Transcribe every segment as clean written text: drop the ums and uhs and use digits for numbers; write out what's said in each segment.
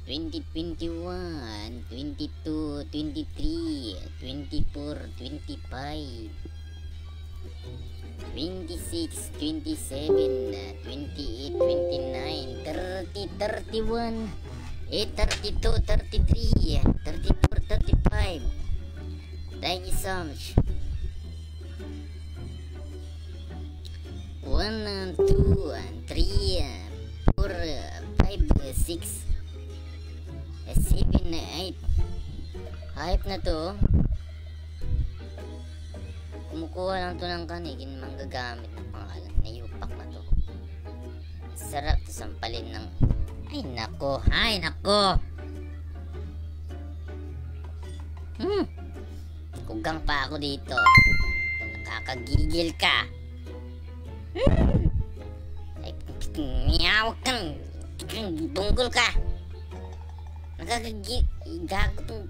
2021, 22, 23, 24, 25, 26, 27, 28, 29, 30, 31, 32, 33, 34, 35. Thank you so much. 1, 2, 3, 4, 5, 6, 7, 8. Hype na to. Kumukuha lang to ng kanigin, manggagamit ng pangalan na yupak na to. Sarap to sampalin ng... Ay nako, ay nako. Kugang pa ako dito. Nakakagigil ka. Ay, miyaw kang tunggol ka. Nakakagigil. Gago tong...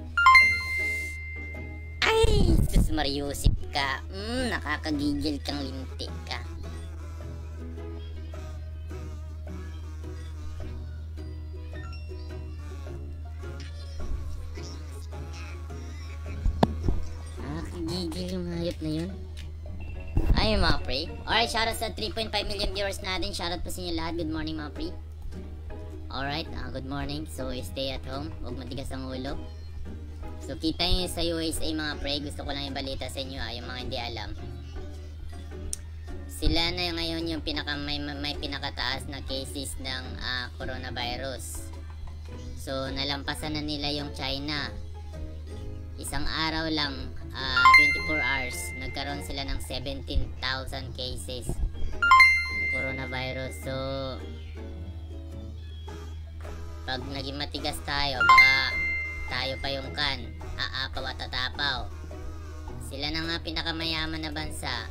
Ay, sus Mariusip ka. Nakakagigil kang lintik ka. Nakakagigil yung hayop na yun. Ay mga pre. Alright, shoutout sa 3.5 million viewers natin. Shoutout po sa inyo lahat. Good morning mga pre. Alright, good morning. So stay at home. Huwag matigas ang ulo. So kita nyo sa USA mga pre. Gusto ko lang ibalita sa inyo yung mga hindi alam. Sila na ngayon yung may pinakataas na cases ng coronavirus. So nalampasan na nila yung China. Isang araw lang, 24 hours, nagkaroon sila ng 17,000 cases ng coronavirus. So pag naging matigas tayo, baka tayo pa yung aapaw at tatapaw. Sila na nga pinakamayaman na bansa,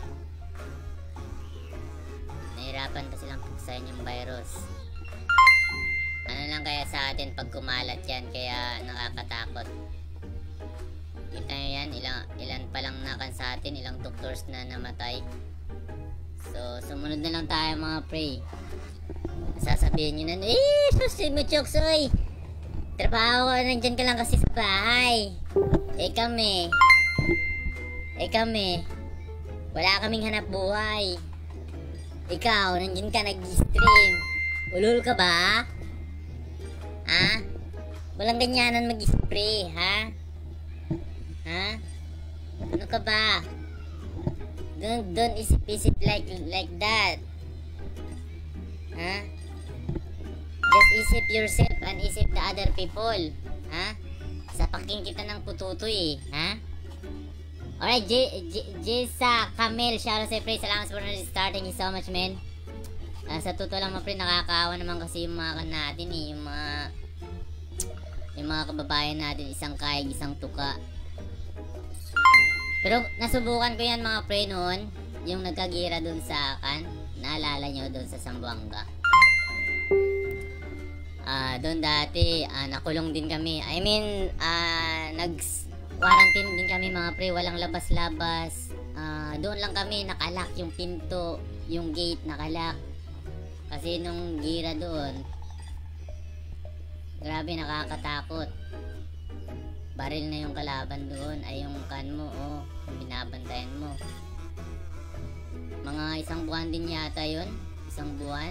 nahirapan pa silang puksain yung virus. Ano lang kaya sa atin pag kumalat yan, kaya nakakatakot. Kita nyo yan, ilan pa lang nakan sa atin, ilang doctors na namatay. So sumunod na lang tayo mga pre. Sasabihin nyo na, susi mo choksoy, trabaho ko, nandyan ka lang kasi sa bahay. Kami wala kaming hanap buhay. Ikaw, nandyan ka nag-stream. Ulul ka ba? Ha? Walang ganyanan mag-spray, ha? Ha? Ano ka ba? Don't isip like that. Ha? Just isip yourself and isip the other people. Ha? Sapaking kita ng pututoy, ha? Alright, Jessa Camel, shoutout sa pre. Salamat for restarting. Thank you so much, man. Sa totoo lang mga pre, nakakaawa naman kasi yung mga natin yung mga kababayan natin, isang kaig, isang tuka. Pero nasubukan ko yan mga pre noon, yung nagkagira dun sa akin. Naalala nyo dun sa Zamboanga. Doon dati, nakulong din kami. I mean, nag-quarantine din kami mga pre. Walang labas-labas. Doon lang kami, nakalak yung pinto, yung gate nakalak. Kasi nung gira doon, grabe, nakakatakot. Baril na yung kalaban doon, ay yung kan mo, yung binabantayan mo. Mga isang buwan din yata yun. Isang buwan.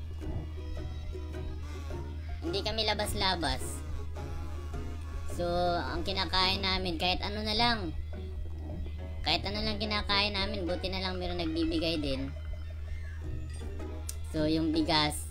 Hindi kami labas-labas. So ang kinakain namin, kahit ano na lang kinakain namin. Buti na lang meron nagbibigay din. So yung bigas,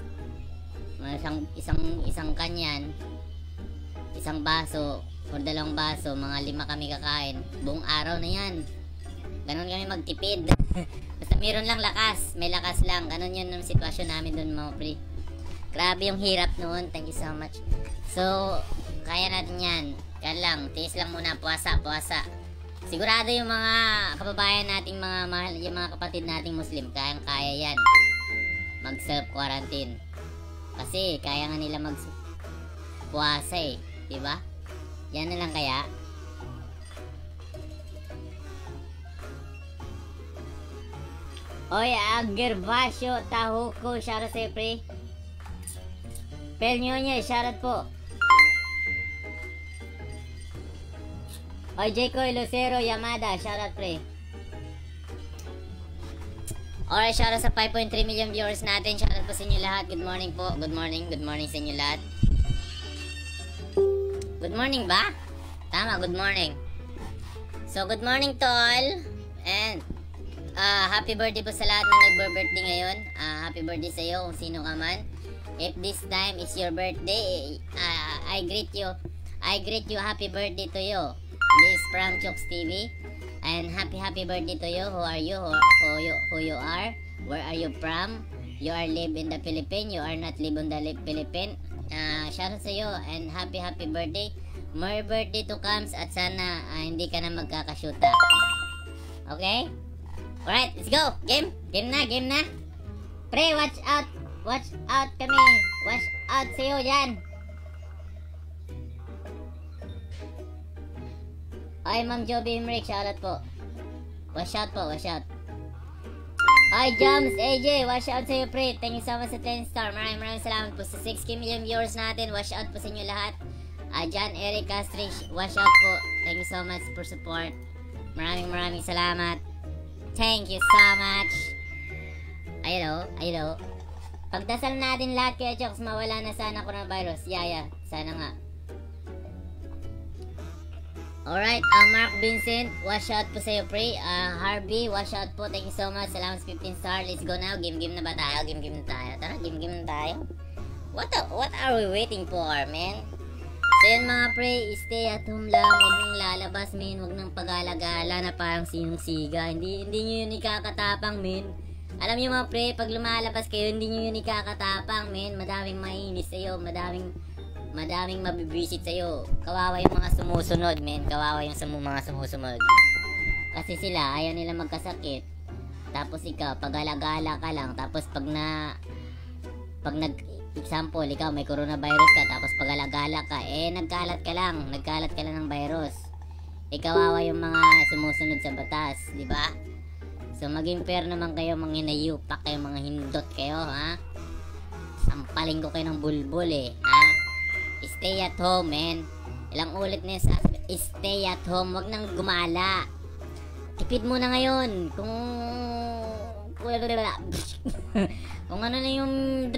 isang kanyan, isang baso or dalawang baso, mga 5 kami kakain. Buong araw na yan. Ganon kami magtipid. Basta meron lang lakas, may lakas lang. Ganon yun ang sitwasyon namin doon mga pre. Grabe yung hirap noon. Thank you so much. So kaya natin yan. Kaya lang, tiis lang muna, puwasa. Sigurado yung mga kababayan nating mga mahal, yung mga kapatid nating Muslim, kaya yan mag self quarantine. Kasi kaya nga nila mag puwasa eh, diba? Yan na lang kaya. Oy, Gervasio Tahuko, shoutout sa'yo pre. Pel Nyonya, shoutout po. Oy, Jaycoy Lucero Yamada, shoutout pre. Alright, shoutout sa 5.3 million viewers natin. Shoutout po sa inyo lahat. Good morning po. Good morning sa inyo lahat. Good morning ba? Tama, good morning. So, good morning tol. And happy birthday po sa lahat na nagbe-birthday ngayon. Happy birthday sa iyo kung sino ka man. If this time is your birthday, I greet you. Happy birthday to you. This is from Chokes TV. And happy birthday to you. Who are you? Who you are? Where are you from? You are live in the Philippines. You are not live in the Philippines. Shout out sa iyo and happy birthday. More birthday to comes at sana hindi ka na magkakashuta. Okay? Alright, let's go. Game na. Pre, watch out kami. Watch out sa iyo dyan. Ay, Ma'am Joby Himrick, shoutout po. Watch out. Ay, Jams, AJ, watch out sa iyo, pre. Thank you so much sa 10 star. Maraming salamat po sa 6K million viewers natin. Watch out po sa inyo lahat. John Eric Castrich, watch out po. Thank you so much for support. Maraming salamat. Thank you so much. Ayun. Pagdasal natin lahat kaya Chokes, mawala na sana coronavirus. Yeah, sana nga. Alright, Mark Vincent, watch out po sa'yo, pre. Harvey, watch out po. Thank you so much. Salamat sa 15 star. Let's go now. Game na ba tayo? Game na tayo. Tara, game na tayo. What are we waiting for, man? So yun mga pre, stay at home lang. Huwag nang lalabas, men. Huwag nang pag-alagala na parang sinong siga. Hindi nyo yun ikakatapang, men. Alam nyo mga pre, pag lumalabas kayo, hindi nyo yun ikakatapang, men. Madaming mainis sa'yo. Madaming mabibisit sa'yo. Kawawa yung mga sumusunod, men. Kawawa yung mga sumusunod. Kasi sila, ayaw nila magkasakit. Tapos ikaw, pag-alagala ka lang. Tapos pag example, ikaw may coronavirus ka. Tapos pag-alagala ka, nagkalat ka lang ng virus. Kawawa yung mga sumusunod sa batas, di ba? So maging fair naman kayo, mga hinayupak kayo, mga hindot kayo, ha? Sampaling ko kayo ng bulbul, ha? Stay at home, man. Ilang ulit na yun sa stay at home. Wag nang gumala. Tipid muna ngayon. Kung ano na yung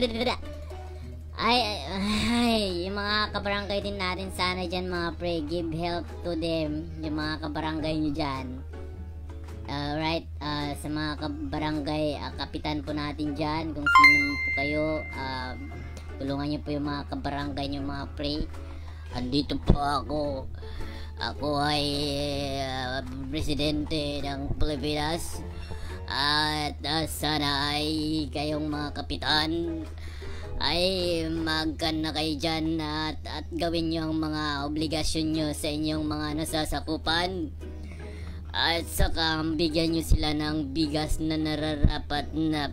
yung mga kabarangay din natin sana dyan mga pre, give help to them, yung mga kabarangay nyo dyan. Right, sa mga kabarangay, kapitan po natin dyan, kung sino po kayo, tulungan nyo po yung mga kabarangay nyo mga pre. Andito po ako ay presidente ng Pilipinas at sana ay kayong mga kapitan ay magkan na kayo dyan at gawin nyo ang mga obligasyon nyo sa inyong mga nasasakupan at saka bigyan nyo sila ng bigas na nararapat na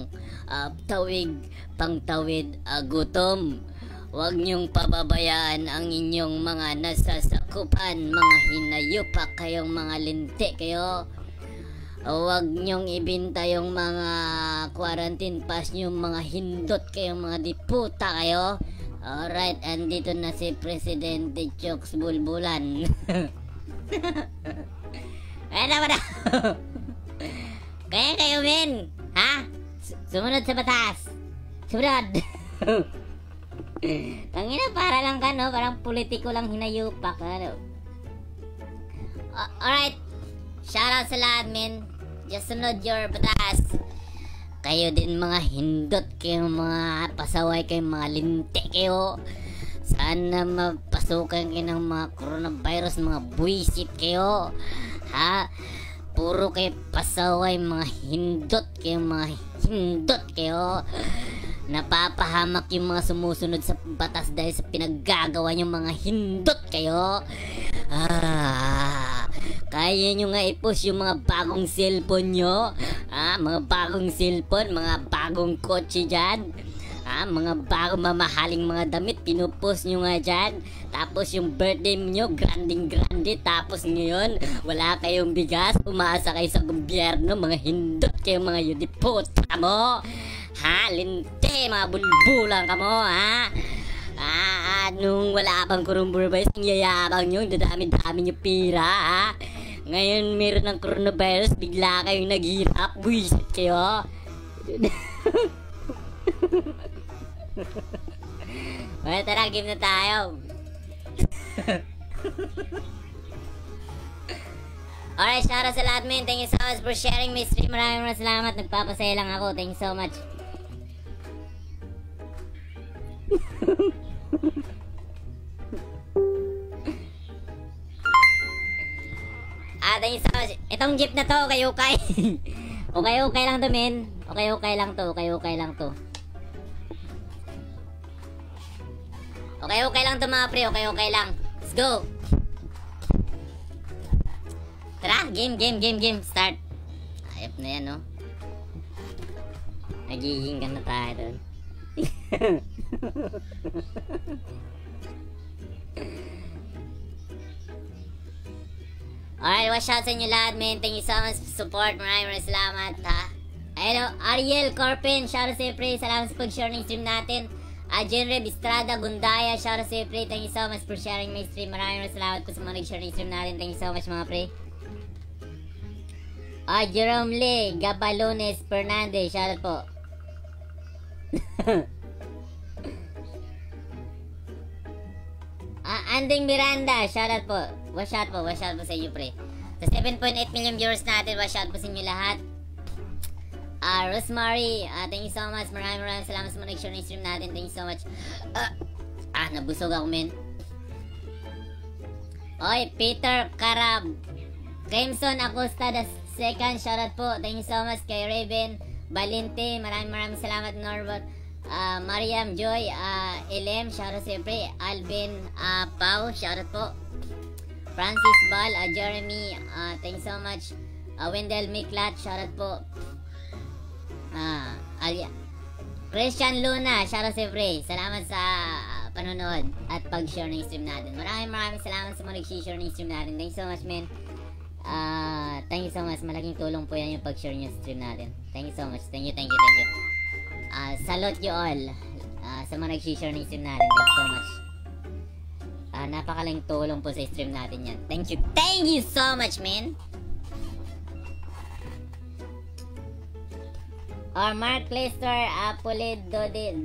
pangtawid gutom. Huwag nyong pababayaan ang inyong mga nasasakupan, mga hinayupak kayong mga linti kayo. Huwag nyong ibinta yung mga quarantine pass nyo, mga hindot kayong mga diputa kayo. Alright, andito na si Presidente Chokes Bulbulan. Ano ba na? Kaya kayo, men, ha? Sumunod sa batas. Sumunod. Tangina, para lang ka, no? Parang politiko lang hinayupak, ano? Alright, shoutout sa lahat, men. Just sunod your batas. Kayo din mga hindot kayo, mga pasaway kayo, mga linti kayo. Sana mapasukan kayo ng mga coronavirus, mga buwisit kayo, ha? Puro kayo pasaway, mga hindot kayo, Napapahamak yung mga sumusunod sa batas dahil sa pinaggagawa yung mga hindot kayo. Kaya nyo nga i-push yung mga bagong cellphone nyo, mga bagong cellphone, mga bagong kotse dyan, mga bagong mamahaling mga damit, pinupost nyo nga dyan. Tapos yung birthday nyo, granding, tapos ngayon wala kayong bigas, umasa kayo sa gobyerno, mga hindot kayo, mga yudiputa mo, linti, mga bulbulang ka mo, nung wala pang coronavirus, ang yayabang nyo, dadami-dami nyo pira, ha? Ngayon, meron ng coronavirus, bigla kayong naghirap, buwisit kayo. Well, tara, game na tayo. Alright, shoutout sa lahat, men. Thank you so much for sharing my stream. Maraming salamat. Nagpapasaya lang ako. Thank you so much. Thank you so much. Itong jeep na to, okay. Okay lang to, men. Okay lang to. Okay lang to. Okay lang to, mga pre. Okay lang. Let's go. Tara, game. Start. Ayop na yan, no? Naghihingan na tayo doon. Alright, watch out sa inyo lahat, man. Thank you so much for support. Maraming salamat, ha. Ayun, Ariel Corpin, shoutout sa pre. Salamat sa pag-share ng stream natin. Jenreb Estrada Gundaya, shoutout sa pre. Thank you so much for sharing my stream. Maraming salamat po sa mga nag-share ng stream natin. Thank you so much, mga pre. Jerome Lee Gabalones Fernandez, shoutout po. Anding Miranda, shoutout po. Watch out po sa inyo, pre. Sa 7.8 million viewers natin, watch out po sa inyo lahat. Rosemary, thank you so much. Maraming salamat sa mga nag-share ng stream natin. Thank you so much. Nabusog ako, men. Oy, Peter Carab Crimson Acosta the second, shoutout po. Thank you so much kay Raven Valente. Maraming salamat, Norbert. Mariam Joy, Elem, shoutout siyempre. Alvin Pau, shoutout po. Francis Bal, Jeremy, thank you so much. Wendell Miklat, shoutout po. Christian Luna, shoutout siyempre. Salamat sa panonood at pag-share ng stream natin. Maraming salamat sa mga nag-share ng stream natin. Thank you so much, men. Thank you so much. Malaking tulong po yan yung pag-share nyo sa stream natin. Thank you so much. Thank you. Salute you all sa mga nag-share ng stream natin. Thank you so much. Napakalaking tulong po sa stream natin yan. Thank you so much, man. Mark Lester, Pulido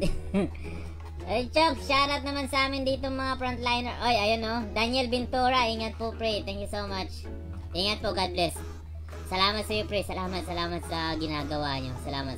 Chok, shoutout naman sa amin dito mga frontliner. Oy, ayun o. Daniel Bintura, ingat po, pre. Thank you so much. Ingat po, God bless. Salamat sa iyo, pre. Salamat sa ginagawa nyo. Salamat.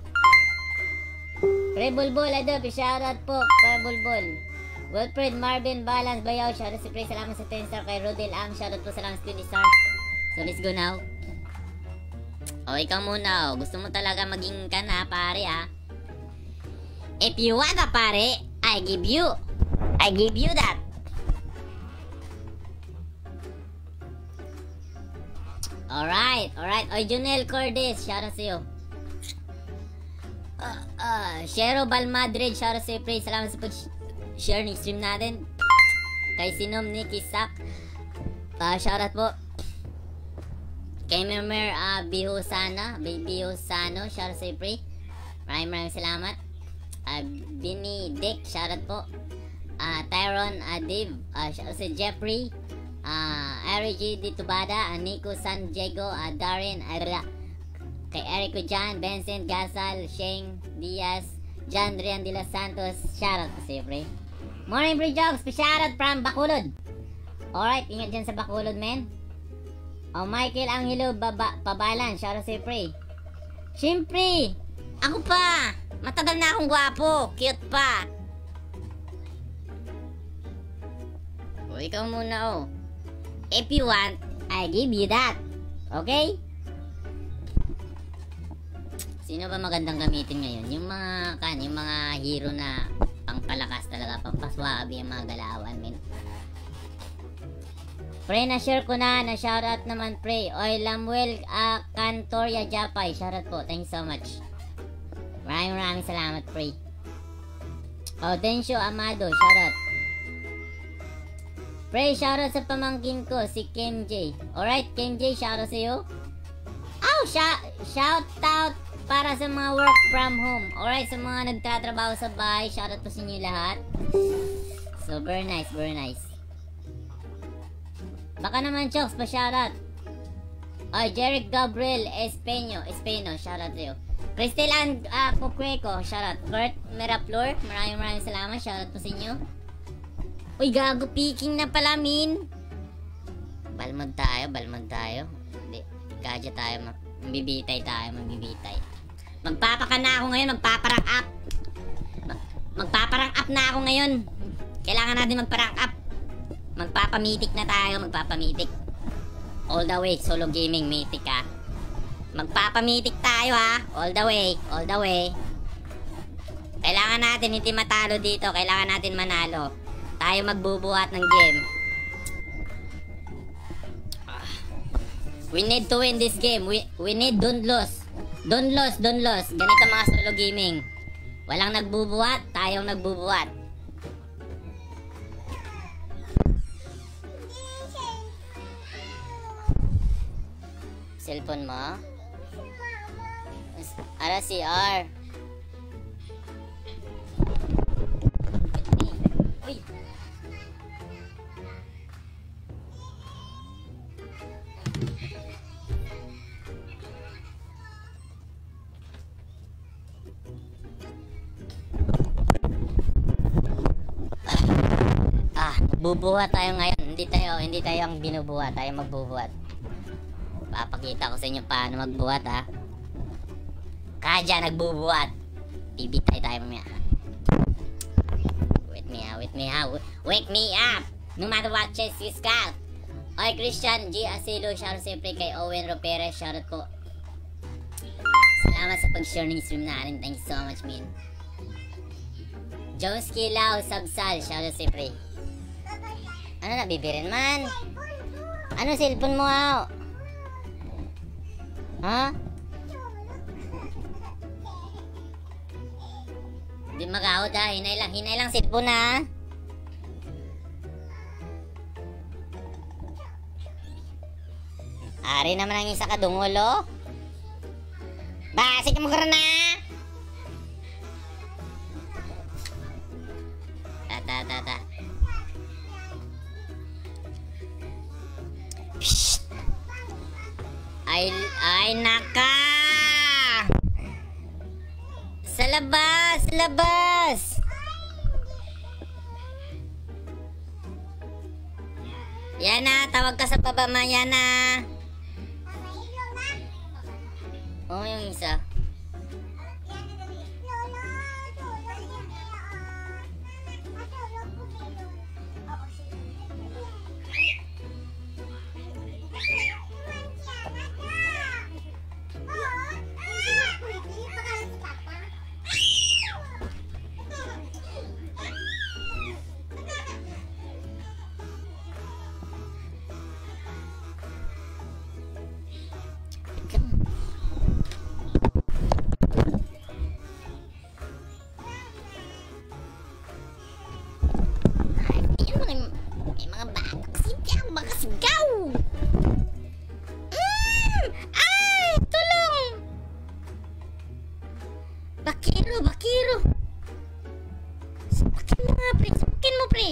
Pre Bulbul, shoutout po, pre Bulbul. Wilfred Marvin Balance Bayaw, shoutout si pre. Salamat sa 10 star kay Rodel Ang. Shoutout po, salamat sa 20 star. So, let's go now. Ikaw muna, Gusto mo talaga maging ka na, pare, If you want a pare, I give you that. Alright. Oy, Junel Cordes, shoutout sa iyo. Shero Balmadrid, shoutout sa iyo, pre. Salamat sa pag-share ng stream natin. Kay Sinom Nikki Sak, shoutout po. Kay Mermer Bihusano, shoutout sa iyo, pre. Maraming salamat. Vinny Dick, shoutout po. Tyron Div, shoutout si Jeffrey. Ari G. Ditubada, Nico San Diego, Darren kay Erico Jan, Vincent Gasal, Shane Diaz, John Rian de los Santos, shoutout po sa iyo, pre. Morning, pre Jogs, shoutout from Bacolod. Alright, ingat dyan sa Bacolod, men. Michael Angelo Pabalan, shoutout sa iyo, pre. Siyempre, ako pa. Matagal na akong gwapo. Cute pa. Ikaw muna, If you want, I give you that. Okay? Sino ba magandang gamitin ngayon? Yung mga hero na pangpalakas talaga, pampaswabe yung mga galawan, men. Pre, na-share ko na shoutout naman, pre. Oy, Lamuel Cantoria Japay, shoutout po. Thanks so much. Maraming salamat, pre. Dencio Amado, shoutout. Pre, shoutout sa pamangkin ko, si Kim J. Alright, Kim J, shoutout sa iyo. Shoutout para sa mga work from home. Alright, sa mga nagtatrabaho sa bahay, shoutout po sa inyo lahat. So, very nice, very nice. Baka naman, Chokes, pa-shoutout. Ay, Jeric Gabriel Espeno, shoutout sa'yo. Cristel and Coqueco, shoutout. Kurt Meraflor, maraming salamat, shoutout po sa inyo. Uy, gago, peeking na pala, min. Balmod tayo. Hindi, gadget tayo, mabibitay. Magpapakan na ako ngayon, magpaparang up. Magpaparang up na ako ngayon. Kailangan natin magparang up. Magpapamitik na tayo, magpapamitik. All the way, solo gaming, mythic ha. Magpapamitik tayo ha. All the way. Kailangan natin hindi matalo dito. Kailangan natin manalo. Tayo magbubuhat ng game. We need to win this game. We need don't lose. Don't lose. Ganito mga solo gaming. Walang nagbubuhat, tayong nagbubuhat. Cellphone mo? Ara CR. Uy. Bubuhat tayo ngayon. Hindi tayo ang binubuhat, tayo magbubuhat. Papakita ko sa inyo paano magbuhat ha. Kadya nagbubuhat. Bibitay tayo mamaya. Wake me up. No matter what, chess you scout. Oy, Christian G. Asilo, shoutout siyempre kay Owen Ropera, shoutout po. Salamat sa pag-share ng stream natin. Thank you so much, man. Jones Kilaw, Sabsal, shoutout siyempre. Ano na, bibirin man? Ano cellphone mo, ha? Ha? Hindi mag-out ha, hinay lang cellphone ha. Ari naman ang isa kadungulo. Basik mo ka na. Ta. Ay naka. Sa labas. Yan na, tawag ka sa baba ma, yan na. Oh, yung isa. Bakiro. Sapakin mo, pre.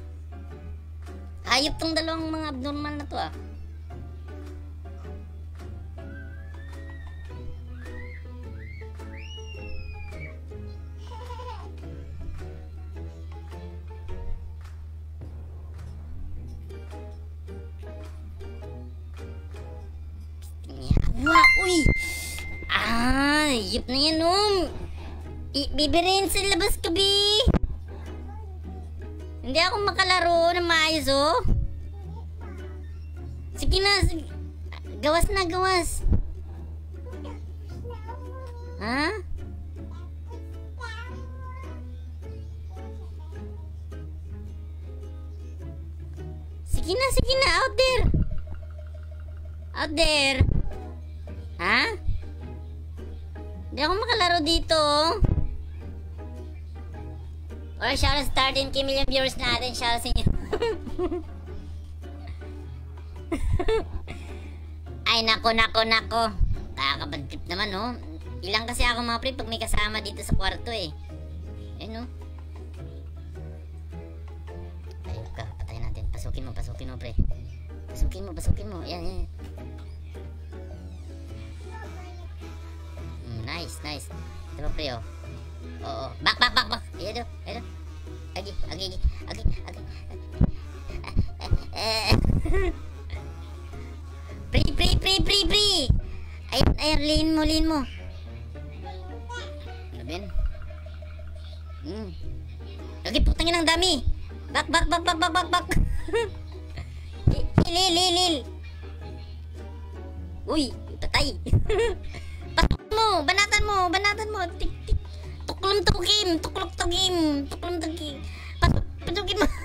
Hayop tong dalawang mga abnormal na to, ah. Uy! Hayop na yan, bibirin sa labas ka, bi. Hindi ako makalaro na maayos, Sige na, sige. Gawas na, gawas. Ha? Sige na, out there. Out there. Ha? Hindi ako makalaro dito, Or shoutout sa 13k million viewers natin. Shoutout sa inyo. Ay, nako. Kakabad trip naman, Ilang kasi ako mga pre pag may kasama dito sa kwarto, eh. Pasukin mo, pre. Pasukin mo. Yan. Nice. Ito pre, oh. Oo. Back. Ayan. Agi. Pre. Ayan, lin mo. Ano ben? Lagi putangin ang dami. Back. Lil. Uy, patay. Pasok mo, banatan mo. Tik. Tuklong tugim. Pasukin mo.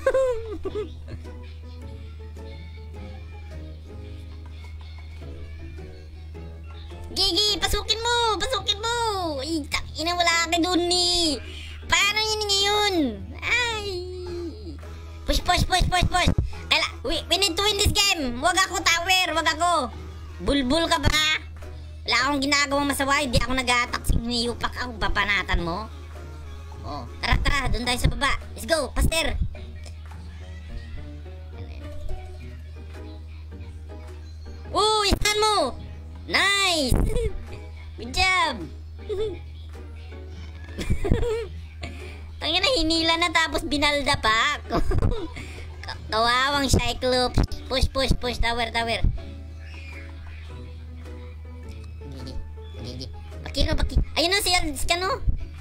Gigi, pasukin mo. Ay, ina, wala ka dun ni. Paano yun ngayon? Ay. Push. We need to win this game. Wag ako tower, wag ako. Bulbul ka ba? Wala akong ginagawang masaway. Hindi ako nag-a-attack. Siniyupak ako. Papanatan mo. Oh, tara. Doon tayo sa baba. Let's go, Pastor. Isan mo. Nice. Good job. Tangina, hinila na tapos binalda pa. Kawawang Cyclops. Push. Tower. Gigi. Bakiro. Ayun o, siya no.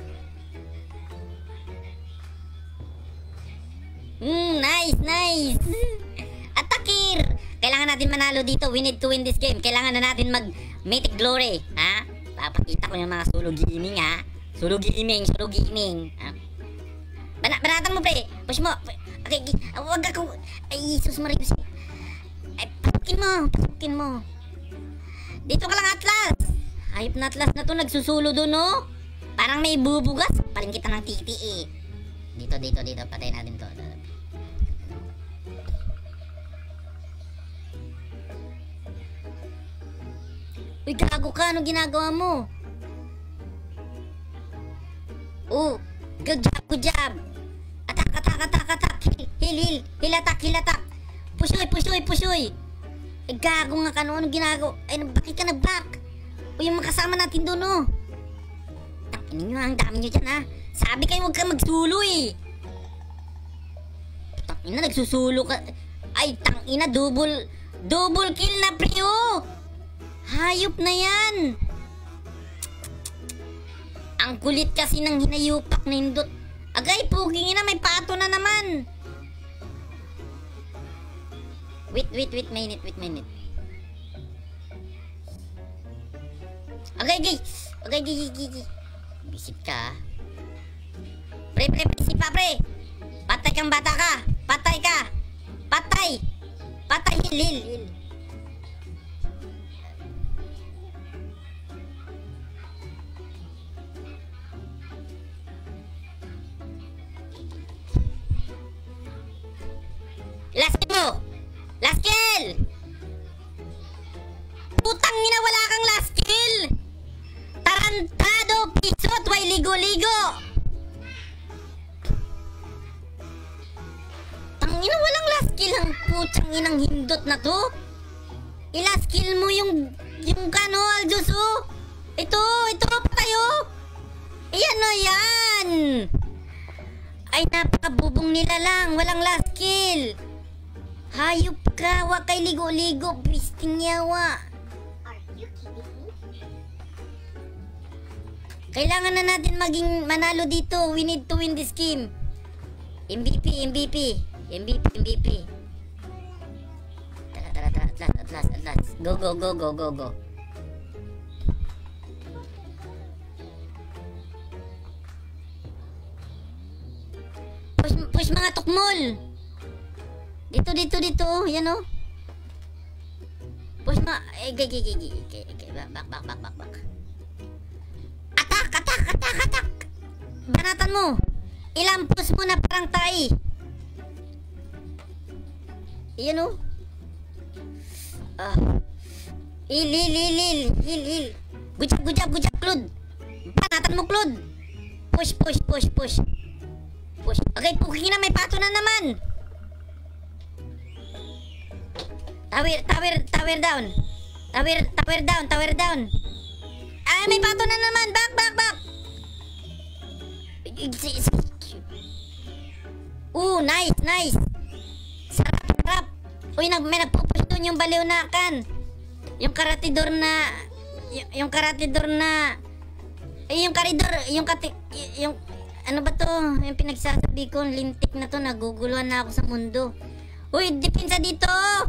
Nice. Atakir. Kailangan natin manalo dito. We need to win this game. Kailangan na natin mag Mythic Glory. Ha? Papakita ko yung mga solo gaming, ha? Solo gaming. Ha? Banatan mo, pre. Push mo. Okay, wag ako. Ay, Jesus Maria. Ay, pasukin mo. Dito ka lang, Atlas. Hayop na Atlas na to. Nagsusulo doon, no? Parang may bubugas. Paling kita ng titi, eh. Dito. Patay natin to. Uy, gago ka. Anong ginagawa mo? Good job. Attack. Heal attack. Pushoy. Eh, gago nga ka. Anong ginagawa? Ay, bakit ka nag-back? Uy, yung makasama natin doon, no? Takin nyo, ang dami nyo dyan, ha? Sabi kayo, huwag ka magsulo, eh. Tangina, nagsusulo ka. Ay, tangina, double kill na, pre, oh. Hayop na yan. Ang kulit kasi ng hinayupak na hindot. Agay, puging ina, may pato na naman. Wait, minute. Agay. Bisit ka. Pre, sipa, pre. Patay kang bata ka. Patay. Hil. Last kill! Putang ina, wala kang last kill! Tarantado, pisot, way ligo-ligo! Tangina, walang last kill ang putang inang hindot na to. I-last kill mo yung kano, Aljus, oh. Ito, patayo. Iyan o yan. Ay, napakabubong nila lang. Walang last kill. Hayop ka, wag kay ligo-ligo, pisting yawa. Kailangan na natin maging manalo dito. We need to win this game. MVP. Tara, Atlas. Go. Push mga tukmol. Dito. Yan o. Push mga... Back. Attack. Banatan mo. Ilampos mo na parang tayo. Yan o. Hil. Good job, Claude. Banatan mo, Claude. Push. Okay, puking na, may pato na naman. Tower down. Tower down. Ay, may pato na naman. Back. Nice. Sarap. Uy, may nagpupush doon yung baliw na kan. Yung karatidor na... Yung karatidor na... yung ano ba to? Yung pinagsasabi ko, lintik na to, naguguluhan na ako sa mundo. Uy, depensa dito!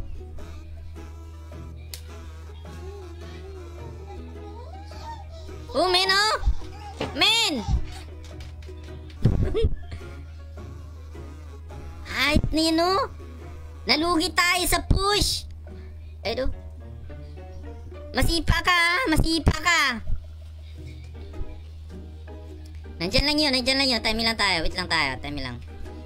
Oh, men, oh! Men! Ay, Nino! Nalugi tayo sa push! Edo? Masipa ka! Nandyan lang yun. Time lang tayo. Wait lang tayo. Time lang.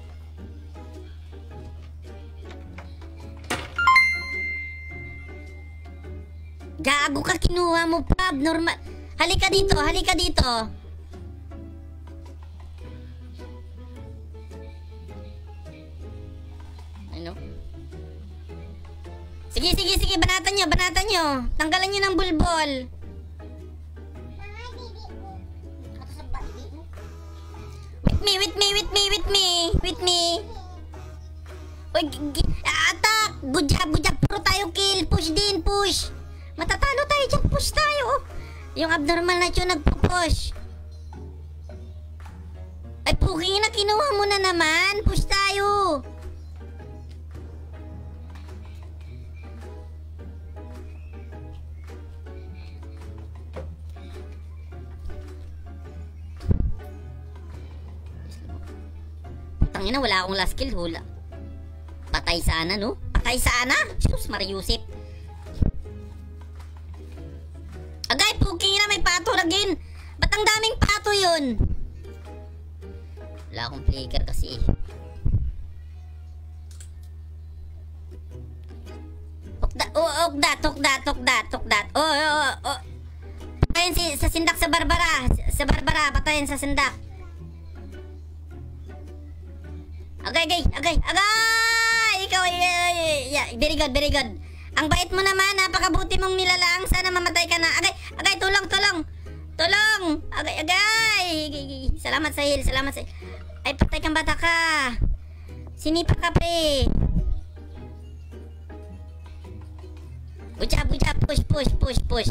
Gago ka, kinuha mo, Pab. Normal. Halika dito. Ano? Sige. Banatan nyo. Tanggalan nyo ng bulbol. With me. Uy, attack! Good job. Puro tayo kill. Push. Matatalo tayo dyan. Push tayo. Yung abnormal na yun nagpo-push. Ay, puking na. Kinuha mo na naman. Push tayo. Tangina, wala akong last kill. Hula. Patay sana, no? Sus, Mariusip. Agay, puking na, may pato again. Ba't ang daming pato yun? Wala akong flicker kasi. Tukdat. Oh. Patayin sa sindak sa Barbara. Patayin sa sindak. Agay! Ikaw, yeah, very good. Ang bait mo naman, napakabuti mong nilalang. Sana mamatay ka na. Agay, tulong! Agay! Salamat sa heal. Ay, patay kang bata ka. Sinipa ka, pre. Good job. Push.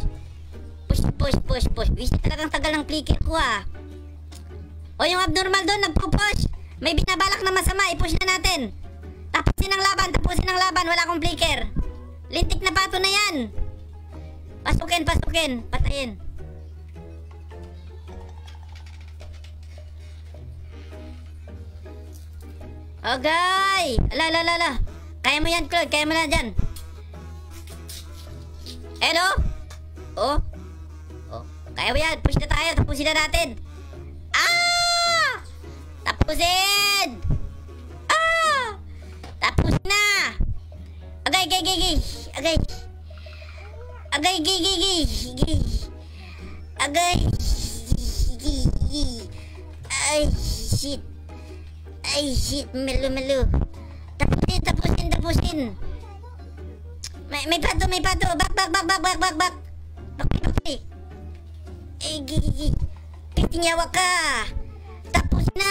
Wish, talagang tagal ng flicker ko, O, yung abnormal doon, nagpo-push. May binabalak na masama, i-push na natin. Tapusin ang laban, wala akong flicker. Lintik na pato na yan. Pasukin, patayin. Okay. Ala. Kaya mo yan, Claude, kaya mo na dyan. Hello? Oh. Kaya mo yan, push na tayo, tapusin na natin. Tapusin! Tapos na! Agay! Ay, shit! Melo! Tapusin! May pato! Back! Ay, pitinyawa ka! Tapos na!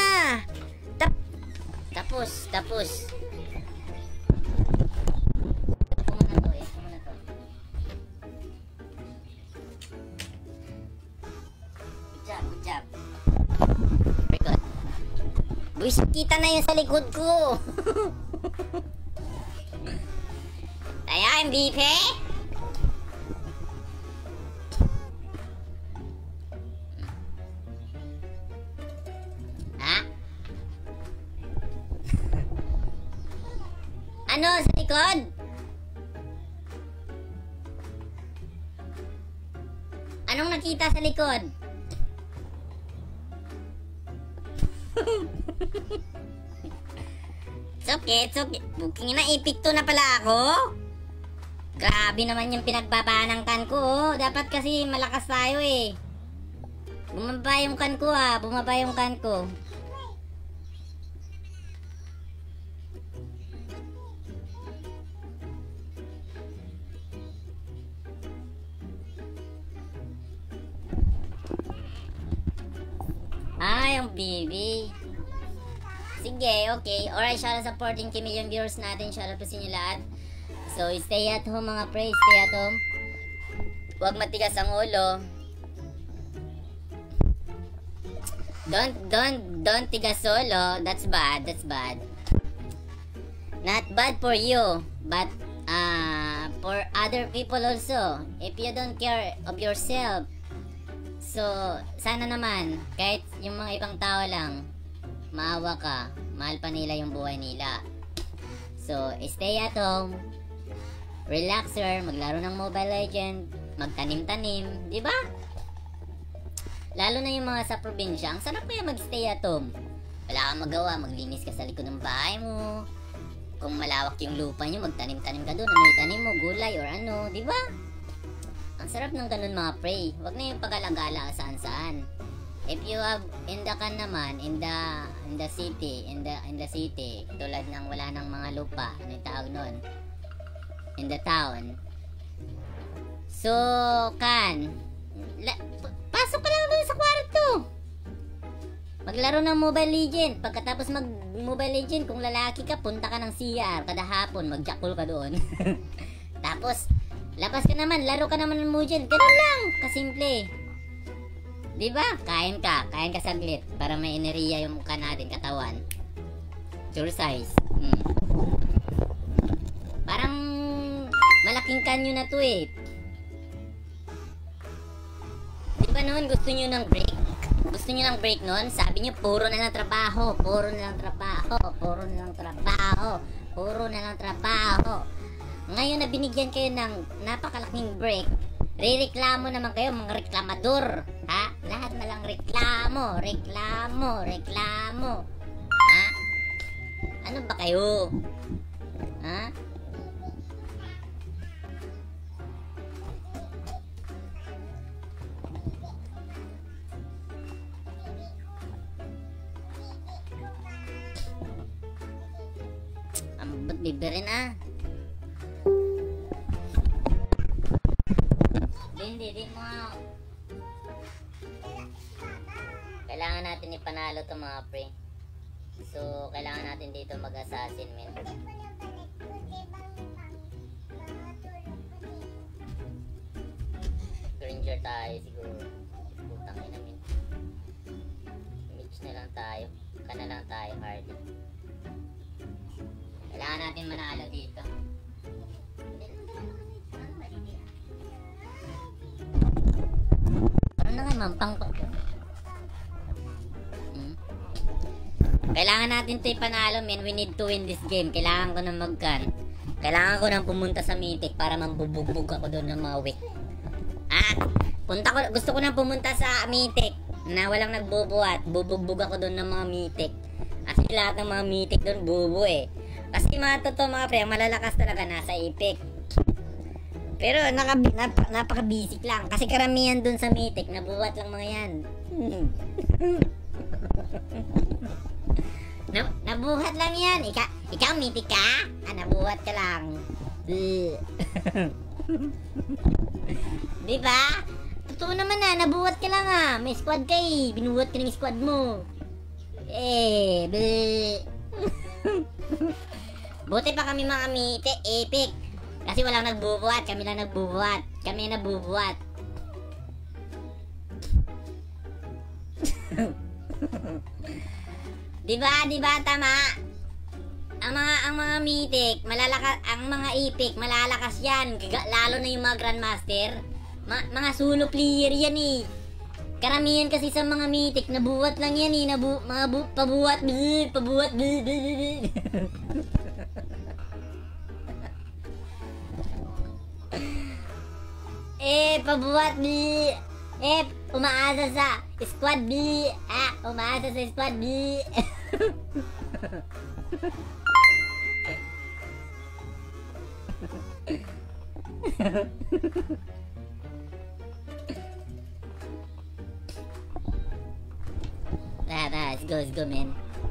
Tapos. Ako muna to. Good job. Very good. Buwis, kita na yun sa likod ko. Tayo, MVP? Ano sa likod? Anong nakita sa likod? It's okay. Booking na, ipikto na pala ako. Grabe naman yung pinagbabanangkan ko. Dapat kasi malakas tayo eh. Bumaba yung kan ko. Ay, ang bibi. Sige, okay. Alright, shoutout sa 14k million viewers natin. Shoutout po sa inyo lahat. So, stay at home mga pre. Stay at home. Huwag matigas ang ulo. Don't tigas solo. That's bad. That's bad. Not bad for you, but for other people also. If you don't care of yourself, so sana naman kahit yung mga ibang tao lang maawa ka, mahal pa nila yung buhay nila. So stay at home, relaxer, maglaro ng Mobile Legend, magtanim-tanim, di ba? Lalo na yung mga sa probinsya, ang sarap kaya magstay at home. Wala kang magawa, maglinis ka sa likod ng bahay mo. Kung malawak yung lupa nyo, magtanim-tanim ka doon. Ano itanim mo, gulay or ano, di ba? Ang sarap ng ganun mga pre. Huwag na yung pag-alagala saan-saan. If you have in the kan naman, in the city, tulad ng wala nang mga lupa, ano yung tawag nun? In the town. So, pasok ka lang doon sa kwarto. Maglaro ng Mobile Legend. Pagkatapos mag-Mobile Legend, kung lalaki ka, punta ka ng CR kada hapon, mag-jackal ka doon. Tapos, labas ka naman, laro ka naman ng Mujin. Ganun lang, kasimple. Diba? Kain ka saglit para may enerhiya yung mukha natin, katawan. Exercise. Parang malaking kanyo na to eh. Diba noon gusto nyo ng break? Gusto nyo ng break noon? Sabi nyo puro na lang trabaho. Ngayon na binigyan kayo ng napakalaking break, rereklamo naman kayo, mga reklamador. Ha? Lahat na lang reklamo. Ha? Ano ba kayo? Ha? Ba't bibirin Hindi mo. Kailangan natin ipanalo to mga pre. So, kailangan natin dito mag-assassin, men. Granger tayo siguro. Putang ina, men. Mage na lang tayo. Kana lang tayo, hard. Kailangan natin manalo dito. Ano na nga, mampang pa. Kailangan natin ito ipanalo, men. We need to win this game. Kailangan ko na Kailangan ko nang pumunta sa Mythic para mambubugbog ako doon ng mga week. Gusto ko nang pumunta sa Mythic na walang nagbubuhat. Bubugbog ako doon ng mga Mythic. Kasi lahat ng mga Mythic doon bubo eh. Kasi mga totoo mga pre, ang malalakas talaga nasa Epic. Pero napaka-basic lang. Kasi karamihan dun sa Mythic, nabuhat lang mga yan. Nabuhat lang yan. Ikaw Mythic ka? Nabuhat ka lang. Diba? Totoo naman nabuhat ka lang May squad ka binuhat ka ng squad mo. Buti pa kami mga Mythic, Epic. Kasi walang nagbubuhat, kami lang nagbubuhat. Kami nabubuhat. Diba tama? Ang mga Mythic, malalakas, ang mga Epic, malalakas yan. Lalo na yung mga Grandmaster. Mga solo player yan Karamihan kasi sa mga Mythic, nabuhat lang yan pabuhat. Pabuhat umaasa sa squad B. Umaasa sa squad B. Let's go, man.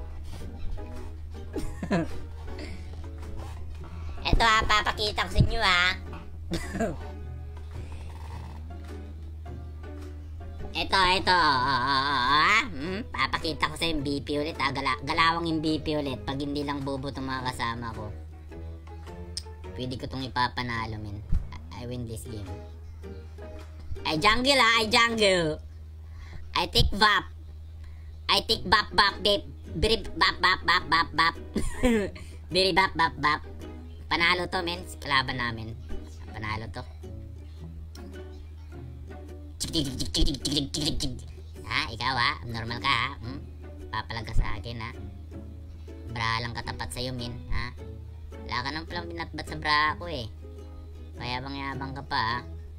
Eto papakita ko sa inyo Ito. Papakita ko sa yung BP ulit. Galawang yung BP ulit. Pag hindi lang bobo itong mga kasama ko. Pwede ko itong ipapanalo, men. I win this game. I jungle, I jungle. I take VAP. I take bap. Biri bap. Biri bap. Panalo to, men. Kalaban namin. Panalo to. Ha, ikaw ha, normal ka ha. Papalag ka sa akin ha. Bra lang katapat sa'yo, min ha. Wala ka nang palang binatbat sa bra ko eh. Payabang-yabang ka pa ha.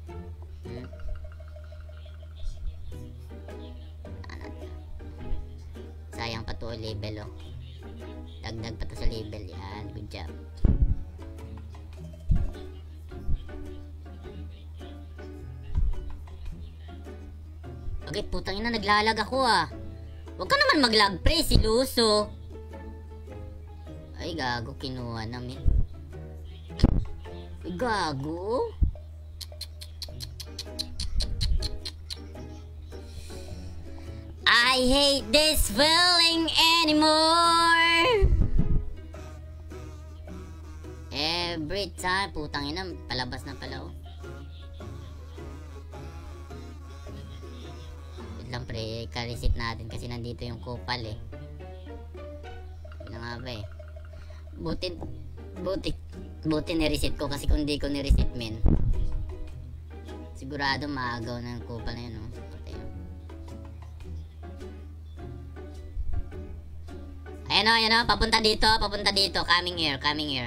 Sayang pa to level oh. Dagdag pa to sa level. Yan, good job. Okay, putang ina, naglalag ako ah. Huwag ka naman maglag, pre, si Luso. Ay, gago, kinuha namin. Ay, gago. I hate this feeling anymore. Every time, putang ina, palabas na pala oh. Lang pre, ka-reset natin kasi nandito yung kupal eh. Ano nga ba eh. Buti ni-reset ko kasi kung di ko ni-reset, men, sigurado maagaw na yung kupal na yun oh. Ayan o, papunta dito, coming here.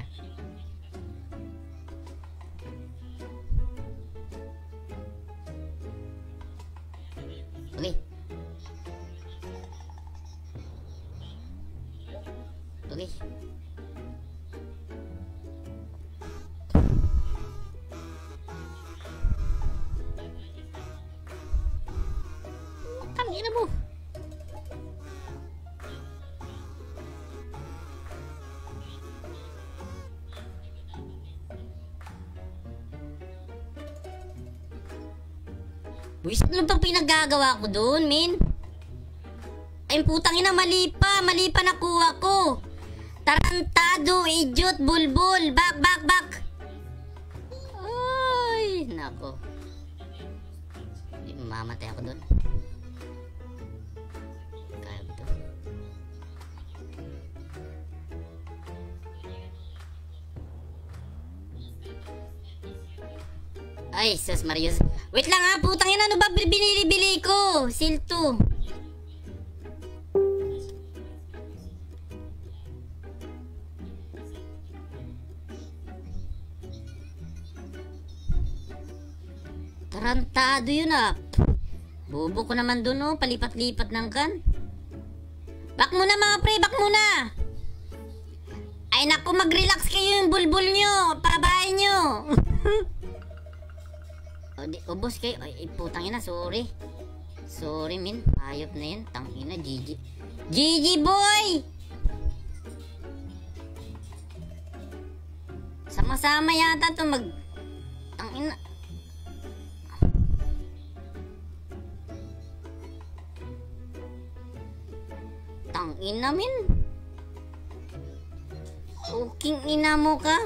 Okay. Tangina mo. Wis, ano bang pinagagawa ko doon, min? Ay, putang ina, mali pa nakuha ko. Tarantado, idiot, bulbul, back. Ay, nako. Mamatay ako doon. Kaya ba ito? Ay, sus Marius. Wait lang ha, putang ina, ano ba binili ko? Silto. Tarantado yun ah. Bobo ko naman dun oh, palipat-lipat ng kan. Back muna mga pre, back muna. Ay naku, mag-relax kayo yung bulbul nyo. Pabahay nyo. Ubos kayo. Ay, putang ina, sorry. Sorry min, ayop na yun. Tangina, GG boy. Sama-sama yata to tangina. Tangina min. Uking ina mo ka.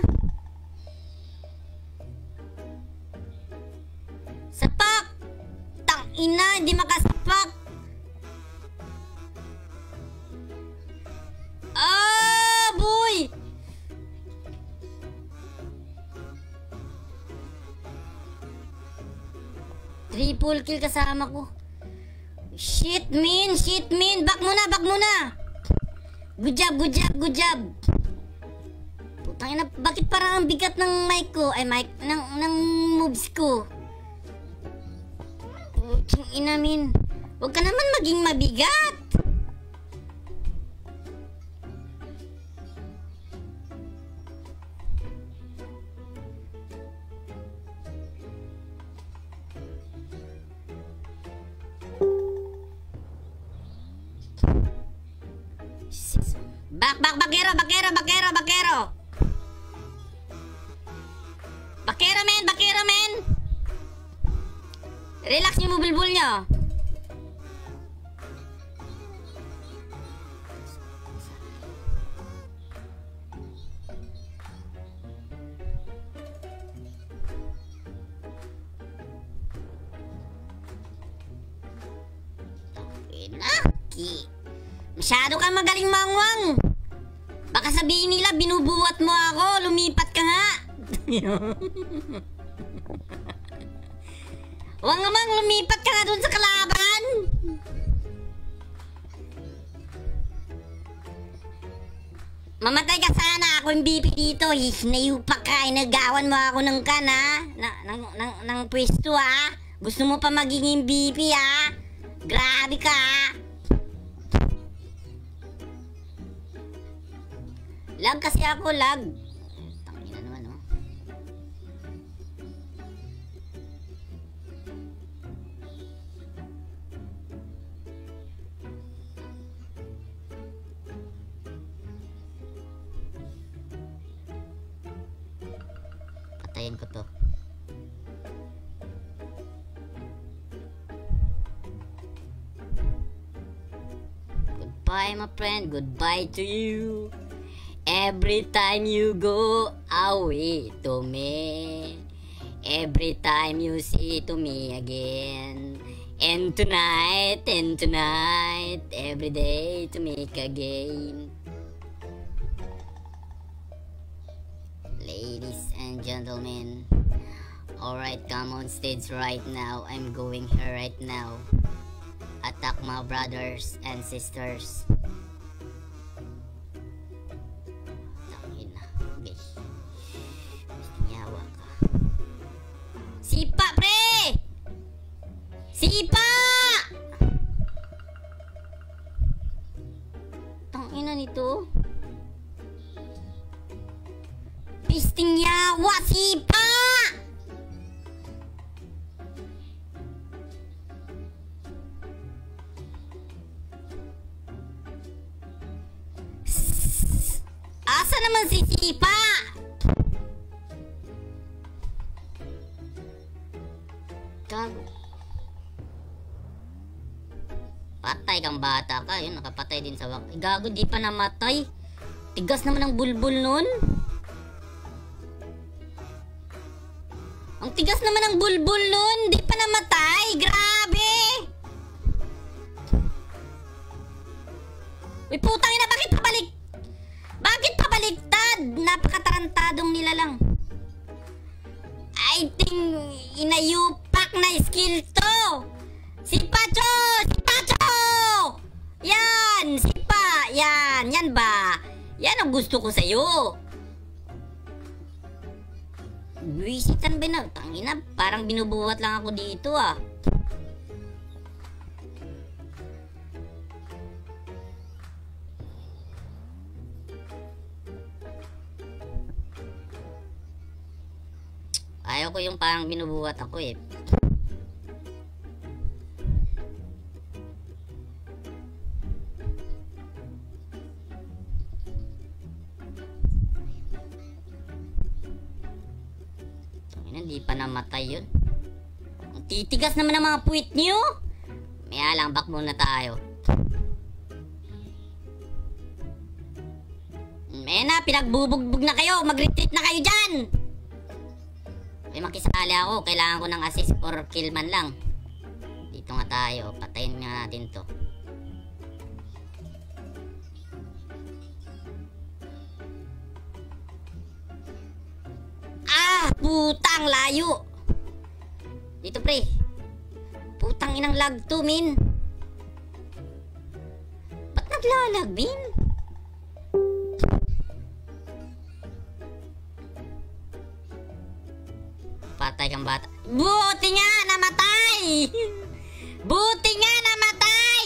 Sapak. Tangina, hindi makasapak. Ah, boy. Triple kill kasama ko. Shit, min. Back muna. Good job. Putang ina, bakit parang ang bigat ng mic ko? Ay, ng moves ko. Putang ina, min. Huwag ka naman maging mabigat. Bakero men. Relax yung bulbul nyo. Masyado ka magaling mangwang. Baka sabihin nila binubuhat mo ako, lumipat ka nga. Huwag namang lumipat ka nga dun sa kalaban. Mamatay ka sana, ako yung BP dito. Hinayupak ka, inagawan mo ako ng kan ha. Ng pwesto ha. Gusto mo pa magiging BP ha. Grabe ka ha. Lag kasi ako, lag. Tangina naman oh. Patayin ko to. Goodbye my friend, goodbye to you. Every time you go away to me, every time you see to me again, and tonight, every day to make again. Ladies and gentlemen, alright, come on stage right now. I'm going here right now. Attack my brothers and sisters. Sipa, pre! Sipa! Tangina nito. Pisting yawa, sipa! Asa naman si sipa? Gago. Patay kang bata ka. Yun, nakapatay din sa wak. Gago, di pa namatay. Tigas naman ang bulbul nun. Ang tigas naman ang bulbul nun. Di pa namatay. Grabe. Uy, putang ina, bakit pabalik? Bakit pabaliktad? Napakatarantadong nila lang. I think inayupak na skill to. Si Pacho! Si Pacho! Yan! Si Pa! Yan! Yan ba? Yan ang gusto ko sa'yo. Buwisitan ba na? Tangina, parang binubuhat lang ako dito ah. Ayaw ko yung parang binubuhat ako eh. Hindi pa namatay yun. Ang titigas naman ng mga puwit niyo. Maya lang, back muna tayo. Mena, pinagbubugbog na kayo. Mag-retreat na kayo dyan. May makisali ako, kailangan ko ng assist or kill man lang. Dito nga tayo, patayin nga natin to. Ah, putang layo. Dito pre. Putang inang lag to, min. Ba't naglalag, min? Patay kang bata. Buti nga namatay! Buti nga namatay!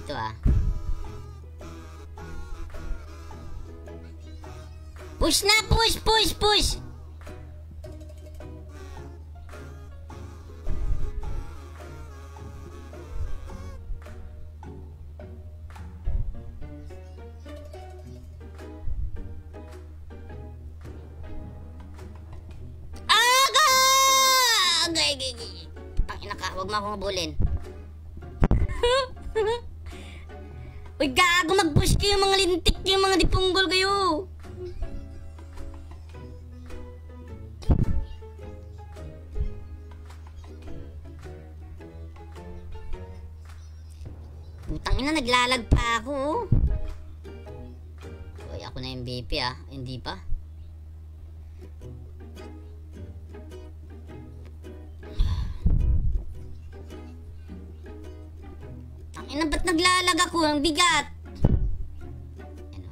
dito ah. Push na, push, push, push. Tangina ka, wag mo akong habulin. Uy, gago, mag-push kayo mga lintik, yung mga dipunggol kayo. Putang ina, naglalag pa ako. Uy, ako na MVP ah, hindi pa. Ina, ba't naglalag ako? Ang bigat. Ano?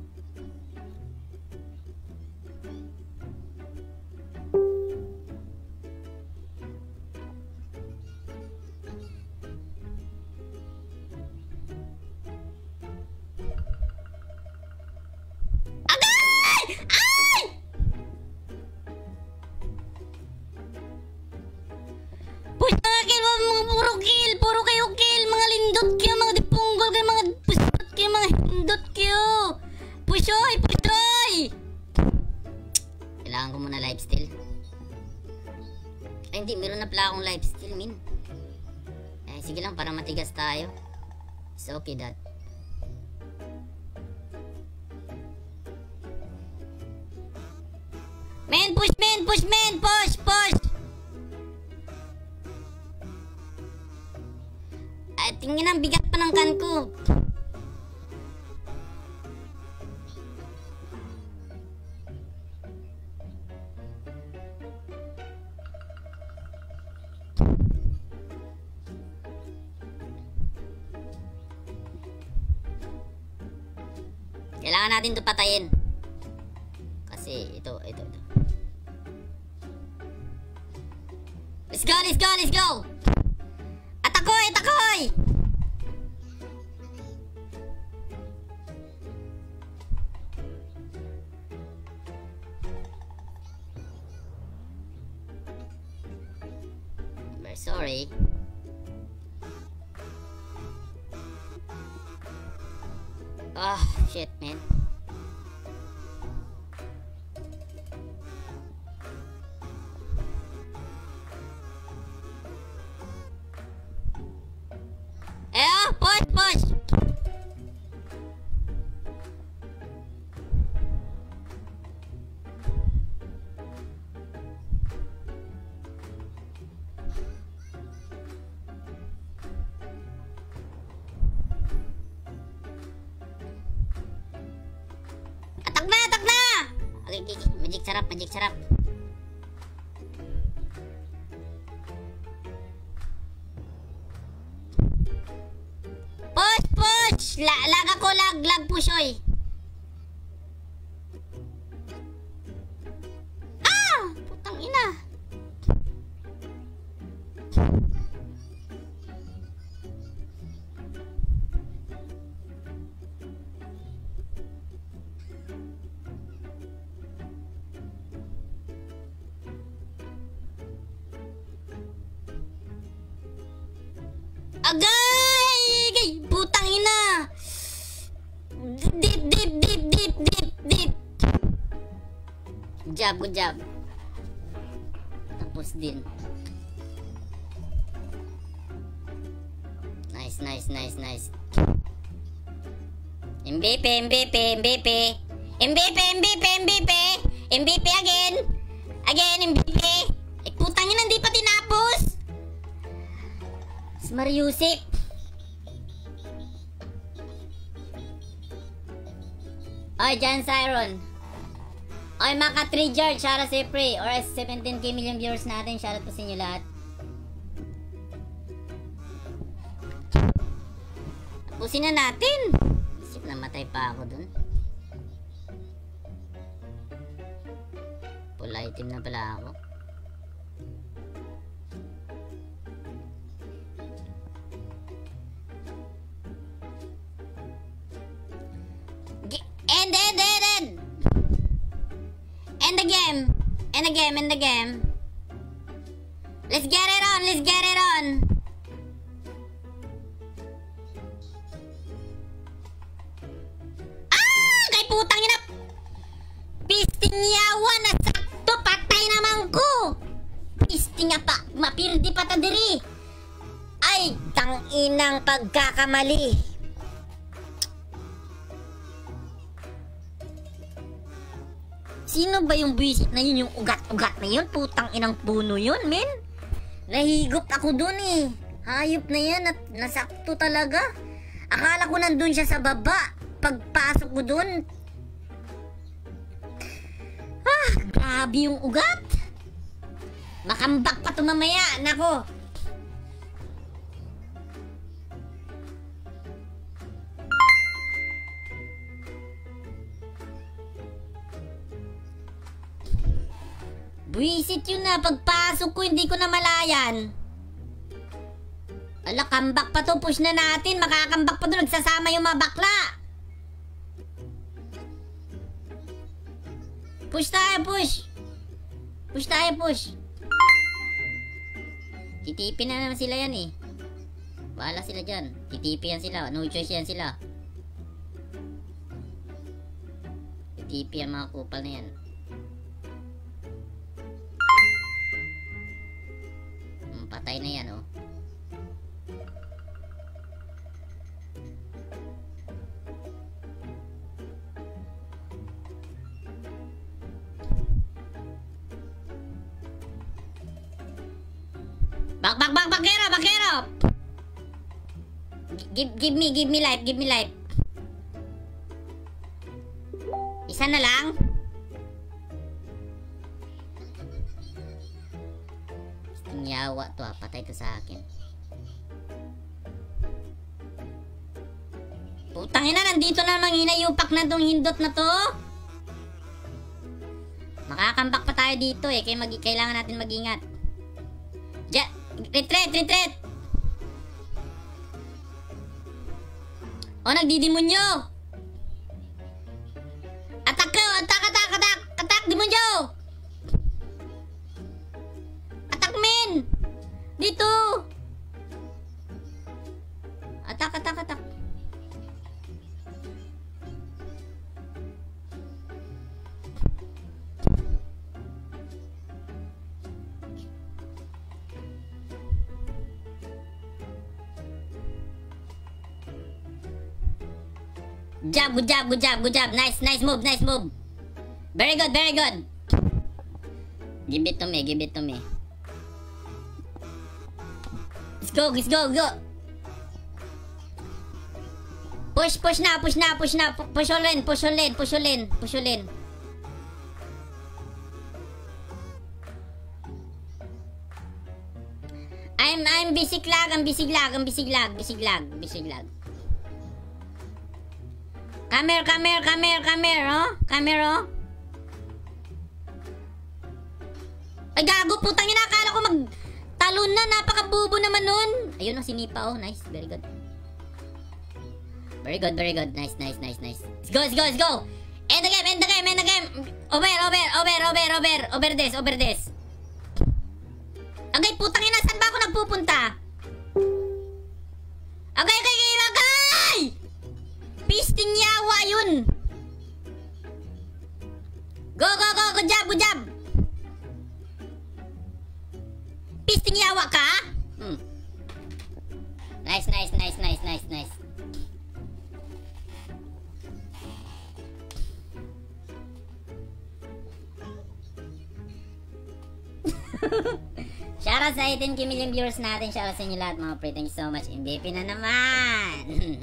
Agay! Ay! Push na nga kill, mga puro kill. Puro kayo kill. Mga lindot kayo, mga dipunggol kayo, mga pusot kayo, mga hindot kayo. Pushoy, pushoy! Kailangan ko muna lifesteal. Ay hindi, meron na pala akong lifesteal, min. Eh, sige lang, para matigas tayo. It's okay that. Men, push, men, push, men, push, push! Ay, tingin ang bigat pa ng kan ko. Kailangan natin ito patayin. Kasi ito. Let's go, let's go, let's go! Atakoy, atakoy! Very sorry. Ah, shit, man. Push, push! Atak na, atak na! Okay, magic sarap, magic sarap. Lag ako, lag pushoy. Ah! Putang ina. Agay! Putang ina! Deep! Good job. Tapos din. Nice. MVP again, MVP. Eh, putang ina, hindi pa tinapos. Mariusip. Oy, Jan Siron. Oy, Maka 3 George, shoutout sa Pre. Or 17k million viewers natin. Shoutout po sa inyo lahat. Tapusin na natin. Isip na matay pa ako dun. Full item na pala ako. End the game. Let's get it on. Ah! Kay putang ina! Pisting yawa na sakto, patay naman ko! Pisting nga pa, mapirdi pa ta diri! Ay, tanginang pagkakamali! Sino ba yung buwisit na yun? Yung ugat-ugat na yun? Putang inang puno yun, men? Nahigop ako dun eh. Hayop na yan at nasakto talaga. Akala ko nandun siya sa baba. Pagpasok ko dun. Ah, grabe yung ugat. Makambak pa to mamaya. Nako. Buwisit yun na, pagpasok ko hindi ko na malayan. Ala, comeback pa to, push na natin, makakambak pa to, nagsasama yung mga bakla. Push tayo, push. Push tayo, push. Titipin na naman sila yan eh. Bahala sila dyan, titipin yan sila, no choice yan sila. Titipin ang mga kupal na yan. Patay na yan, oh. Bakero! Give me life. Isa na lang. Yawa to, patay to sa akin. Putang ina, nandito na naman hinayupak na tong hindot na to. Makakambak pa tayo dito eh, kaya kailangan natin mag-ingat. Retreat! O, nagdidimonyo! Attack, demonyo! Men! Dito! Atak. Good job. Nice move. Very good. Give it to me. Let's go. Push na. Push all in. I'm basic lag. Come here, oh. Ay, gago, putang ina, akala ko talon na, napakabubo naman nun. Ayun, oh, sinipa, oh, nice, very good. Nice. Let's go. End the game. Over this. Agay, putang ina, saan ba ako nagpupunta? Agay! Pisting yawa yun. Go, good job. Pisting yawa ka? Nice. Shoutout sa 18 million viewers natin. Shoutout sa inyo lahat mga pre. Thank you so much. MVP na naman.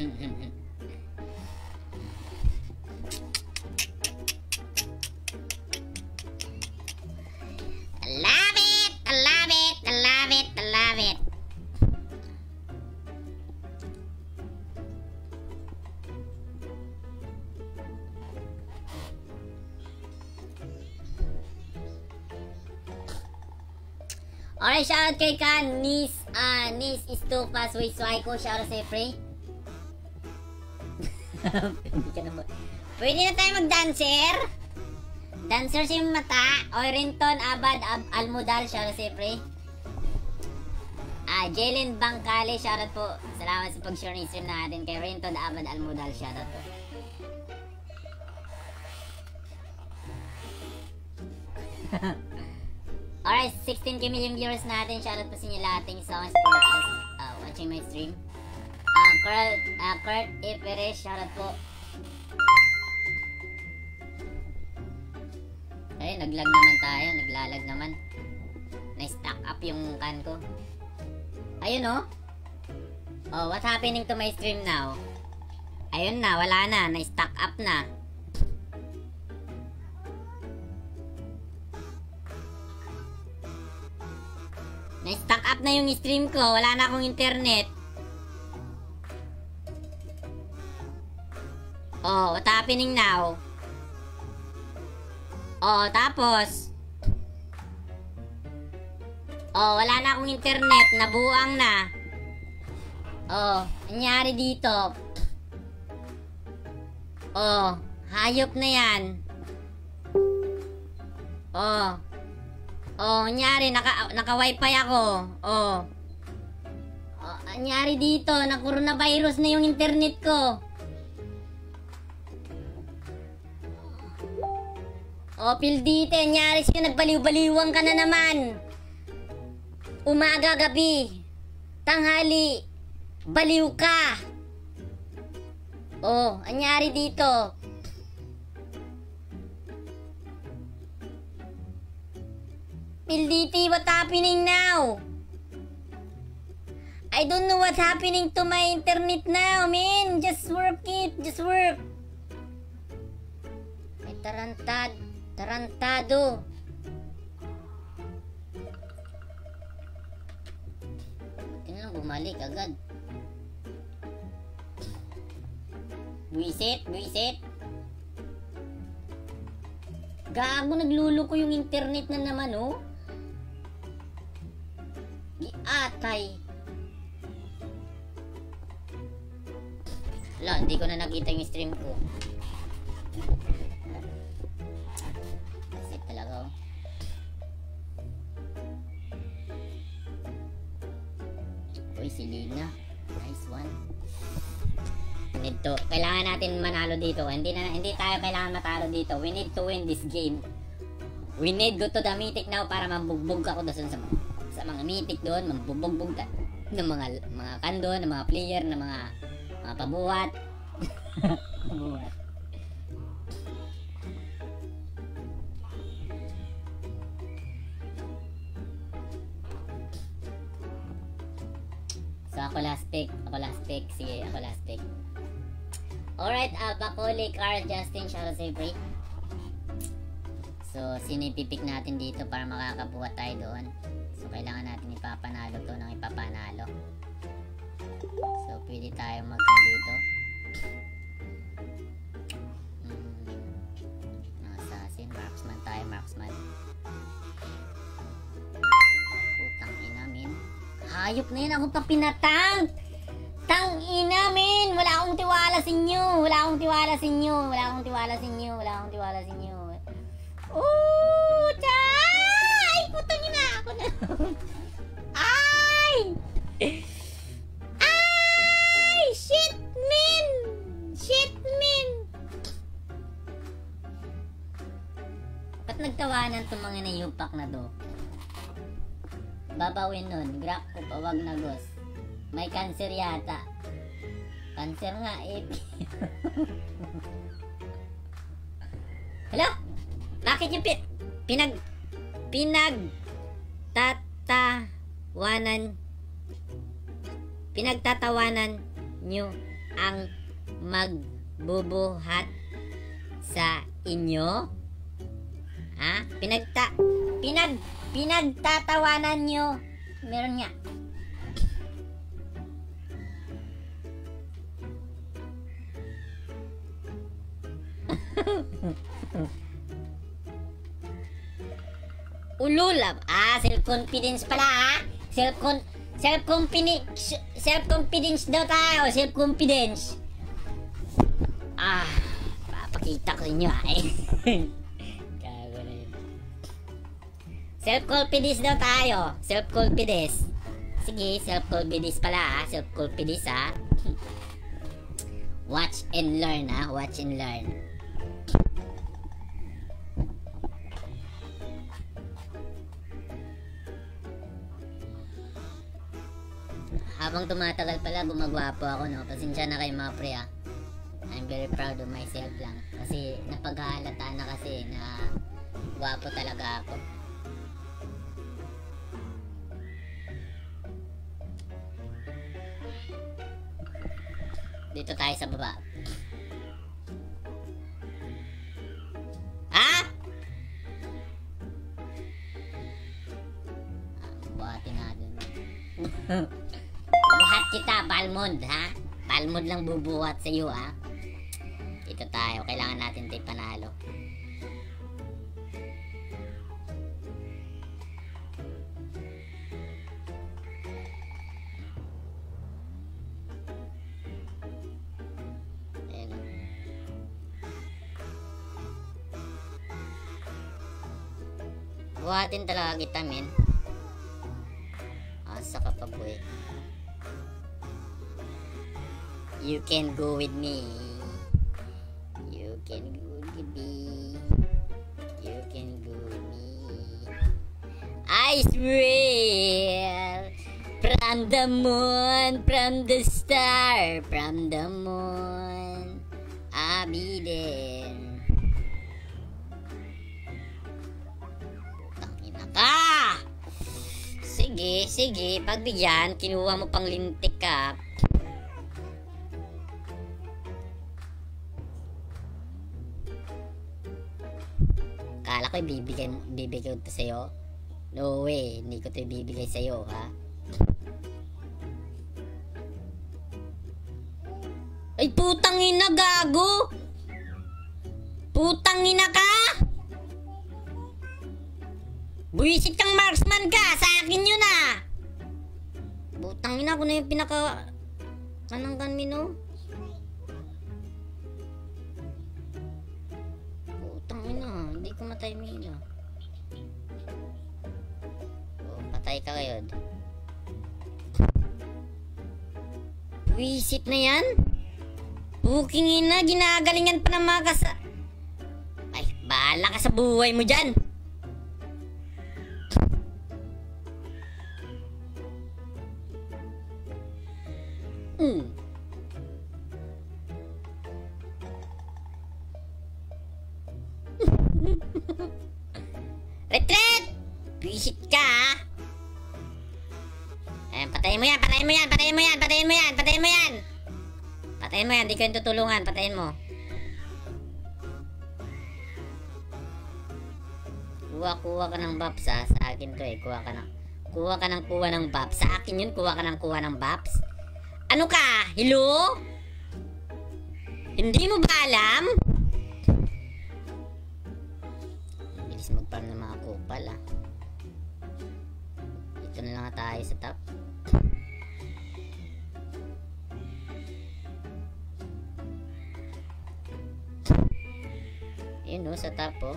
I love it. Alright, shoutout kay Kan. Nis is too fast with Swaiko. Shoutout sa free. Pwede na tayo mag-dancer? Dancer si Mata. Orinton Abad Almudal. Shoutout siyempre. Jalen Bangkale. Shoutout po. Salamat sa pag-share ng stream natin. Kay Orinton Abad Almudal. Shoutout po. Alright, 16k million viewers natin. Shoutout po sa inyo lahat. Thank you so much for watching my stream. Kurt E. Perez. Shoutout po. Ay, naglag naman tayo. Naglalag naman. Na-stack up yung can ko. Ayun oh. Oh, what's happening to my stream now? Ayun na, wala na. Na-stack up na. Na-stack up na yung stream ko. Wala na akong internet. Oh, what's happening now? Oh, tapos oh, wala na akong internet, nabuang na. Oh, nangyari dito. Oh, hayop na yan. Oh. Oh, nangyari, naka-wifi ako. Oh. Oh, nangyari dito, na-coronavirus na yung internet ko. O, Pildite, nyari siya, nagbaliw-baliwang ka na naman. Umaga, gabi, tanghali, baliw ka. O, anyari dito. Pildite, what's happening now? I don't know what's happening to my internet now, man. Just work it, just work. Ay, tarantado. Tingnan lang, bumalik agad. Buisit. Gago, nagluluko yung internet na naman, oh. Giatay. Wala, hindi ko na nakita yung stream ko. Uy, si Lina. Nice one. Kailangan natin manalo dito. Hindi tayo kailangan matalo dito. We need to win this game. We need go to the mythic now para mambugbog ako doon sa mga mythic doon. Mambugbog ng mga kando, ng mga player, ng mga pabuhat. Pabuhat. So, ako last pick. Sige, ako last pick. Alright, Bakoli, Carl, Justin, shoutout sa break. So, sino ipipick natin dito para makakabuhat tayo doon? So, kailangan natin ipapanalo to ng ipapanalo. So, pwede tayo mag-con dito. Assassin, marksman tayo, marksman. Putang ina, min. Hayop na yun, ako pa pinatang! Tang ina, min! Wala akong tiwala sa inyo! Oh, ay! Putang ina! Ako na! Ay! Ay! Shit, min! Ba't nagtawanan itong mga nayupak na to? Babawin nun. Grab ko pa, wag na gos. May cancer yata. Cancer nga eh. Hello? Bakit yung pinagtatawanan nyo ang magbubuhat sa inyo? Ha? Pinagtatawanan nyo. Meron nga. Ululab. Self-confidence pala ha. Self-confidence daw tayo. Self-confidence. Papakita ko inyo ha. Self-confidence daw tayo. Self-confidence. Sige, self-confidence pala Self-confidence Watch and learn Watch and learn. Habang tumatagal pala, gumagwapo ako, no? Pasensya na kayo mga pre, I'm very proud of myself lang. Kasi napaghahalata na kasi na gwapo talaga ako. Dito tayo sa baba. Buhatin natin. Buhat kita, Balmond, Balmond lang bubuhat sa iyo, Dito tayo, kailangan natin tayo panalo. Buhatin talaga kita, men. Asa ka pa, boy. You can go with me. You can go with me. You can go with me. I swear. From the moon, from the star, from the moon, I'll be there. Sige, pagbigyan, kinuha mo pang lintik ka. Kala ko bibigay ko ito sa'yo. No way, hindi ko ito bibigay sa'yo, Ay, putang ina, gago! Putang ina ka! Buwisit kang marksman ka! Sa akin yun, Putang ina, ako na yung pinaka... Kananggan mino. Putang ina, hindi ko matay mila. Patay ka ngayon. Buwisit na yan? Puking ina, ginagalingan pa ng mga Ay, bahala ka sa buhay mo dyan! Retreat! Visit ka, Ayan, patayin mo yan, patayin mo yan, patayin mo yan, patayin mo yan, patayin mo yan! Patayin mo yan, di ko yung tutulungan, patayin mo. Kuha ka ng Baps, Sa akin to, kuha ka ng Baps. Sa akin yun, kuha ng Baps. Ano ka? Hello? Hindi mo ba alam? Bilis mag-farm ng mga kupal, Dito na lang tayo sa top. Yun, sa top,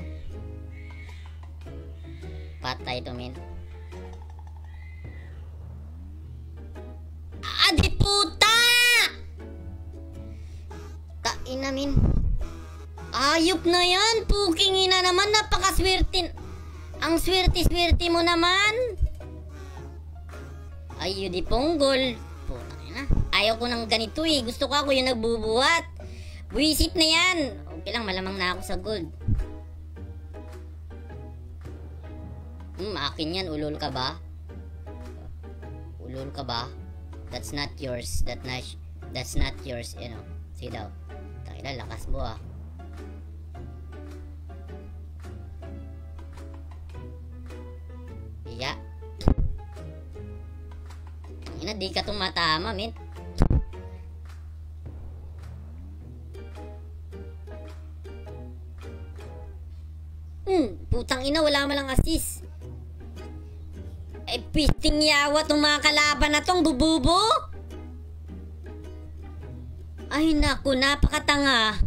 Patay to, men. Di puta! Kaina, min. Ayop na yan. Puking ina naman. Napakaswerte. Ang swerte-swerte mo naman. Ay, di ponggol. Puta na. Ayaw ko ng ganito, Gusto ko ako yung nagbubuhat. Buwisit na yan. Okay lang, malamang na ako sa gold. Akin yan. Ulol ka ba? Ulol ka ba? That's not yours. That's not yours, Sige daw. Takila, lakas mo, Iya. Ina, di ka tumatama, men. Putang ina, wala malang assist. Pisting yawa tong mga kalaban na tong bububo. Ay naku, napakatanga.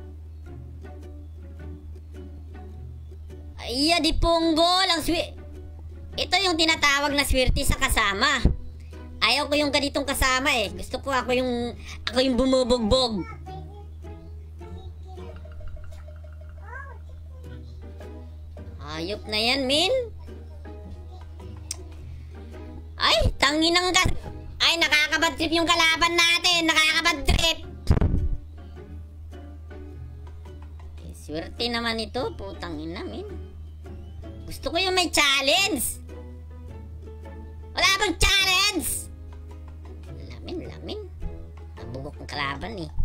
Ay, di ponggol. Ito yung tinatawag na swerte sa kasama. Ayaw ko yung ganitong kasama eh. Gusto ko ako yung bumubugbog. Hayop na yan, min. Ay, tanginang gas. Ay, nakakabad trip yung kalaban natin. Nakakabad trip. Swerte naman ito. Putang ina, min. Gusto ko yung may challenge. Wala bang challenge? Lamin. Nabugok ng kalaban eh.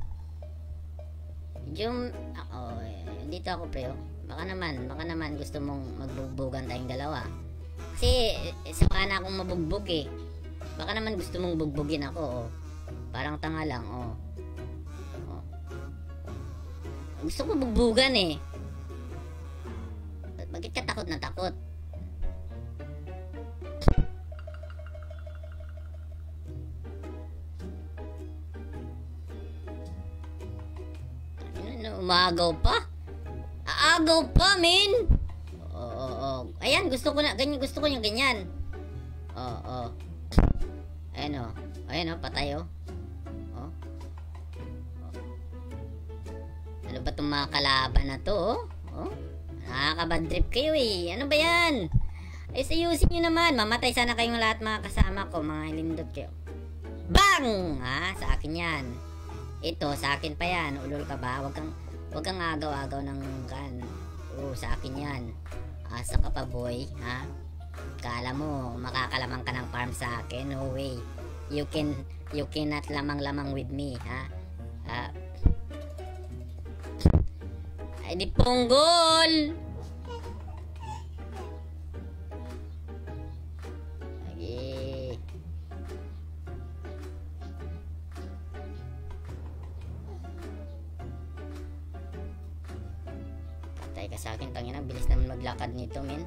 Yung, dito ako pre. Baka naman gusto mong magbugbugan tayong dalawa. Kasi, saka na akong mabugbog eh. Baka naman gusto mong bugbugin ako, oh. Parang tanga lang, oh. Gusto ko bugbugan eh. Bakit ka takot na takot? Umagaw pa? Aagaw pa, min! Oo. Ayan, gusto ko yung ganyan. Oo. Ayan o, patay o. Ano ba itong mga kalaban na to, oh? Nakakabad trip kayo eh. Ano ba yan? Ay, sayusin nyo naman. Mamatay sana kayong lahat mga kasama ko. Mga hilindot kayo. Bang! Ha? Sa akin yan. Ito, sa akin pa yan. Ulol ka ba? Huwag kang agaw-agaw ng kan. Oo, sa akin yan. Asa ka pa, boy. Ha? Kala mo, makakalamang ka ng farm sa akin? No way. You cannot lamang-lamang with me. Ha? Ay, di ponggol! Lagi. Patay ka sa akin, tangina. Bilis naman maglakad nito, men.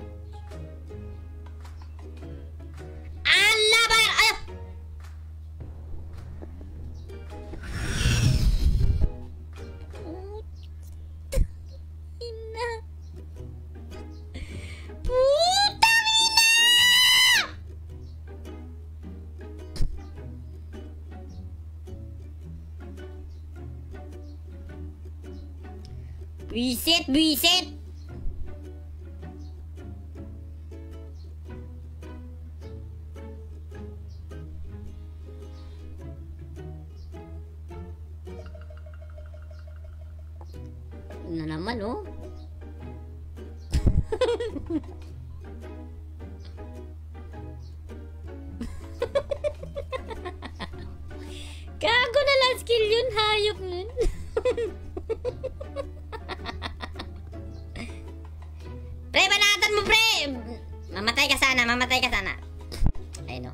Buisit! Na naman, oh. Gago na lang skill yun, hayop nun. Pre, banatan mo, pre! Mamatay ka sana. Ayun, no.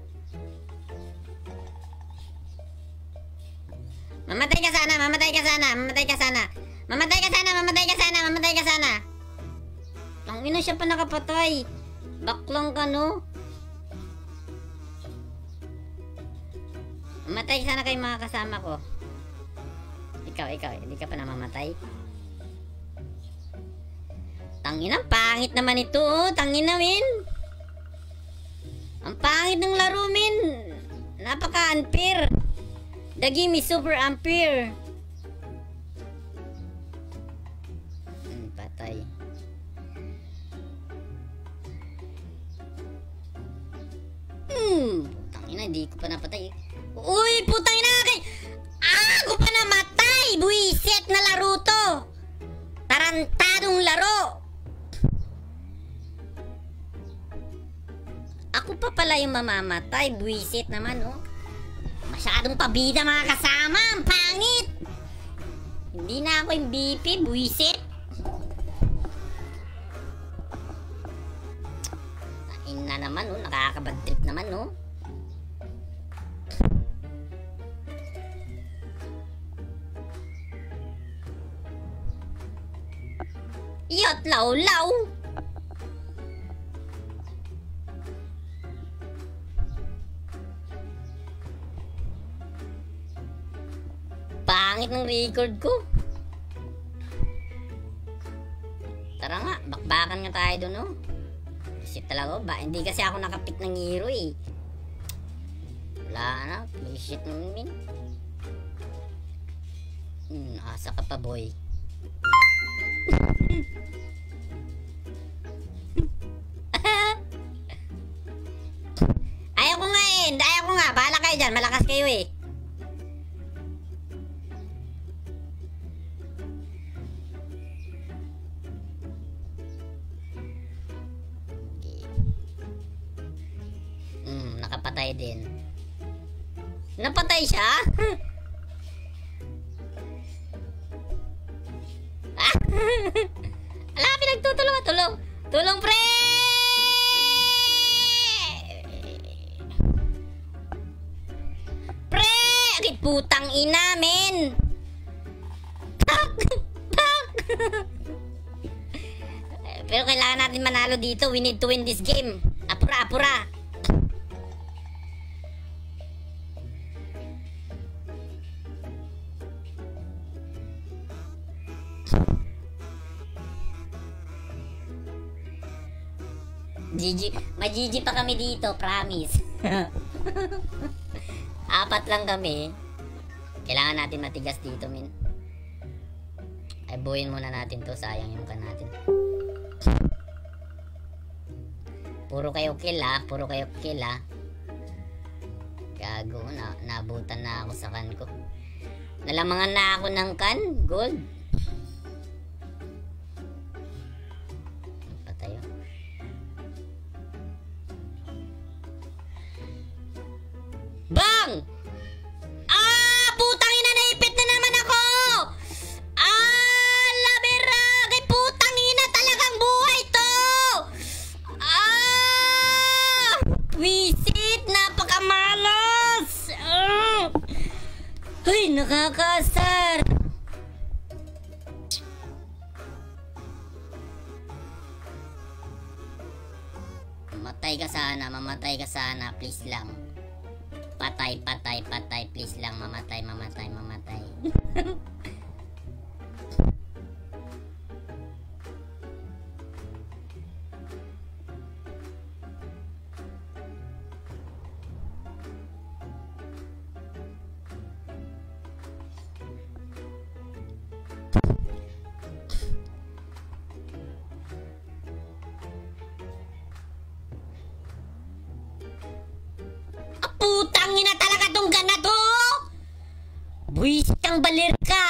Mamatay ka sana. Ang ina siya pa nakapatay. Baklang ka, no? Mamatay sana kayo mga kasama ko. Ikaw, hindi ka pa namamatay. Tangina, pangit naman ito, oh. Tangina, min. Ang pangit ng laro, min. Napaka-unfair. The game is super unfair. Patay. Tangina, hindi ko pa napatay. Uy, putang ina kay. Ako pa namatay. Buisit na laro to. Tarantadong laro. Ako pa pala yung mamamatay. Buisit naman, oh. Masyadong pabida mga kasama. Ang pangit. Hindi na ako yung BP. Buisit. Tain na naman, oh. Nakakabad trip naman, oh. Iyot, law. Pangit ng record ko. Tara nga, bakbakan nga tayo doon, oh. Visit talaga ba? Hindi kasi ako nakapit ng hero eh. Wala na. Visit naman. Asa ka pa boy. Ayaw ko nga eh. Ayaw ko nga. Bahala kayo dyan. Malakas kayo eh. Nakapatay din. Napatay siya? Ala, pinagtutulong. Tulong, pre! Pre! Agit putang ina, men! Tak! Pero kailangan natin manalo dito. We need to win this game. Apura. Mag-GG pa kami dito, promise. 4 lang kami. Kailangan natin matigas dito, min. Ay, buuin muna natin to. Sayang yung kan natin. Puro kayo kill ha. Gago, nabutan na ako sa kan ko. Nalamangan na ako ng kan. Gold. Patayo. Bang! Putang ina, naipit na naman ako! Labera! Kay putang ina, talagang buhay to! Wisit! Napakamalas! Ay, nakakasar! Mamatay ka sana, please lang. Patay, please lang, mamatay. Putang ina talaga tong gana to! Buwisit kang balir ka!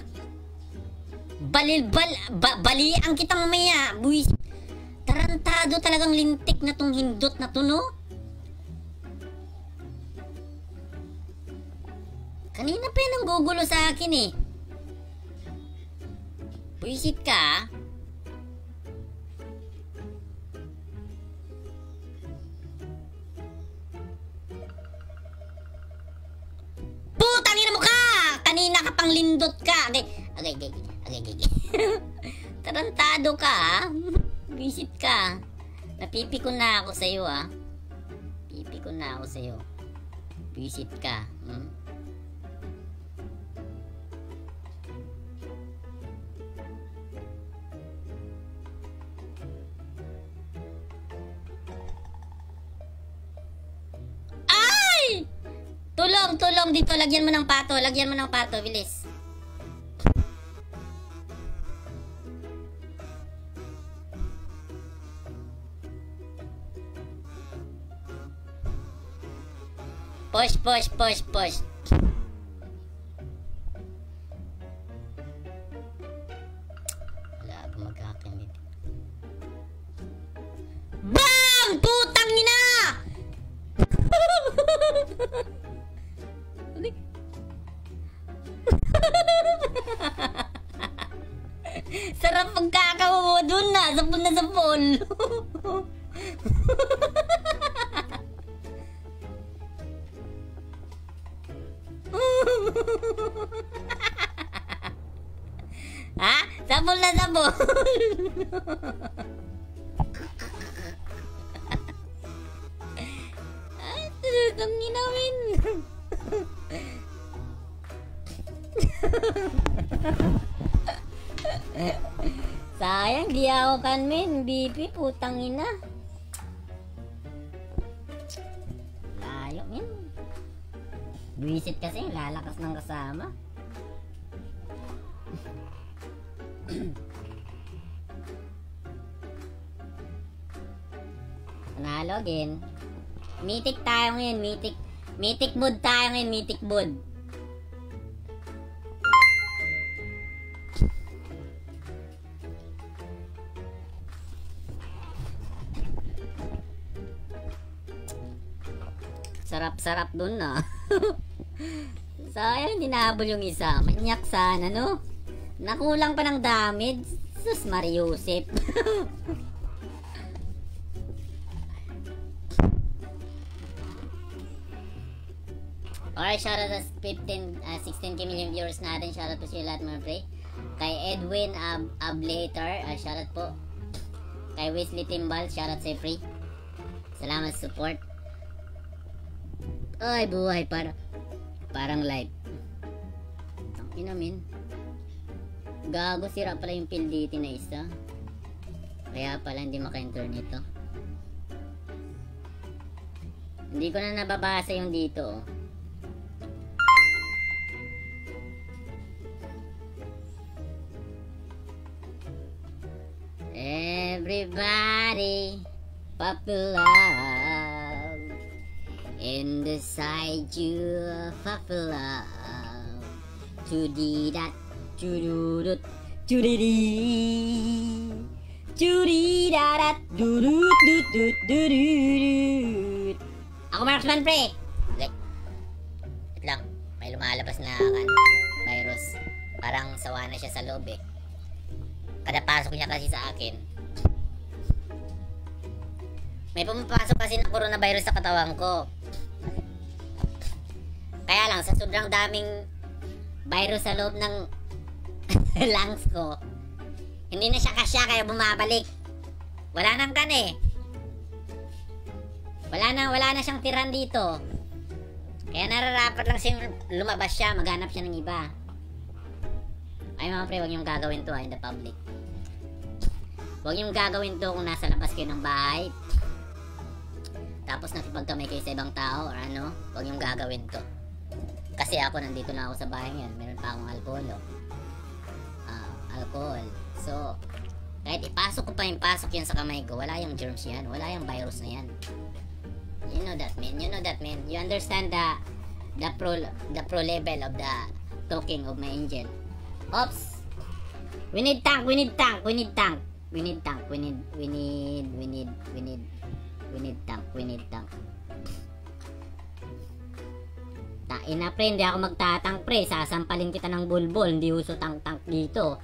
Balian kita mamaya! Buwisit! Tarantado talagang lintik na tong hindot na to, no? Kanina pa yan ang gugulo sa akin eh. Buwisit ka? Kanina ka pang lindot ka. Okay. Tarantado ka, ha? Visit ka. Napipikon na ako sa'yo, ha? Visit ka. Tulong dito, lagyan mo ng pato, bilis. Push. Wala pa magkakakin dito. BAM! Putang ina! Sarap pagkakaw mo dun na. Sapol. Ha? Sapol na sapol. Ay, talagang ginawin. Sayang, di ako kan, men. BP, putang ina. Buisit kasi, lalakas ng kasama. Panalo again. Mythic tayo ngayon, mythic. Mythic mood tayo ngayon, mythic mood. Sarap-sarap dun na. Sayang, dinabol yung isa. Manyak sana, no? Nakulang pa ng damage. Sus, Mariusip. Alright, shoutout sa 16k million viewers natin. Shoutout po siya lahat mga pre. Kay Edwin Ablater, shoutout po. Kay Wesley Timbal, shoutout sa pre. Salamat sa support. Ay, buhay, parang live. Tangina, min. Gago, sira pala yung PLDT na isa. Kaya pala hindi maka-internet to. Hindi ko na nababasa yung dito, oh. Everybody popular in the side you popular to di dat chududut chudidi chudi dadat dudut dudut dudut. Ako marksman pre. Wait lang, may lumalabas na kan virus. Parang sawa na siya sa loob eh. Kada pasok niya kasi sa akin, may pumapasok kasi ng coronavirus sa katawan ko. Kaya lang, sa sobrang daming virus sa loob ng lungs ko, hindi na siya kasya, kaya bumabalik. Wala nang kan eh. Wala na siyang tiran dito. Kaya nararapat lang siyang lumabas siya, maghanap siya ng iba. Ay mga pre, huwag niyong gagawin to in the public. Huwag niyong gagawin to kung nasa labas kayo ng bahay. Tapos nakipagkamay kayo sa ibang tao or ano, huwag niyong gagawin to. Kasi ako, nandito na ako sa bahay ngayon. Meron pa akong alcohol, oh. Alcohol. So, kahit ipasok ko pa yung pasok yan sa kamay ko, wala yung germs yan. Wala yung virus na yan. You know that, man. You know that, man. You understand the pro level of the talking of my angel. Ops! We need tank, we need tank, we need tank. We need tank, we need tank, we need tank. Tain na pre, hindi ako magtatank pre. Sasampalin kita ng bulbol, hindi uso tank dito.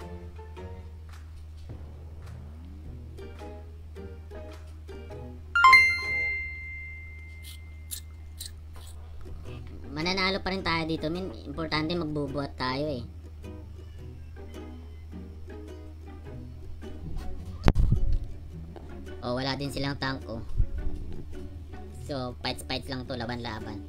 Mananalo pa rin tayo dito, min. Importante magbubuhat tayo eh. Oh, wala din silang tank, oh. So, fights lang to, laban-laban.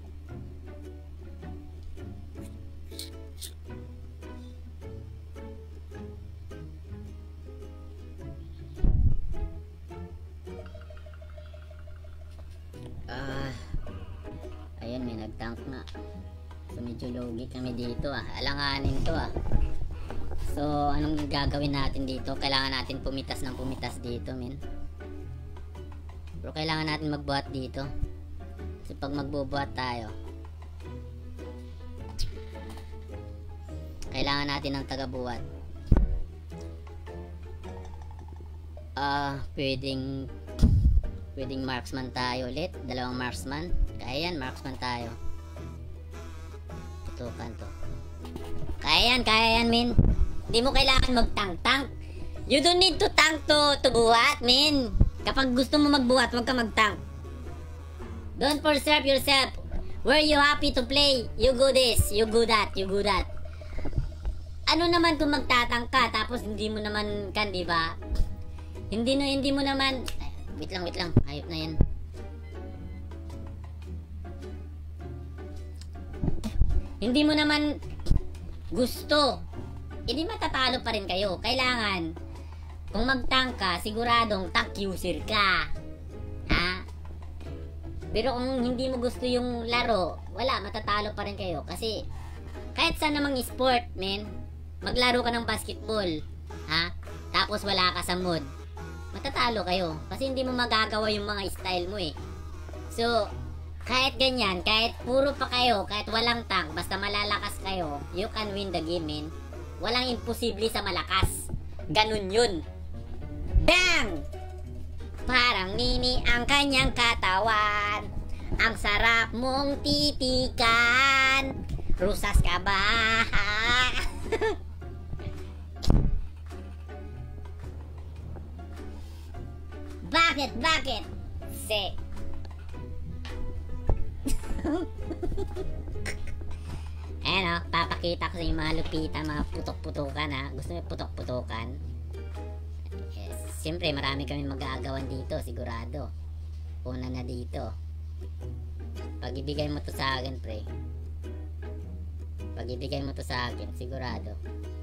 Ayun, may nag-tank na. So, medyo logi kami dito, ah. Alanganin to, ah. So, anong gagawin natin dito? Kailangan natin pumitas ng pumitas dito, men. Pero kailangan natin magbuhat dito. Kasi pag magbubuhat tayo, kailangan natin ng taga-buhat. Pwedeng marksman tayo ulit. Dalawang marksman. Kaya yan, marksman tayo. Tutukan to. Kaya yan, min. Hindi mo kailangan mag-tank. You don't need to tank to buhat, min. Kapag gusto mo magbuhat, huwag ka mag-tank. Don't preserve yourself. Where you happy to play, you go this, you go that, you go that. Ano naman kung magtatang ka, tapos hindi mo naman kan, di ba? Hindi mo naman. Wait lang. Hayop na yan. Hindi mo naman gusto. Hindi matatalo pa rin kayo. Kailangan, kung mag-tank ka, siguradong tank user ka. Ha? Pero kung hindi mo gusto yung laro, wala, matatalo pa rin kayo. Kasi, kahit saan namang sport, men, maglaro ka ng basketball, ha? Tapos wala ka sa mood, matatalo kayo. Kasi hindi mo magagawa yung mga style mo eh. So, kahit ganyan, kahit puro pa kayo, kahit walang tank, basta malalakas kayo, you can win the game, men. Walang imposible sa malakas. Ganun yun. Bang! Parang mini ang kanyang katawan. Ang sarap mong titikan. Rusas ka ba? Bakit? Bakit? Se. Ayan o, papakita ko sa inyo mga lupitan, mga putok-putukan ha. Gusto nyo putok-putukan? Yes. Siyempre marami kami mag-aagawan dito, sigurado. Una na dito. Pag ibigay mo to sa akin, pre. Pag ibigay mo to sa akin, sigurado.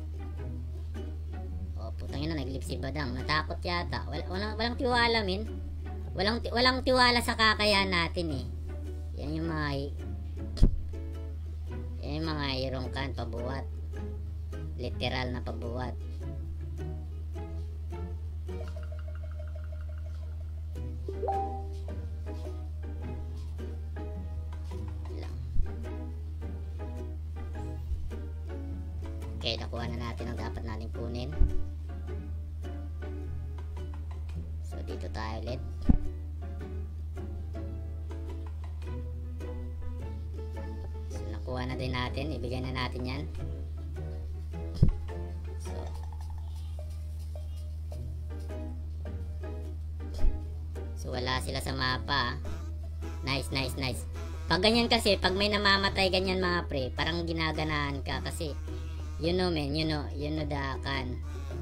Oh, putang ina, naglip si Badang. Natakot yata. Walang tiwala, min. Walang tiwala sa kakayahan natin eh. Yan yung mga irongkan, pabuwat. Literal na pabuwat. Okay, nakuha na natin ang dapat natin kunin. So, dito tayo ulit. So, nakuha na din natin. Ibigay na natin yan. So, wala sila sa mapa. Nice, nice, nice. Pag ganyan kasi, pag may namamatay ganyan mga pre, parang ginaganahan ka kasi you know man, you know the kan.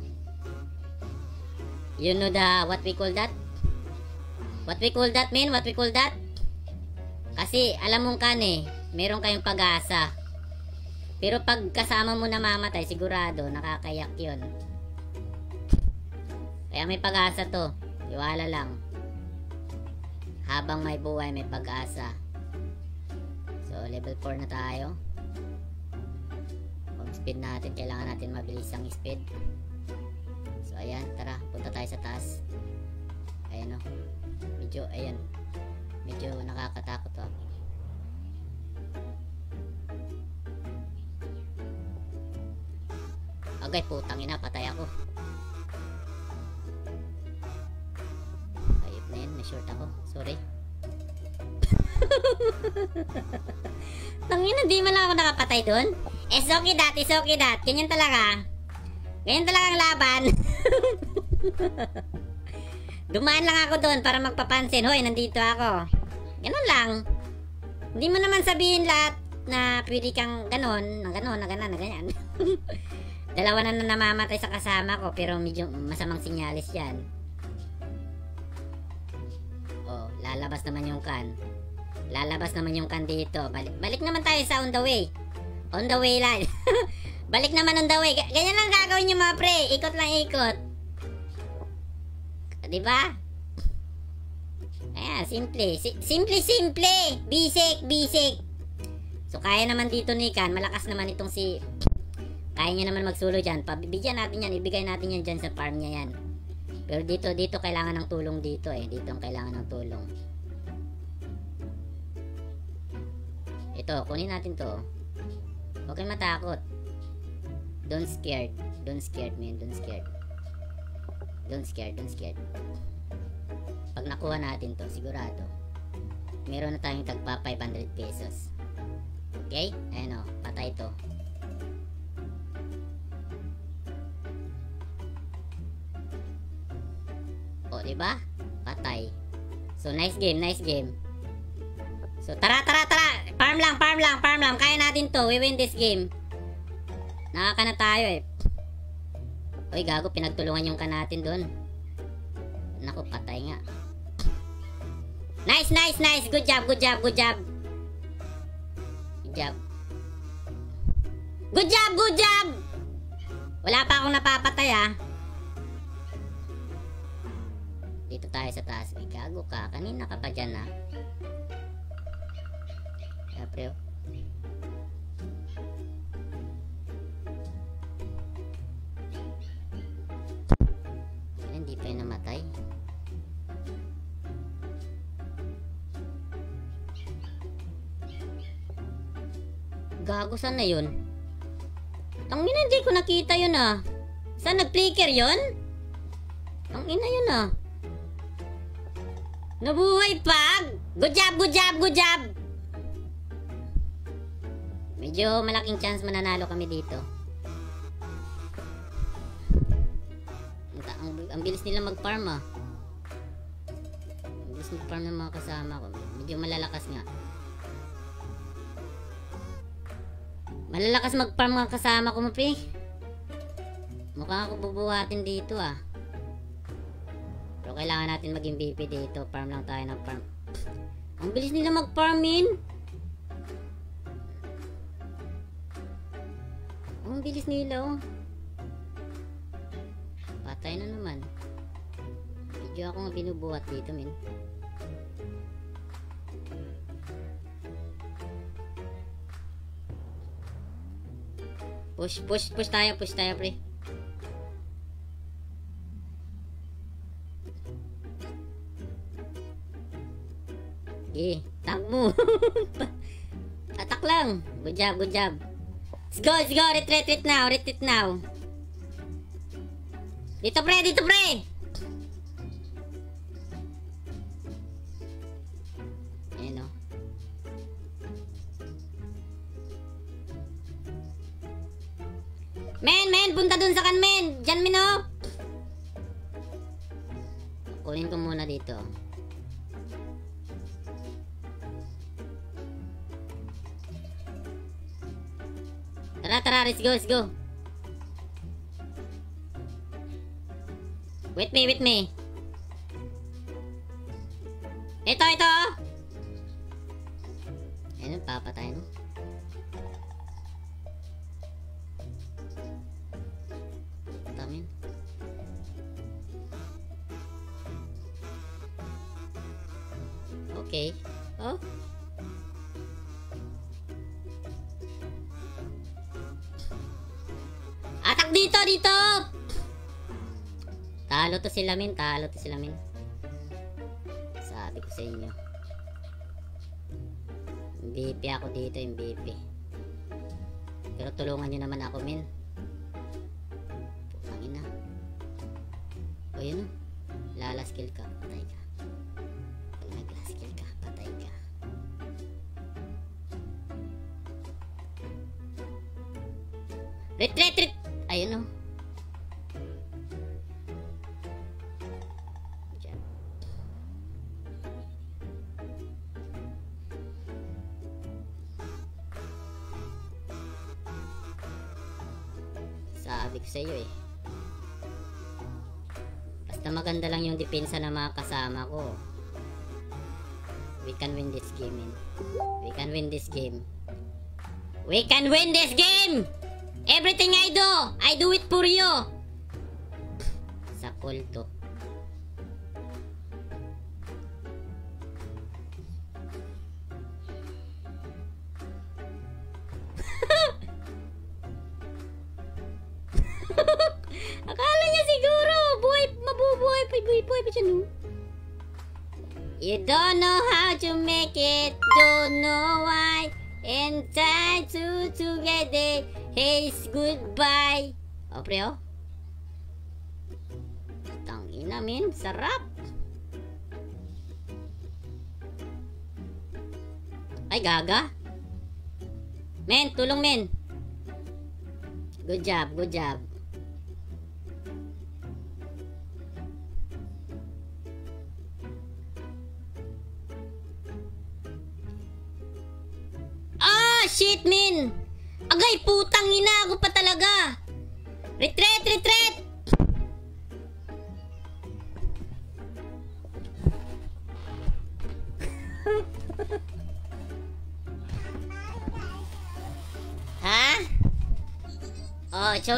You know the, what we call that? What we call that, man? What we call that? Kasi, alam mong kan eh, meron kayong pag-asa. Pero pag kasama mo namamatay, sigurado, nakakayak yun. Kaya may pag-asa to. Iwala lang. Habang may buhay, may pag-asa. So, level 4 na tayo. Speed natin, kailangan natin mabilis ang speed. So ayan, tara, punta tayo sa taas. Ayan o, medyo nakakatakot to. Okay, putang ina, patay ako. Ayop na yun, na-short ako, sorry. Tangina, di man lang ako nakapatay doon. It's okay that, it's okay that. Ganyan talaga. Ganyan talaga ang laban. Dumaan lang ako doon para magpapansin. Hoy, nandito ako. Ganun lang. Hindi mo naman sabihin lahat na pwede kang ganon, na ganyan. Dalawa na namamatay sa kasama ko, pero medyo masamang sinyalis yan. Oh, lalabas naman yung kan. Lalabas naman yung kan dito. Balik naman tayo sa on the way. On the way lang. Balik naman on the way. Ganyan lang gagawin nyo mga pre. Ikot lang ikot. Diba? Ayan, simple. Simple. Basic. So, kaya naman dito ni Kan. Malakas naman itong si... Kaya niya naman magsulo dyan. Pabibigyan natin yan. Ibigay natin yan dyan sa farm niya yan. Pero dito kailangan ng tulong dito eh. Dito ang kailangan ng tulong. Ito, kunin natin to. Huwag kayong matakot. Don't scared, man. Don't scared. Pag nakuha natin to, sigurado, meron na tayong tagpa 500 pesos. Okay? Ayan o, patay to. O, diba? Patay. So, nice game. So, tara. Farm lang. Kaya natin to. We win this game. Nakaka na tayo eh. Uy, gago. Pinagtulungan yung ka natin dun. Naku, patay nga. Nice. Good job. Wala pa akong napapatay ah. Dito tayo sa taas. Uy, gago ka. Kanina ka pa dyan ah. pre. Hindi pa yung namatay. Gago, saan na yun? Tangina, hindi ko nakita yun ah. Saan nag-flicker yun? Tangina yun ah. Nabuhay pa! Good job, good job, good job! Medyo malaking chance mananalo kami dito. Ang bilis nila mag-farm ah. Ang bilis mag-farm ng mga kasama ko. Medyo malalakas nga. Malalakas mag-farm mga kasama ko, mapi. Mukhang ako bubuhatin dito ah. Pero kailangan natin maging VP dito. Farm lang tayo ng farm. Ang bilis nila mag-farmin. Ang bilis nila oh. Patay na naman. Medyo ako nga binubuhat dito, men. Push tayo, pre. Tank mo. Attack lang. Good job, good job. Let's go. Retreat now. Dito, pre. Ayan o. Men, punta dun sa kan, men. Diyan, men, o. Kunin ko muna dito. Tara, let's go. Wait me. Ito. Ayun, papatay no. Tamin. Okay. Oh. Atak dito. Talo to sila, men. Sabi ko sa inyo. MVP ako dito, MVP. Pero tulungan nyo naman ako, men. Putang ina. O yun o. Lala skill ka, patay ka. Pag nag-last skill ka, patay ka. Retreat. Ayun o. Sabi ko sa iyo eh. Basta maganda lang yung depensa ng mga kasama ko. We can win this game, man. We can win this game. Everything I do it for you. Sa kulto. Akala niya siguro mabubuhay pa siya, no? You don't know how to make it, don't know why, and time to together, haze goodbye. O, pre, o. Tangina, men, sarap. Ay, gaga. Men, tulong, men. Good job. Shit, min! Agay, putang ina, ako pa talaga! Retreat! Ha? Oh, chu.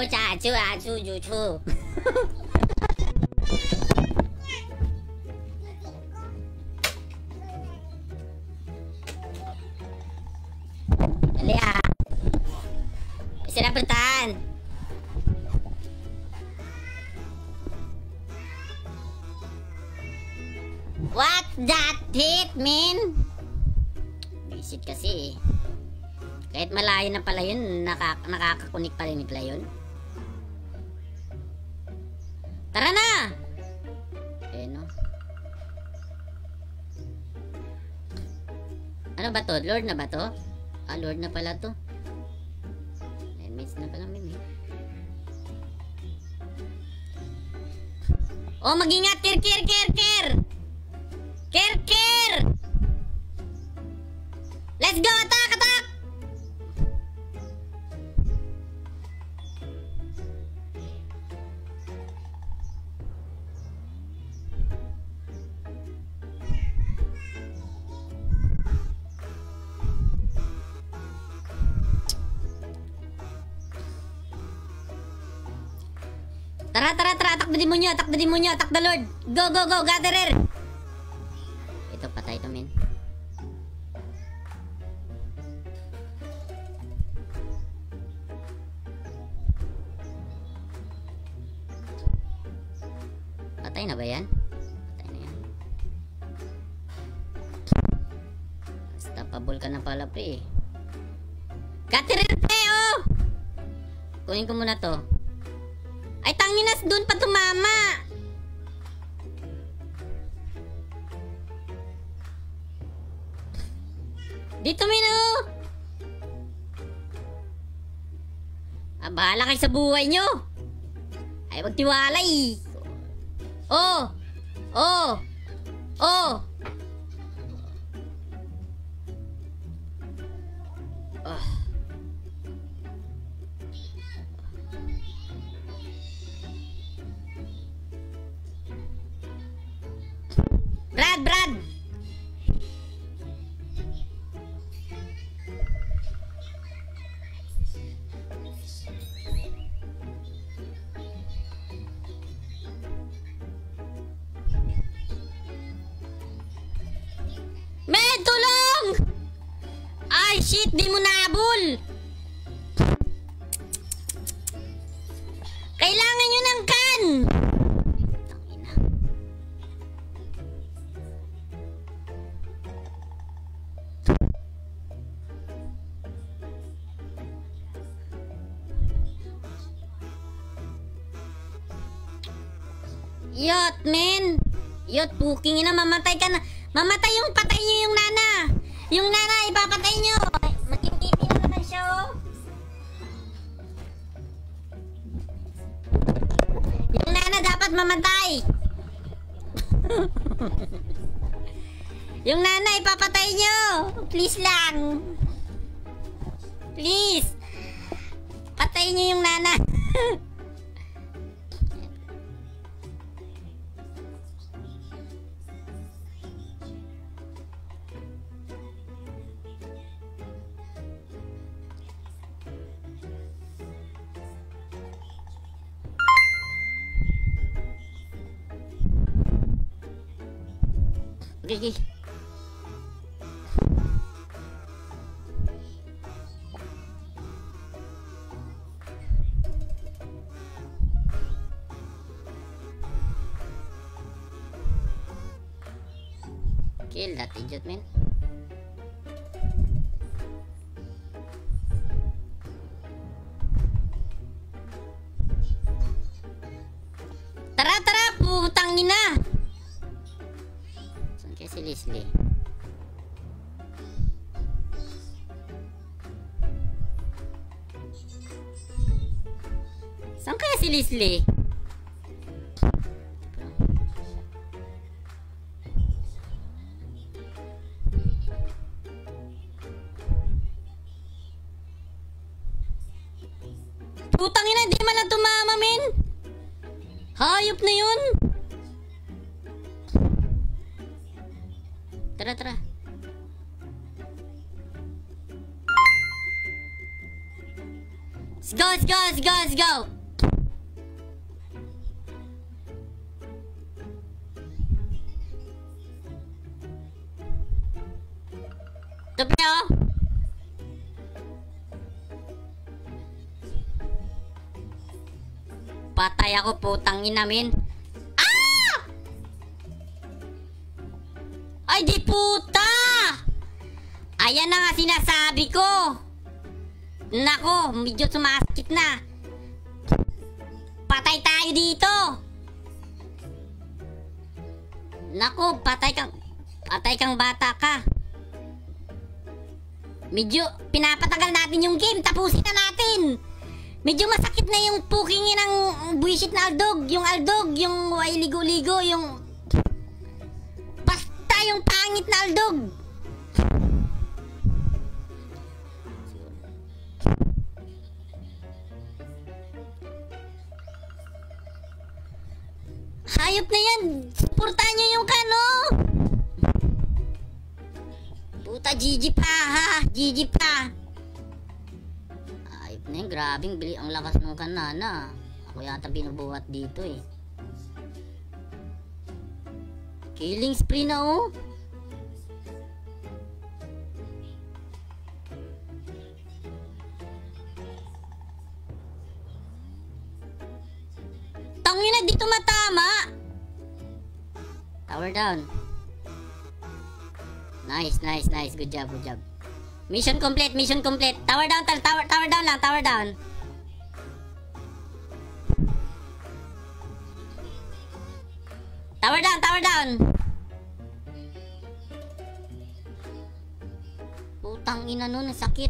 What that hit, man? Visit kasi eh. Kahit malayo na pala yun, nakakakunik pa rin pala yun. Tara na! Eh no. Ano ba to? Lord na ba to? Ah, Lord na pala to. 9 minutes na pala, min eh. Oh, mag-ingat! Ker! Let's go! Attack! Tara, attack the demonyo, attack the Lord. Go, gatherer. Ito, patay to, men. Patay na ba yan? Patay na yan. Unstoppable ka na pala, pre. Gatherer, pre, oh! Kunin ko muna to. Ay, tanginas, doon pa tumama. Dito, Mino. Ah, bahala kayo sa buhay nyo. Ay, magtiwala eh. Oh. Brad! Men, tulong! Ay, shit, di mo nahabol! Kailangan nyo ng kan! Yot, men. Yot, puking ina, mamatay ka na. Mamatay yung patay niyo yung nana. Yung nana, ipapatay niyo. Magkimkipi na naman siya, oh. Yung nana dapat mamatay. Yung nana, ipapatay niyo. Please lang. Please. Patay niyo yung nana. Okay. Kill that idiot, man. Tara, putang ina. Si Leslie. Saan kaya si Leslie? Putang ina, di man lang tumama, men. Hayop na yun. Tara. Let's go. Tabi, oh. Patay ako, putang ina, men. Ah! Ay, di puta! Ayan na nga sinasabi ko. Nako, medyo sumasakit na. Patay tayo dito. Nako, patay kang bata ka. Medyo pinapatagal natin yung game. Tapusin na natin. Medyo masakit na yung pukingin ng buwisit na aldog. Yung aldog, yung ay ligo-ligo, yung basta yung pangit na aldog. Hayop na yan. Suportahan nyo yung kano. Puta, GG pa ha. GG pa. Hayop na yan. Grabing bili ang lakas ng kanana. Ako yata binubuhat dito eh. Killing spree na oh. Tangin na, dito matama. Tower down. Nice. Good job. Mission complete. Tower down lang, tower down. Tower down. Putang ina nun, sakit.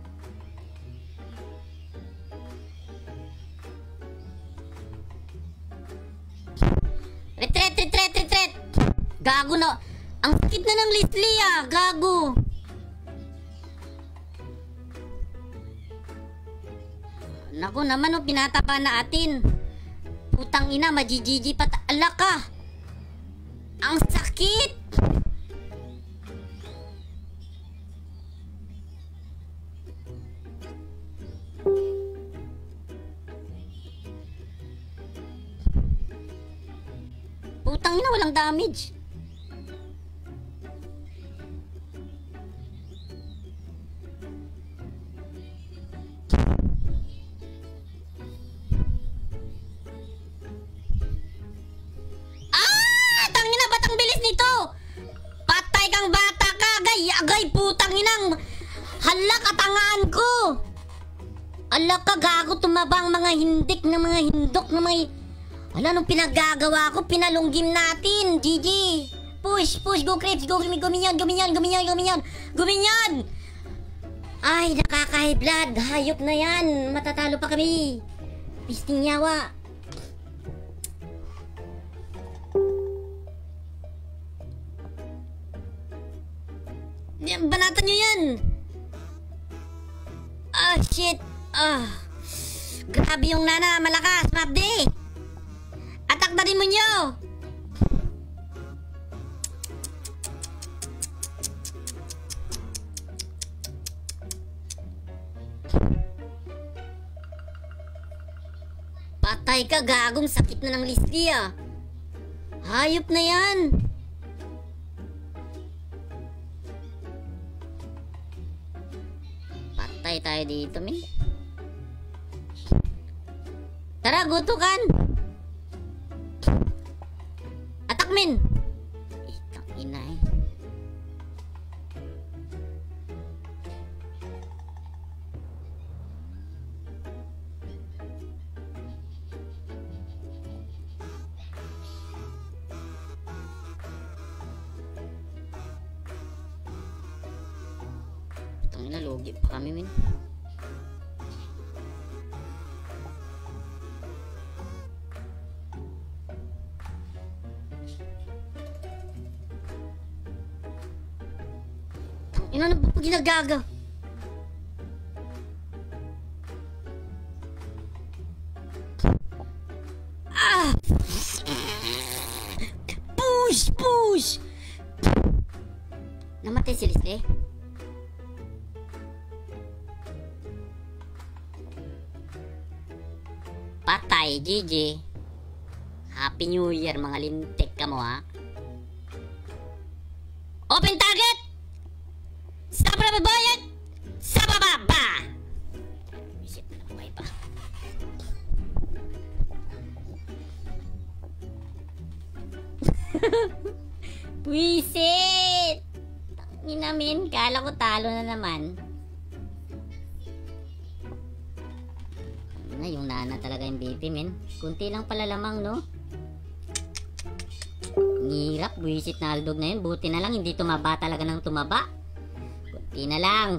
Retreat. Gago na. Ang sakit na ng Leslie ah. Gago. Naku naman oh, pinatapa na atin. Putang ina, majijiji pa. Ala ka. Ang sakit. Putang ina, walang damage. Tangina, ba't ang bilis nito? Patay kang bata ka. Agay, putang inang. Hala, katangaan ko. Ala ka, gago, tumabang mga hindik na mga hindok na may... Wala, nung pinagagawa ko, pinalunggim natin. GG. Push. Go Crips. Guminyan. Ay, nakaka-high blood. Hayop na yan. Matatalo pa kami. Pisting yawa. Banatan nyo yan. Ah, shit. Grabe yung nana. Malakas. Mabdi. Atak na rin mo nyo! Patay ka, gagong, sakit na ng Leslie ah. Hayop na yan. Patay tayo dito, min. Tara, gutukan. Min. Itang ina eh. Itang ina, logi pa kami, min. Ano na ba ginagaga? Push! Namatay si Leslie? Patay, GG. Happy New Year, mga lintik ka mo ha. Open target! Sa babayat! Sa bababa! Isip na lang buhay pa. Puisit! Inamin, kala ko talo na naman. Na yung nana talaga yung baby, men. Kunti lang pala lamang, no? Ngirap, buwisit na aldog na yun. Buti na lang, hindi tumaba talaga ng tumaba. Kunti na lang.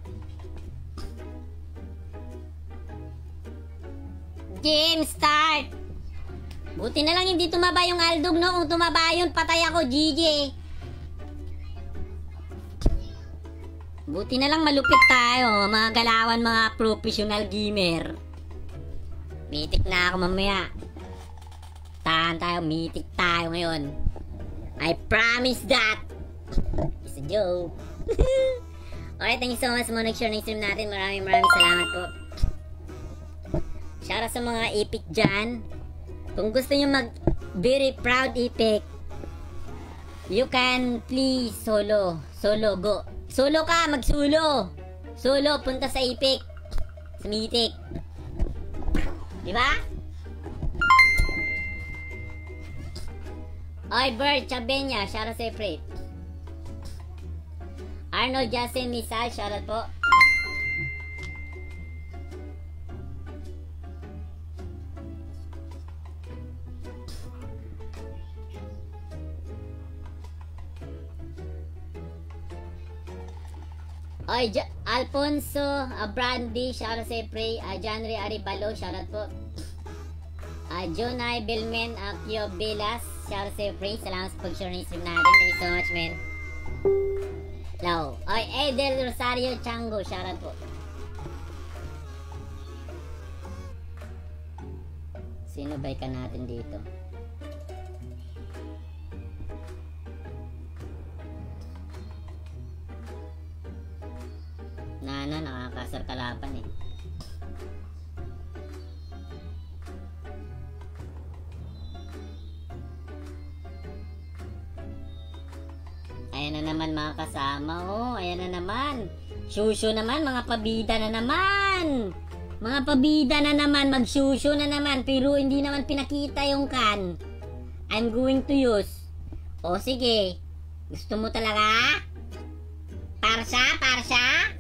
Game start! Buti na lang hindi tumaba yung aldog, no? Kung tumaba yun, patay ako, GG. Buti na lang malupit tayo, mga galawan, mga professional gamer. Mythic na ako mamaya. Tahan tayo, mythic tayo ngayon. I promise that. It's a joke. Alright, thank you so much sa mga nag-share ng stream natin. Maraming salamat po. Shoutout sa mga epic dyan. Kung gusto nyo mag very proud epic, you can please solo. Solo, go. Solo ka, mag-solo. Solo, punta sa epic. Sa mythic. Diba? Oy, Bert Chabenya, shoutout sa Fred. Arnold Jasen Misal, shoutout po. Oy, Alfonso Brandy, shoutout sa Prey. Janry Aribalo, shoutout po. Jonay Belmen Akio Belas, shoutout sa Prey. Salamat sa pag-share ng stream natin. Thank you so much, man. Hello. Oy, Edel Rosario Chango, shoutout po. Sino ba ka natin dito? Nana, nakakasar kalaban eh. Ayan na naman mga kasama, oh. Ayan na naman. Shusho naman, mga pabida na naman. Mga pabida na naman, mag-shusho na naman. Pero hindi naman pinakita yung kan. I'm going to use. O sige. Gusto mo talaga? Parsa? Parsa?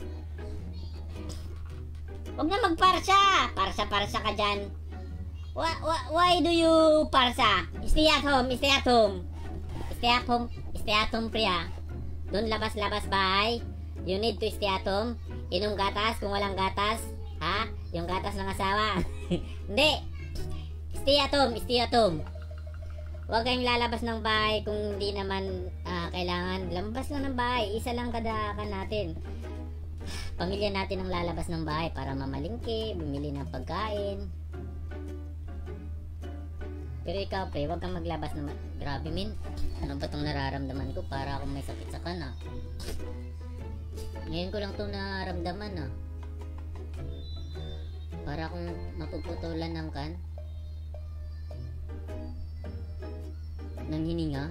Huwag na magparsa. Parsa ka dyan. Why do you parsa? Stay at home. Stay at home. Stay at home. Stay at home, priya. Don't labas-labas, bahay. You need to stay at home. Inom gatas kung walang gatas. Ha? Yung gatas ng asawa. Hindi. Stay at home. Stay at home. Huwag kayong lalabas ng bahay kung hindi naman kailangan. Lamabas lang ng bahay. Isa lang kadakan natin. Pamilya natin ang lalabas ng bahay para mamalingke, bumili ng pagkain. Pero ikaw, pre, huwag kang maglabas naman. Grabe, min. Ano ba itong nararamdaman ko? Para akong may sakit sa kana. Ngayon ko lang itong nararamdaman, Para akong mapuputulan ng kan. Nang hininga.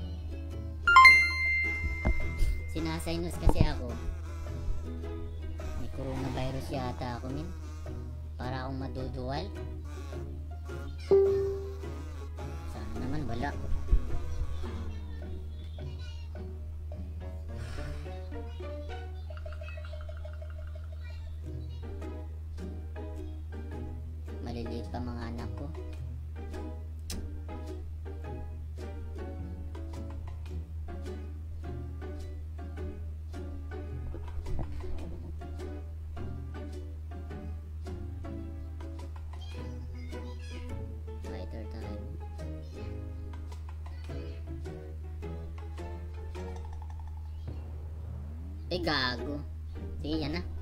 Sinasaynos kasi ako. May coronavirus yata ako, min. Para akong maduduwal. Sana naman wala. Maliliit pa mga anak ko. Fighter time. Gago. Sige, yan na.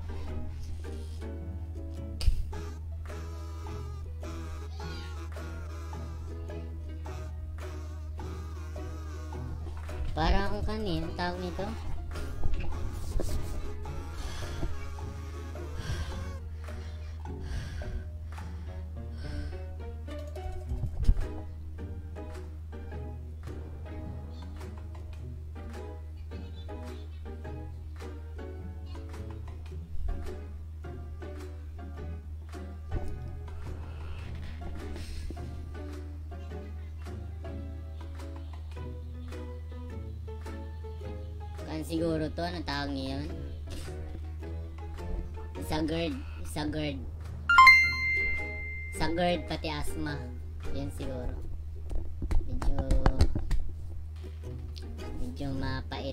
Para akong kanin, tawag nito. Yan siguro to, ano tawag niyon? Sagard. Sagard pati asthma. Yan siguro. Medyo mapait.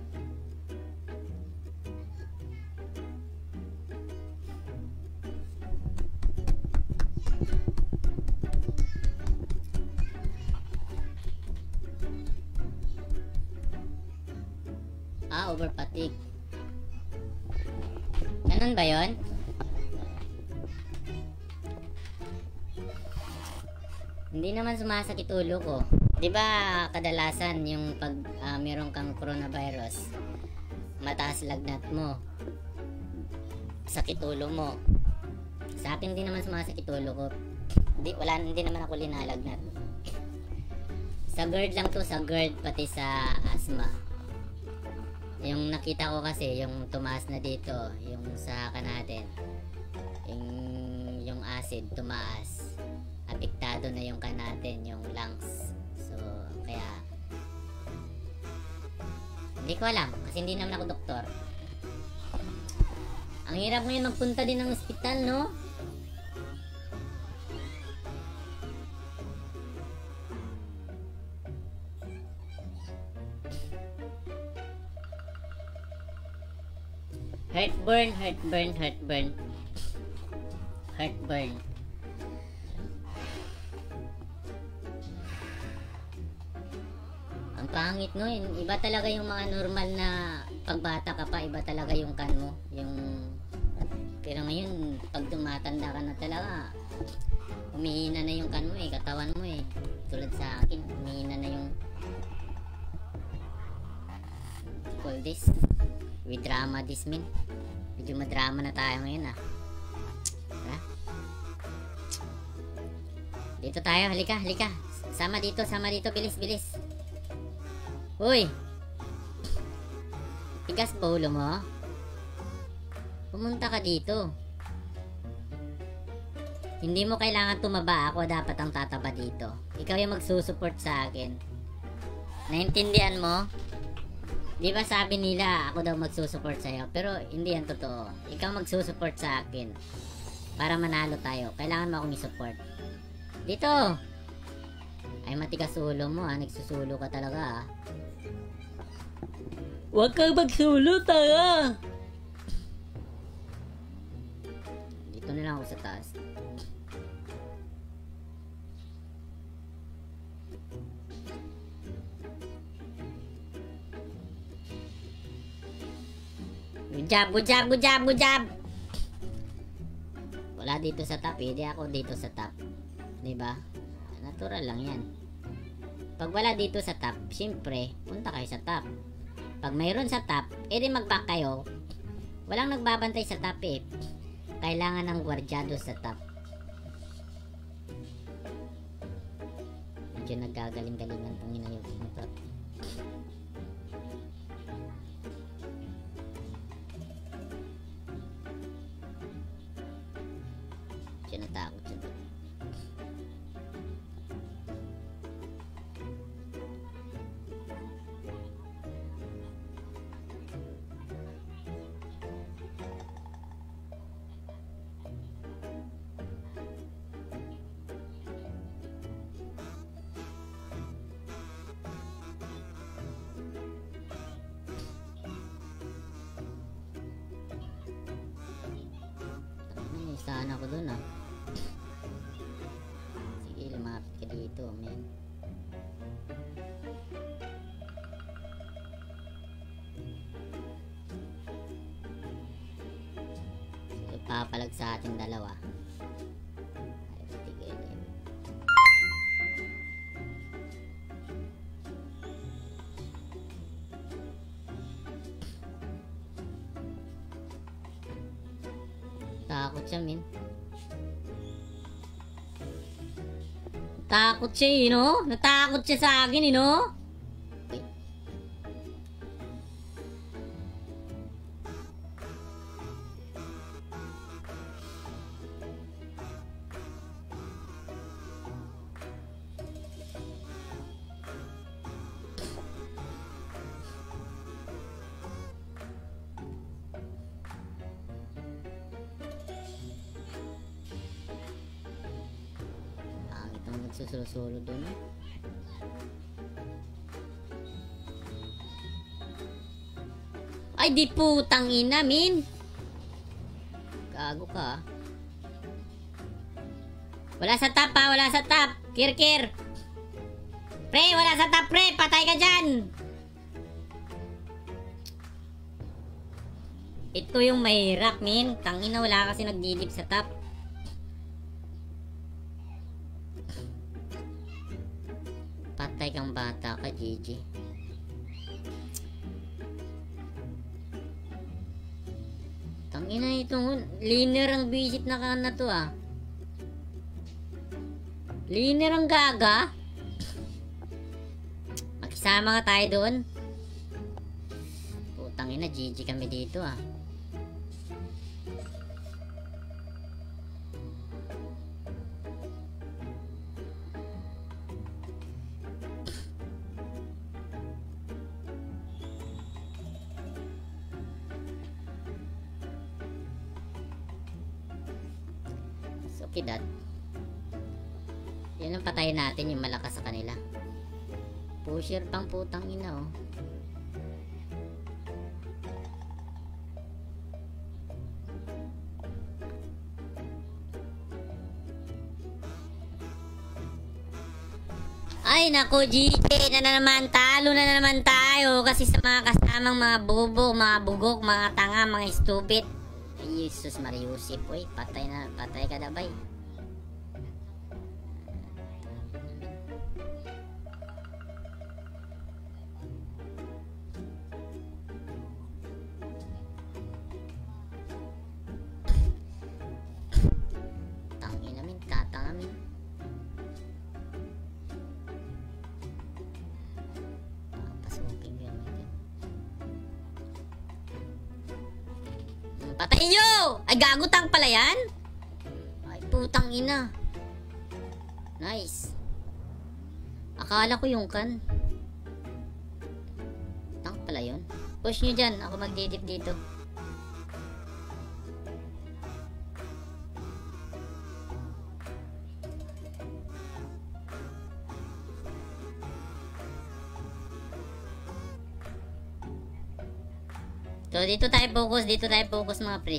Over fatigue. Ganun ba yon? Hindi naman sumasakit ulo ko. 'Di ba kadalasan yung pag meron kang coronavirus, mataas lagnat mo, sakit ulo mo. Sa akin hindi naman sumasakit ulo ko. Hindi naman ako linalagnat. Sa GERD lang to, sa GERD pati sa asthma. Yung nakita ko kasi, yung tumaas na dito, yung sa natin, yung acid tumaas, apektado na yung natin, yung lungs. So, kaya hindi ko alam, kasi hindi naman ako doktor. Ang hirap ngayon magpunta din ng ospital, no? Heartburn. Ang pangit no, iba talaga yung mga normal na pagbata ka pa, iba talaga yung mo, pero ngayon pag tumatanda ka na talaga, humihina na yung mo katawan mo tulad sa akin, humihina na yung call this. We drama this, min. Medyo madrama na tayo ngayon, Tara. Dito tayo, halika. Sama dito, bilis. Uy! Tigas ba ulo mo? Pumunta ka dito. Hindi mo kailangan tumaba, ako dapat ang tataba dito. Ikaw yung magsusupport sa akin. Naintindihan mo? Di ba sabi nila ako daw magsusupport sa'yo, pero hindi yan totoo. Ikaw magsusupport sa akin para manalo tayo. Kailangan mo akong isupport. Dito! Ay, matigas ulo mo, nagsusulo ka talaga, Huwag kang magsulo, tanga! Dito na lang ako sa taas. Good job. Wala dito sa top, hindi ako dito sa top. 'Di ba? Natural lang 'yan. Pag wala dito sa top, syempre, punta kayo sa top. Pag mayroon sa top, edi mag-back kayo. Walang nagbabantay sa top Kailangan ng gwardyado sa top. Medyo nagagaling-galingan tong inayos mo to. Natakot siya doon. Sana ako doon Sige, lumapit ka dito, men. So, papalag sa ating dalawa. Ay, patigil. Takot siya, men. Takot siya, no? Natakot siya sa akin, no? Wait. nagsusulo-sulo dun. Ay, di putang ina, min. Gago ka. Wala sa top ha, wala sa top. Kir. Pre, wala sa top, pre. Patay ka dyan. Ito yung mahirap, min. Tangina, wala kasi nagdilip sa top. Patay kang bata ka, GG. Tangina itong linear ang visit na kan na to ah. Linear ang gaga. Makisama nga tayo doon. Putang ina, GG kami dito ah. Kidat. Yan ang patayin natin yung malakas sa kanila. Pusher pang putang ina oh. Ay nako, GJ na naman, talo na naman tayo kasi sa mga kasamang mga bobo, mga bugok, mga tanga, mga stupid. Ay, Jesus Mariusip, oy, patay ka dabay. Tangin namin, tatanga min. Papasukin ko yan. Patayin nyo! Ay, gago tank pala yan? Ay, putang ina. Nice. Akala ko yung kan. Tank pala yun. Push nyo dyan, ako magdidip dito. So, dito tayo focus mga pre.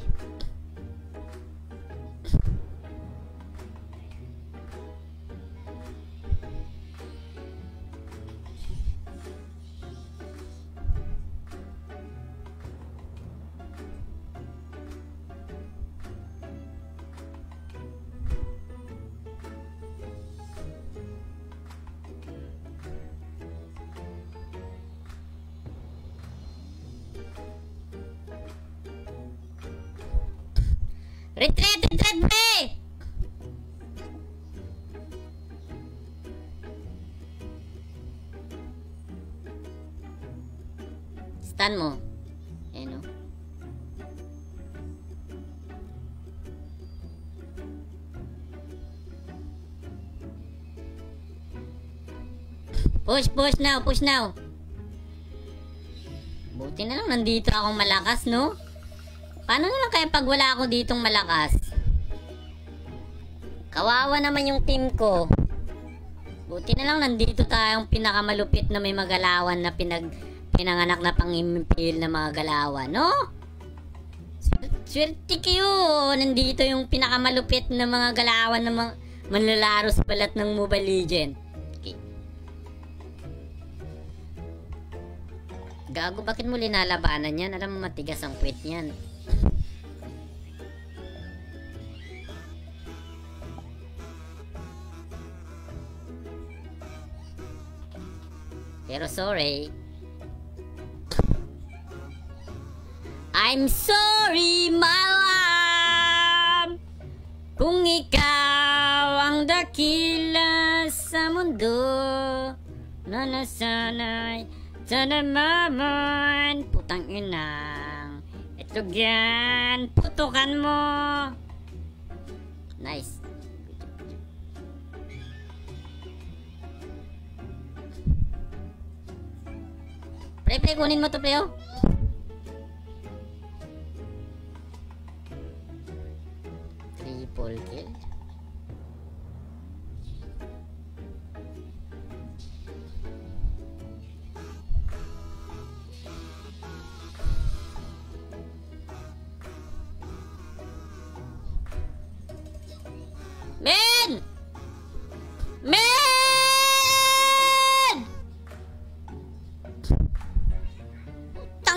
Retreat, pre! Stun mo. Ayan o. Push now. Buti na lang nandito akong malakas, no? Paano na lang kaya pag wala ako ditong malakas? Kawawa naman yung team ko. Buti na lang nandito tayong pinakamalupit na may magalawan na pinanganak na pangimpil na mga galawan, no? Swerte kayo. Nandito yung pinakamalupit na mga galawan na manlalaro sa balat ng Mobile Legend. Okay. Gago, bakit mo linalabanan yan? Alam mo matigas ang quit yan. Pero sorry. I'm sorry, my love, kung ikaw ang dakila sa mundo na nasanay sa namaman. Putang inang itlog yan, putukan mo. Nice. Pre, kunin mo to, pre, oh. Triple kill.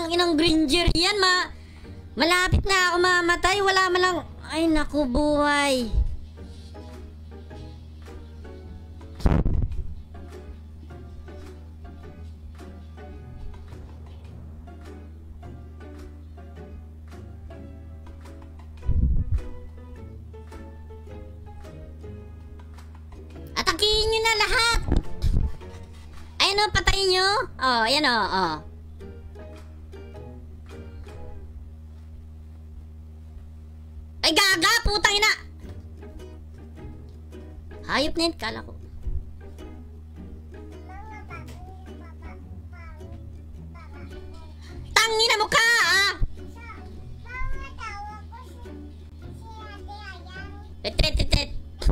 putang inang Granger yan, malapit na ako mamatay, wala man lang, ay naku buhay. Atakihin nyo na lahat! Ayan o, patayin nyo. Oh, ayan o, oh. Ay, gaga! Putang ina! Hayop na yun, kala ko. Tangina mo ka, ah! Retret.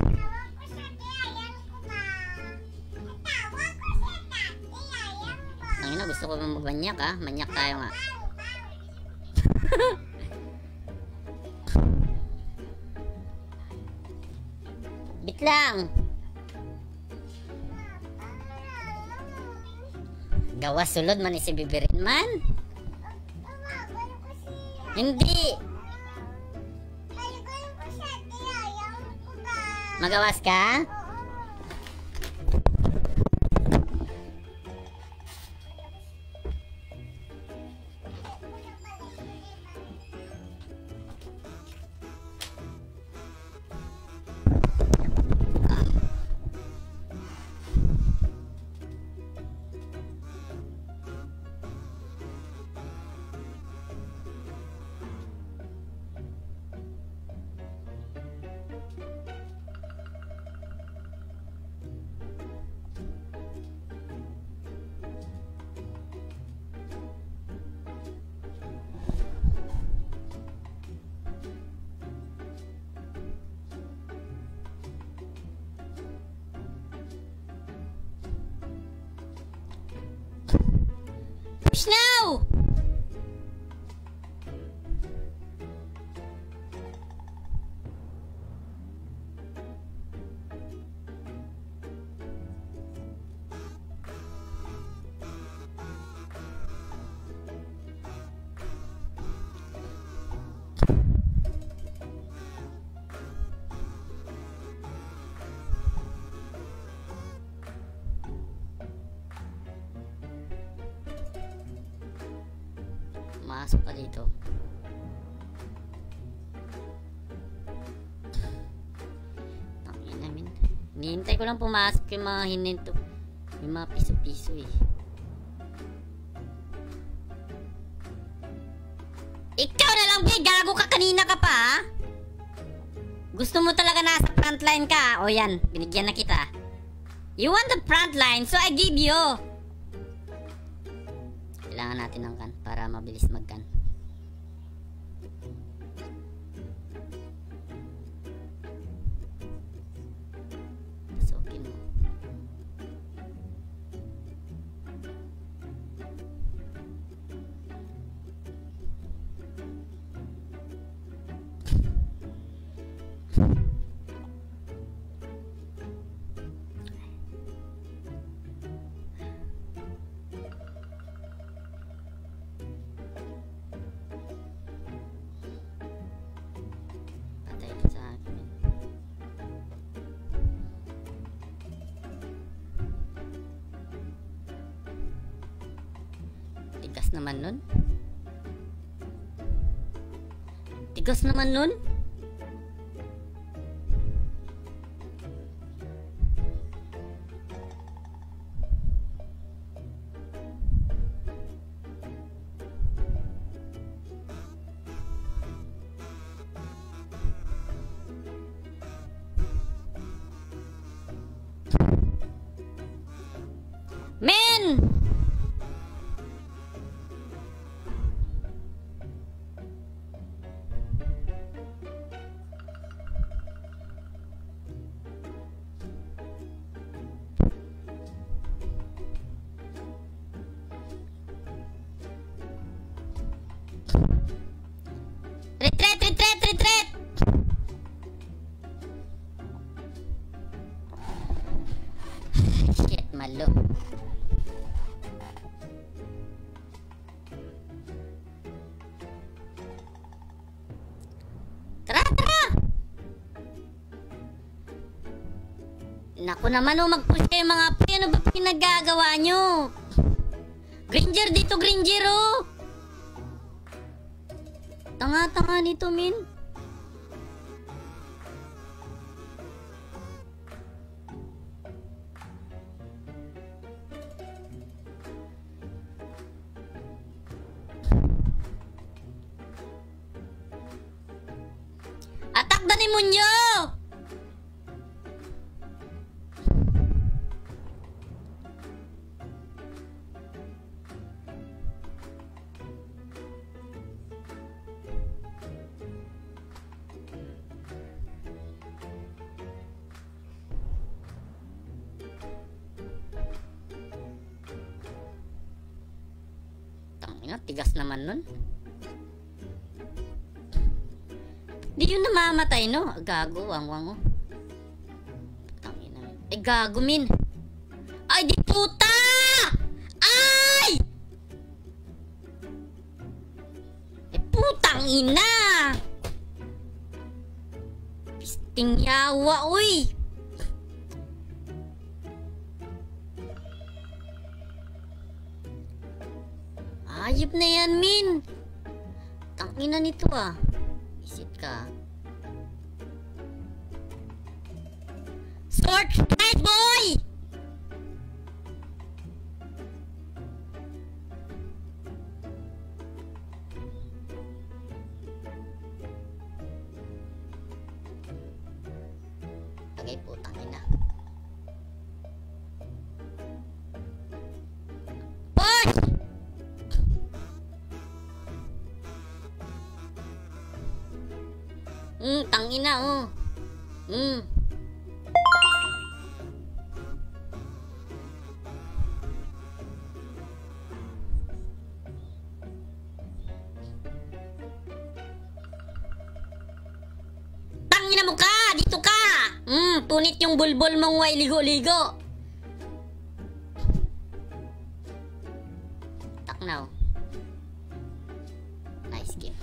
Tangina, gusto ko magmanyak, ah. Manyak tayo nga. Bit lang. Gawas sulod man si bibirin man. Hindi. Magawas ka? Push now! Masok ka dito. Tangina min. Hinihintay ko lang pumasok yung mga hininto. Yung mga piso-piso eh. Ikaw na lang, Bey! Gago ka, kanina ka pa, ha? Gusto mo talaga nasa frontline ka? O yan, binigyan na kita. You want the frontline, so I give you. Kailangan natin ng kan para mabilis mag-kan. Pasukin mo. Tigas naman nun. Tigas naman nun. Men! Retreat, retreat, retreat! Shit, malo. Naku naman oh, mag-push kayo mga pre. Ano ba pinagagawa nyo? Granger dito, Granger oh. Tanga-tanga nito, min. Atak na ni Munyo! Tangina, tigas naman nun. Di yun namamatay, no? Gago, wang-wang, oh. Tangina. Ay, gago, min. Ay, di puta! Ay! Ay, putang ina! Pisting yawa, uy! Ayop na yan, min. Tangina nito, ah. Isit ka. Sword fight, boy! Tagay putang ina. Push! Tangina, oh. Tangina mo ka! Dito ka! Punit yung bulbol mong way ligo-ligo. Tak now. Nice game.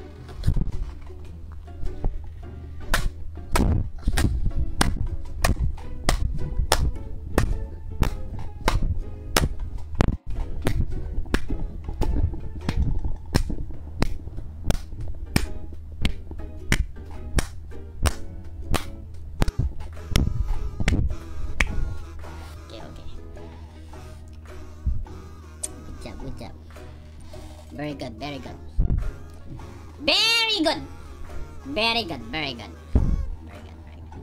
Good job. Very good, very good. Very good! Very good, very good. Very good, very good.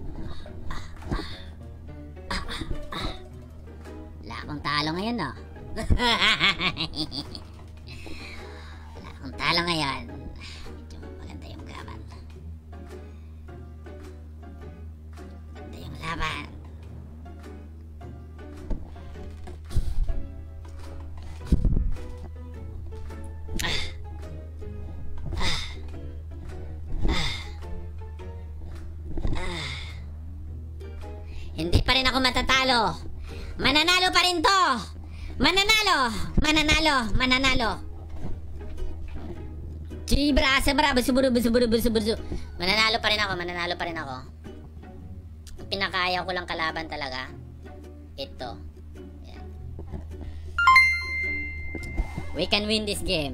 Wala akong talo ngayon, no? Wala akong talo ngayon. Medyo maganda yung laban. Maganda yung laban. Hindi pa rin ako matatalo. Mananalo pa rin to. Mananalo. Mananalo. Mananalo. Chibra, sabra, busuburu. Mananalo pa rin ako. Mananalo pa rin ako. Pinakaya ko lang kalaban talaga. Ito. Yan. We can win this game.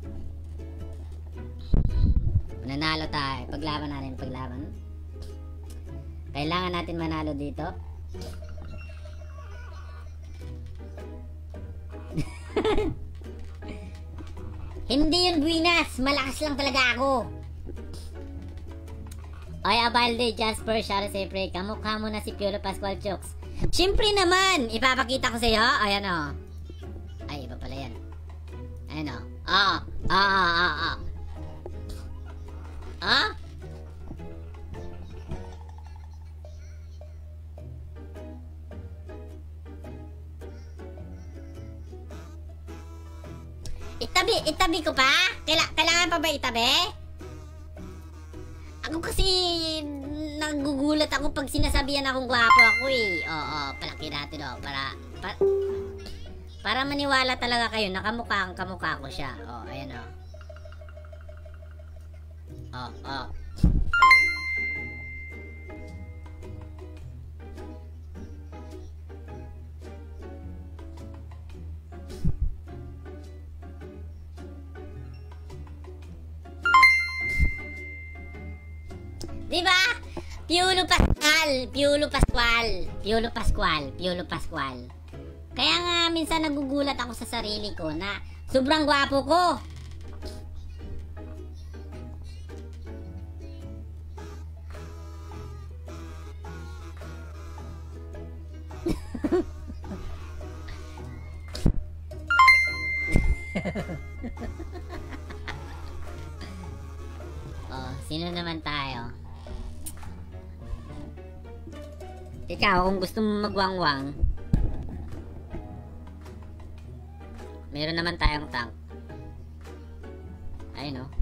Mananalo tayo. Paglaban natin. Paglaban. Kailangan natin manalo dito. Hindi yun buwinas. Malakas lang talaga ako. Oy, Abalde, Jasper, Shara, Siyempre. Kamukha mo na si Piolo Pascual Chooks. Siyempre naman. Ipapakita ko sa'yo. Ayan o. Ay, iba pala yan. Ayan o. Itabi ko pa? Kailangan pa ba itabi? Ako kasi nagugulat ako pag sinasabihan akong gwapo ako eh. Oo, palaki natin oh. Para maniwala talaga kayo na kamukha ko siya. Oh, ayan oh. Di ba? Piolo Pascual, Piolo Pascual, Piolo Pascual, Piolo Pascual. Kaya nga minsan nagugulat ako sa sarili ko na sobrang gwapo ko. Oh, sino naman tayo? Ikaw, kung gusto mo magwangwang, meron naman tayong tank. Ayun, no?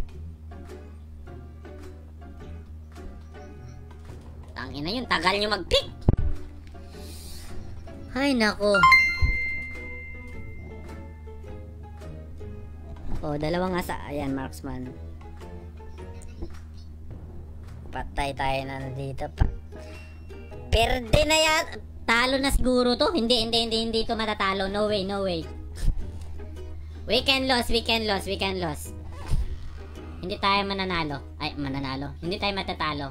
Tangina yun, tagal nyo mag-pick! Ay, nako. Oh, dalawang asa. Ayan, marksman. Patay tayo na dito pa. Perde na yan. Talo na siguro to. Hindi to matatalo. No way, no way. We can lose. Hindi tayo mananalo. Ay, mananalo. Hindi tayo matatalo.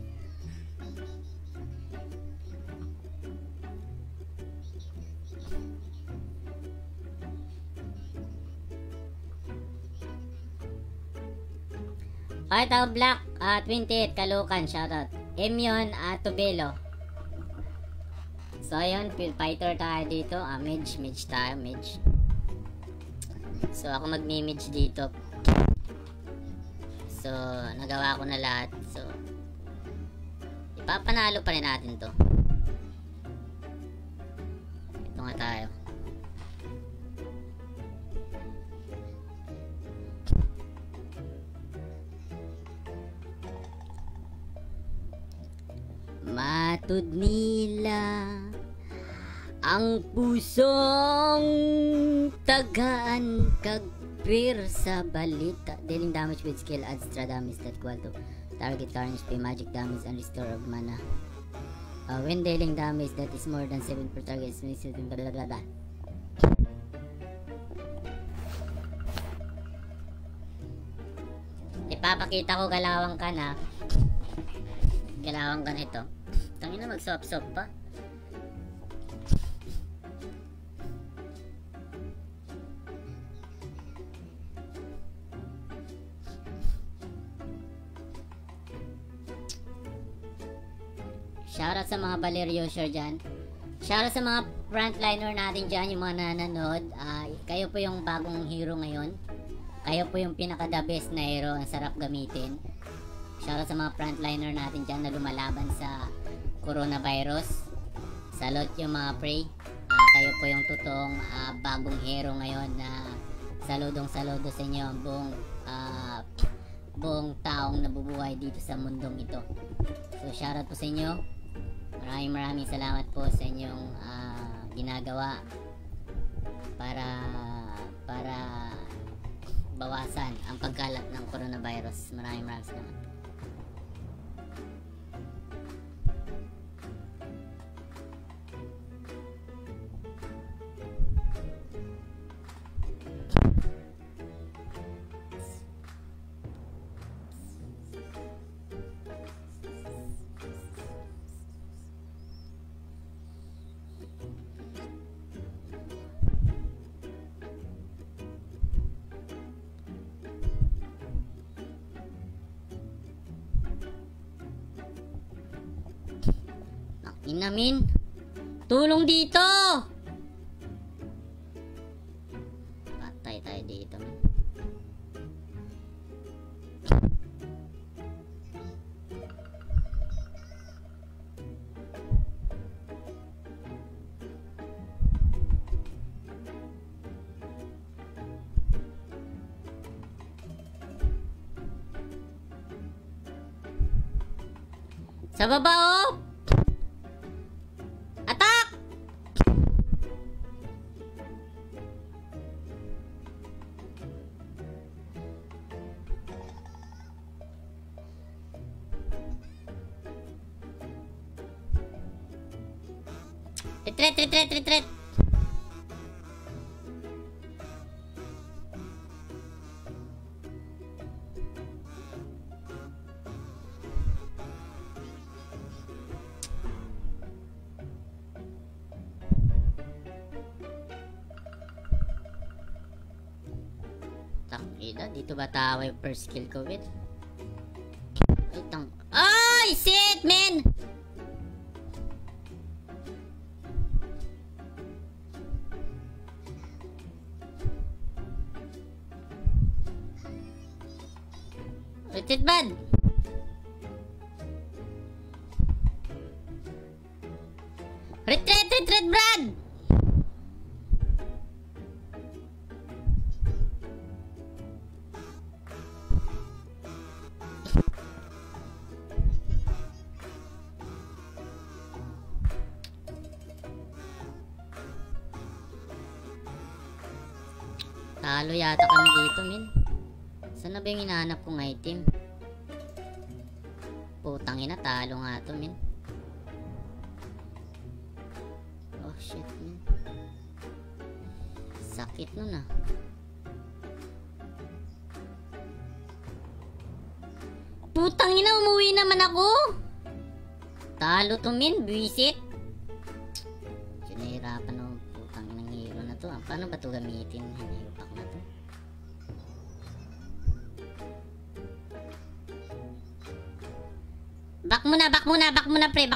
Okay, tao Black, 28, Kalukan, shoutout. Emyon, Tubelo. So, ayun, fighter tayo dito. Mage tayo, mage. So, ako magmi-mage dito. So, nagawa ko na lahat. So, ipapanalo pa rin natin to. Ito nga tayo. Matud nila ang pusong tagaan kagpir sa balita. Dealing damage with skill adds extra damage that equal to target carnage, pay magic damage and restore of mana. When dealing damage that is more than 7 per target, is makes it blablabla. Ipapakita ko galawang ka na. Galawang ka na ito. Tangin na mag-sop-sop pa. Shoutout sa mga Valerio user dyan. Shoutout sa mga frontliner natin dyan, yung mga nanonood. Kayo po yung bagong hero ngayon. Kayo po yung pinaka the best na hero. Ang sarap gamitin. Shoutout sa mga frontliner natin dyan na lumalaban sa coronavirus. Salute yung mga pre. Kayo po yung totoong bagong hero ngayon na saludong saludo sa inyo ang buong taong nabubuhay dito sa mundong ito. So shoutout po sa inyo. Maraming salamat po sa inyong ginagawa para bawasan ang pagkalat ng coronavirus. Maraming salamat. Inamin, tulong dito. Patay tayo dito. Sa baba, oh. Retreat. Putang ina, dito ba tawa yung first kill ko, wait? Ay, shit, man! Retreat, bad! Retreat, Brad! Talo yata kami dito, min. Saan na ba yung hinahanap kong item? Putang ina, talo nga to, min. Oh shit, min. Sakit nun ah. Putang ina, umuwi naman ako! Talo to, min. Buisit. Sinahirapan ng putang inang hero na to. Paano ba to gamitin? Hiniupak na to. Back muna, pre.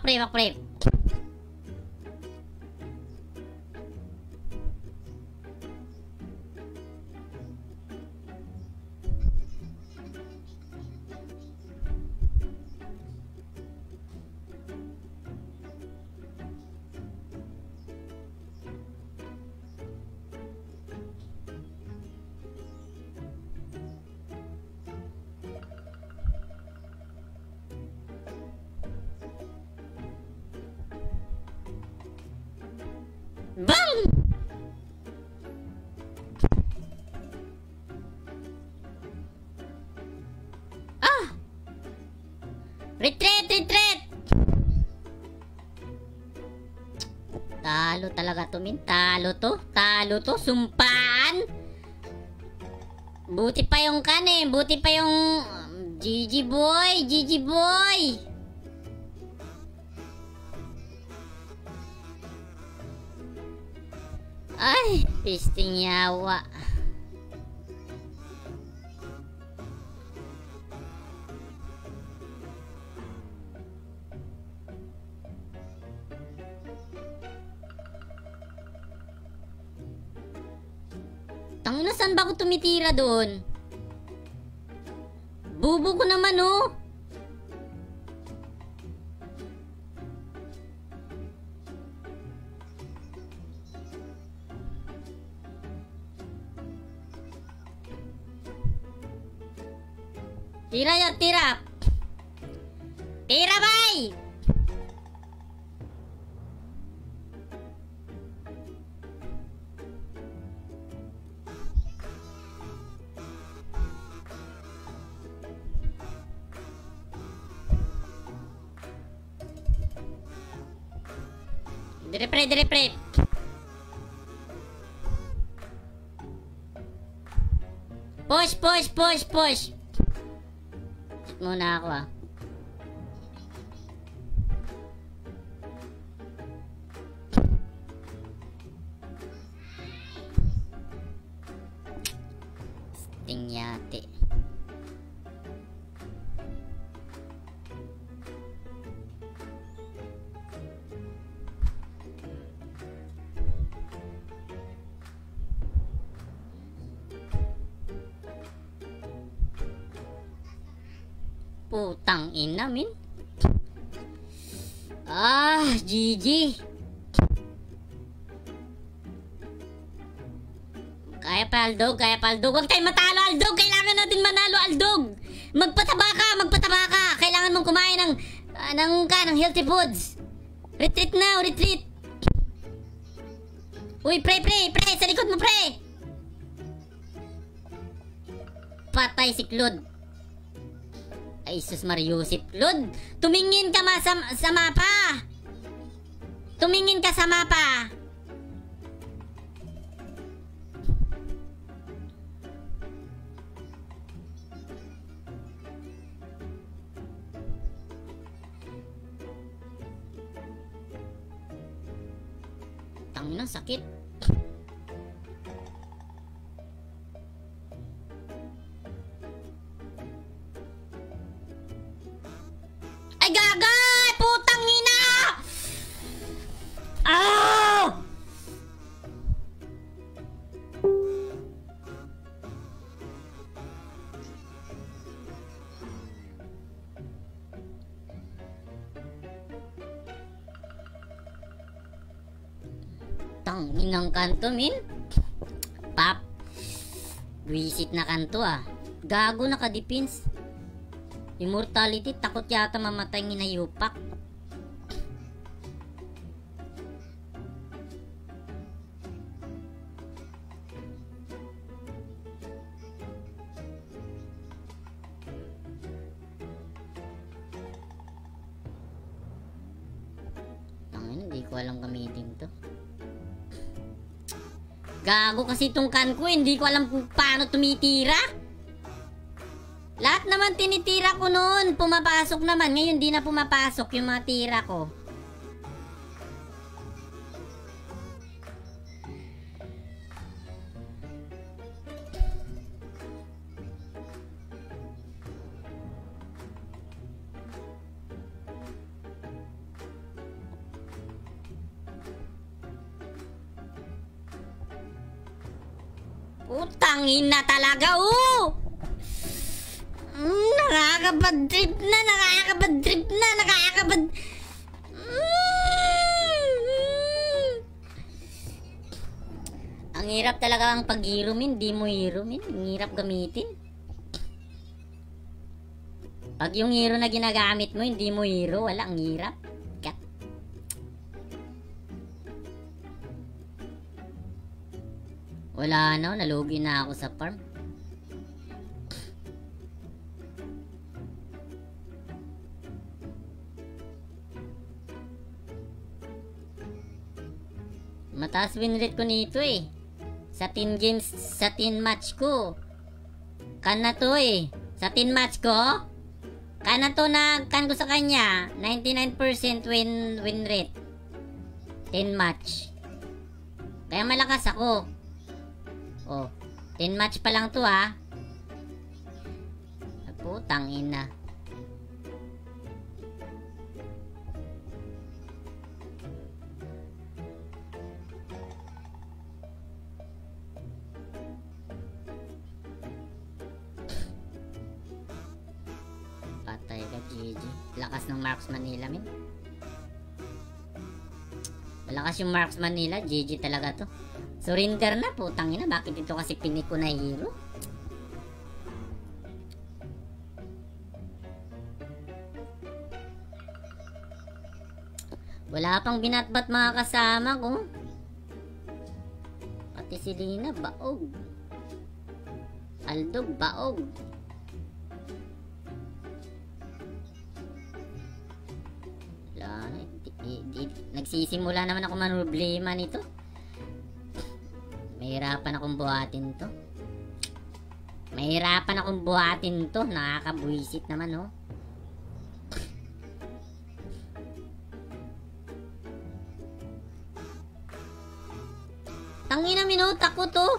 Bang! Ah! Retreat! Talo talaga to, min. Talo to. Sumpaan. Buti pa yung buti pa yung GG boy. Ay, pisting yawa. Tangina, saan ba ako tumitira doon? Bubo ko naman, oh. Tira. Tira, bay! Dire pre. Push. Muna ako ah. Tingyate. Putang ina, min. GG. Kaya pa, Aldog. Huwag tayong matalo, Aldog. Kailangan natin manalo, Aldog. Magpataba ka. Kailangan mong kumain ng healthy foods. Retreat now. Uy, pre. Sa likod mo, pre. Patay si Claude. Ay, sus Mariusip. Claude, tumingin ka sa mapa. Tumingin ka sa mapa. Tangina, sakit. gagay! Putang ina! Ah! Tanginang kanto, min. Pap. Buisit na kanto ah. Gago naka-defense. Immortality, takot yata mamatay ng inayupak. Tangina, hindi ko alam gamitin to. Gago kasi itong kan ko, hindi ko alam kung paano tumitira. Lahat naman tinitira ko noon, pumapasok naman. Ngayon di na pumapasok yung mga tira ko. Putangin na talaga, oh! Nakakabad-trip na, nakakabad-trip na, nakakabad... Ang hirap talaga ang pag-hero, min. Di mo hero, min. Ang hirap gamitin. Pag yung hero na ginagamit mo, hindi mo hero, wala, ang hirap. Kat. Wala na, nalugi na ako sa farm. Mataas win rate ko nito eh. Sa 10 games, sa 10 match ko. Kan na to eh. Sa 10 match ko, kan na to na kan ko sa kanya. 99% win rate. 10 match. Kaya malakas ako. Oh, 10 match pa lang to ha. Putang ina. Patay ka, GG. Lakas ng marksman nila, min. Malakas yung marksman nila, GG talaga to. Surrender na, putang ina. Bakit ito kasi pinik ko na hero? Wala pang binatbat mga kasama ko. Pati si Lina, baog. Aldog, baog. Wala na. Nagsisimula naman ako problema nito. Mahirapan akong buhatin to. Mahirapan akong buhatin to. Nakakabuisit naman, oh. Tangina, minuta ko to.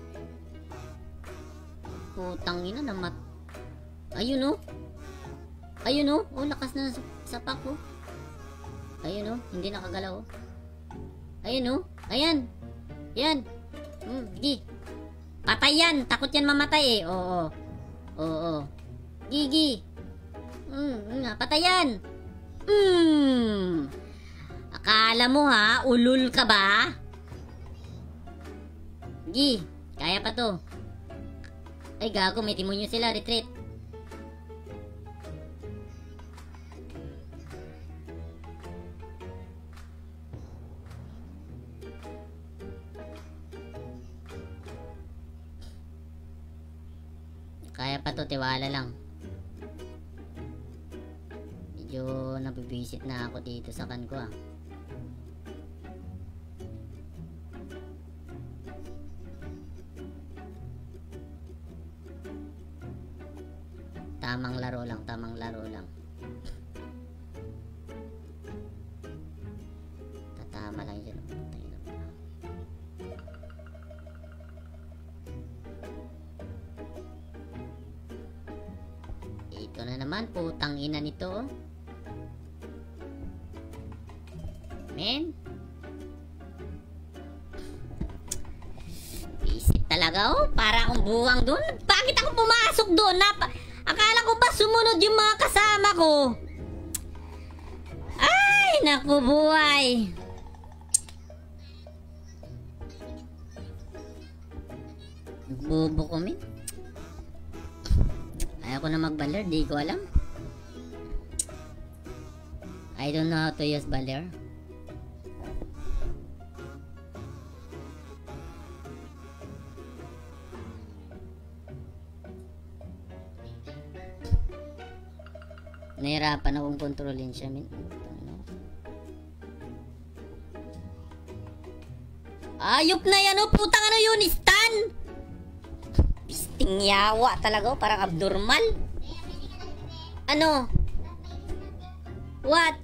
Putangina naman. Ayun, oh. Ayun, oh. Oh, lakas na sa pack, oh. Ayun, oh. Hindi nakagalaw, oh. Ayun, oh. Ayan. Yan. Gigi. Patay yan. Takot yan mamatay eh. Oo. Oo. Gigi. Patay yan. Akala mo ha, ulul ka ba? Gigi. Kaya pa to. Ay gago, may timonyo sila. Retreat. Kaya pa to, tiwala lang. Medyo nabibisit na ako dito sa kan ko ah. Tamang laro lang, tamang laro lang. Tatama lang yun. Ito na naman, putang ina nito. men. Isip talaga oh, para akong buwang doon. Bakit ako pumasok doon? Akala ko ba sumunod yung mga kasama ko? Ay, naku buhay. Bobo ko men. Ayaw ko na magbaler, di ko alam. I don't know how to use baler. Nahirapan akong kontrolin siya men. Ayop na yan oh, putang ano yun, Stan? Pisting yawa talaga oh, parang abnormal. Ano? What?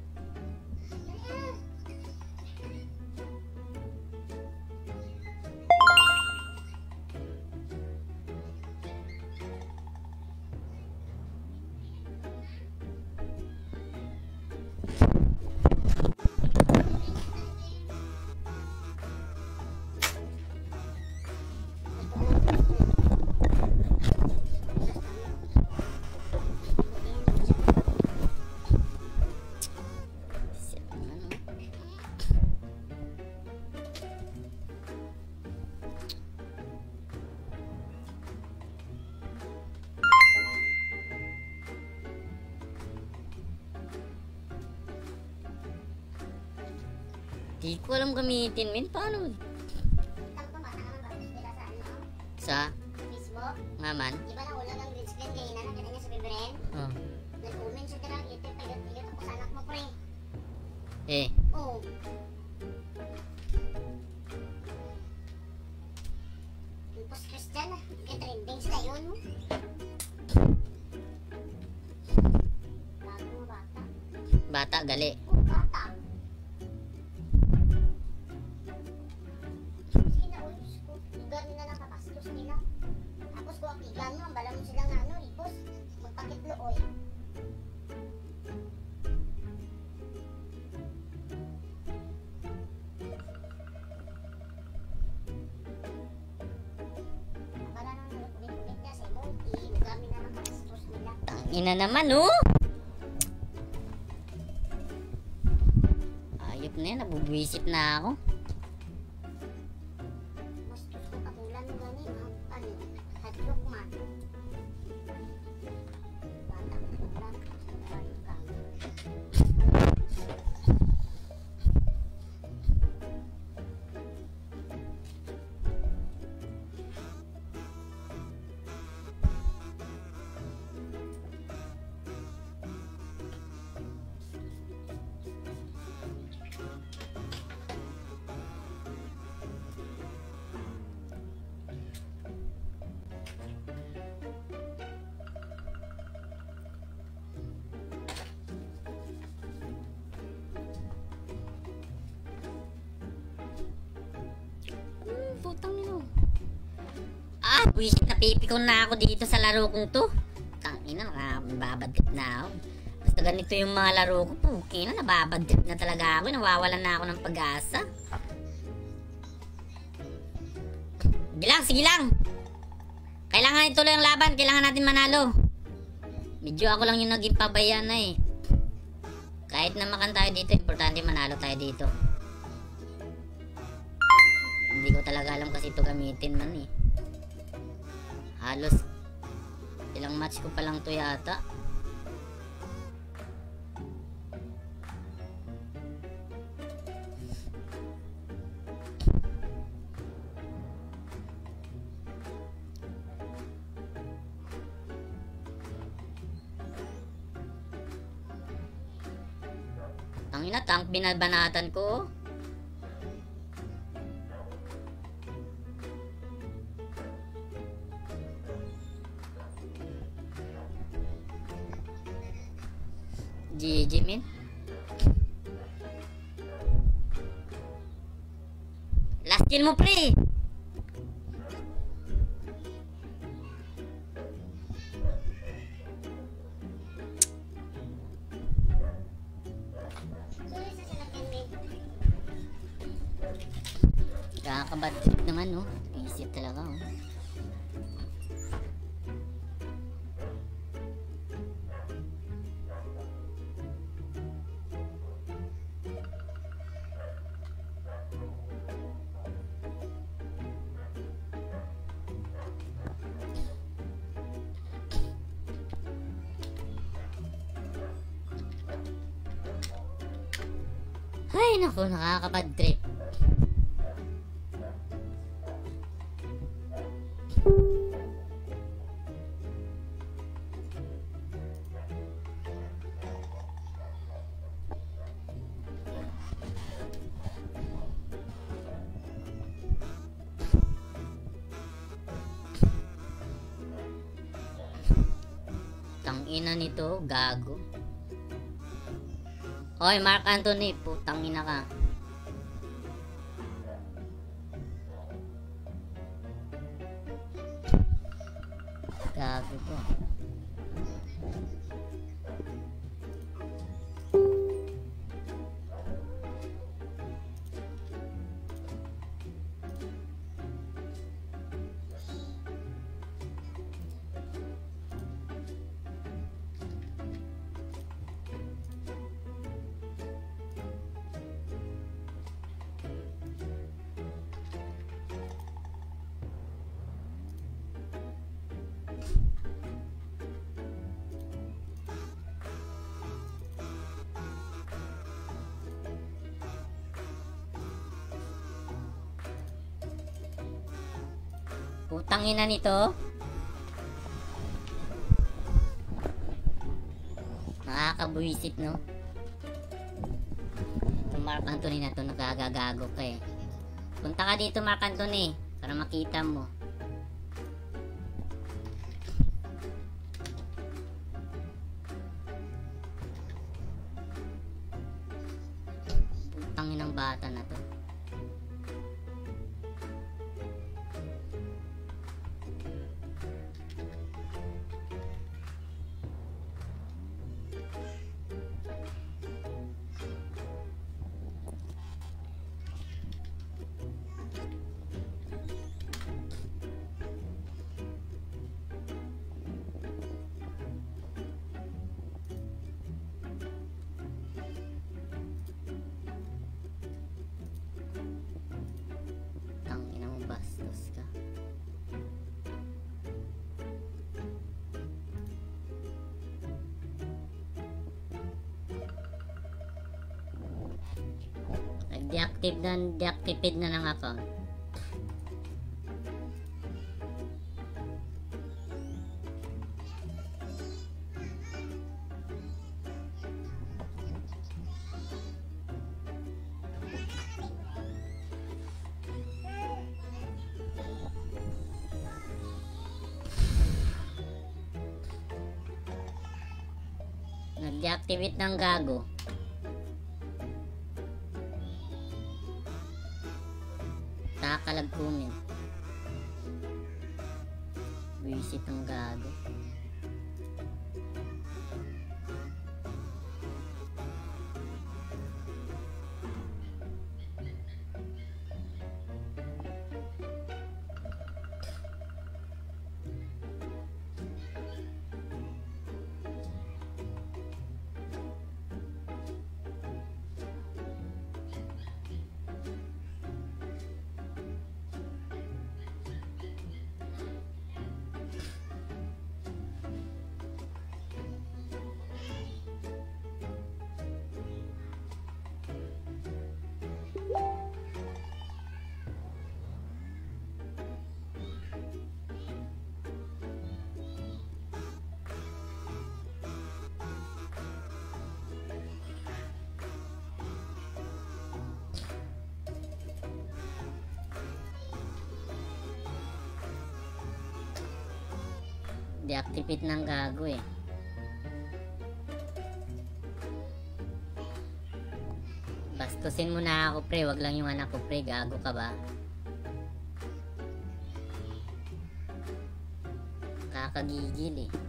Di ko alam gamitin, min. Paano? Sa? Facebook? Nga man? Di ba nauna ng green screen kayo na nakita niya sa bibren? Oh. Nag-comment siya talaga, igat ako sa anak mo, pre. Eh. Oo. Yung post-Christian, trending sila yun. Bagong bata. Bata, gali. Oo, bata. Lugar nila nakakastos nila. Tapos kung apigan mo, bala mo silang ano, ipos, magpakitlo-oy. Bala nang ulit-ulit niya sa emoji, lugar nila nakakastos nila. Tangina naman, oh! Ayop na yan, nabubwisit na ako. Mastos ko kapulan mo gani, ano, hadlok man. Bata ko lang, sa kami. Putang ino. Ah, buwisit na pipikon na ako dito sa laro kong to. Tangina, nakababad trip na ako. Basta ganito yung mga laro ko, pukina, nababad trip na talaga ako. Nawawalan na ako ng pag-asa. Sige lang, sige lang. Kailangan ituloy ang laban, kailangan natin manalo. Medyo ako lang yung naging pabayan na eh. Kahit na makan tayo dito, importante manalo tayo dito. Hindi ko talaga alam kasi ito gamitin man eh. Halos ilang match ko pa lang to yata. Ang ina, tank binabanatan ko. GG min. Last kill mo pre. Sorry sa salakyan, babe. Kakabad trip naman, no? Isip talaga, oh. Ay, naku, nakakabad trip. Tangina nito, gago. Hoy, Mark Anthony, putang ina ka. Gago to. Putang ina nito. Nakakabuisit, no? Yung Mark Anthony na to, nagagagago ka eh. Punta ka dito, Mark Anthony, para makita mo. Putang inang bata na to. Bastos ka. Nag-deactivate na ng account. Nag-deactivate ng gago. Nakakalagkumin. Visit ng gago. Deactivate ng gago eh. Bastusin mo na ako pre, wag lang yung anak ko pre, gago ka ba? Kakagigil eh.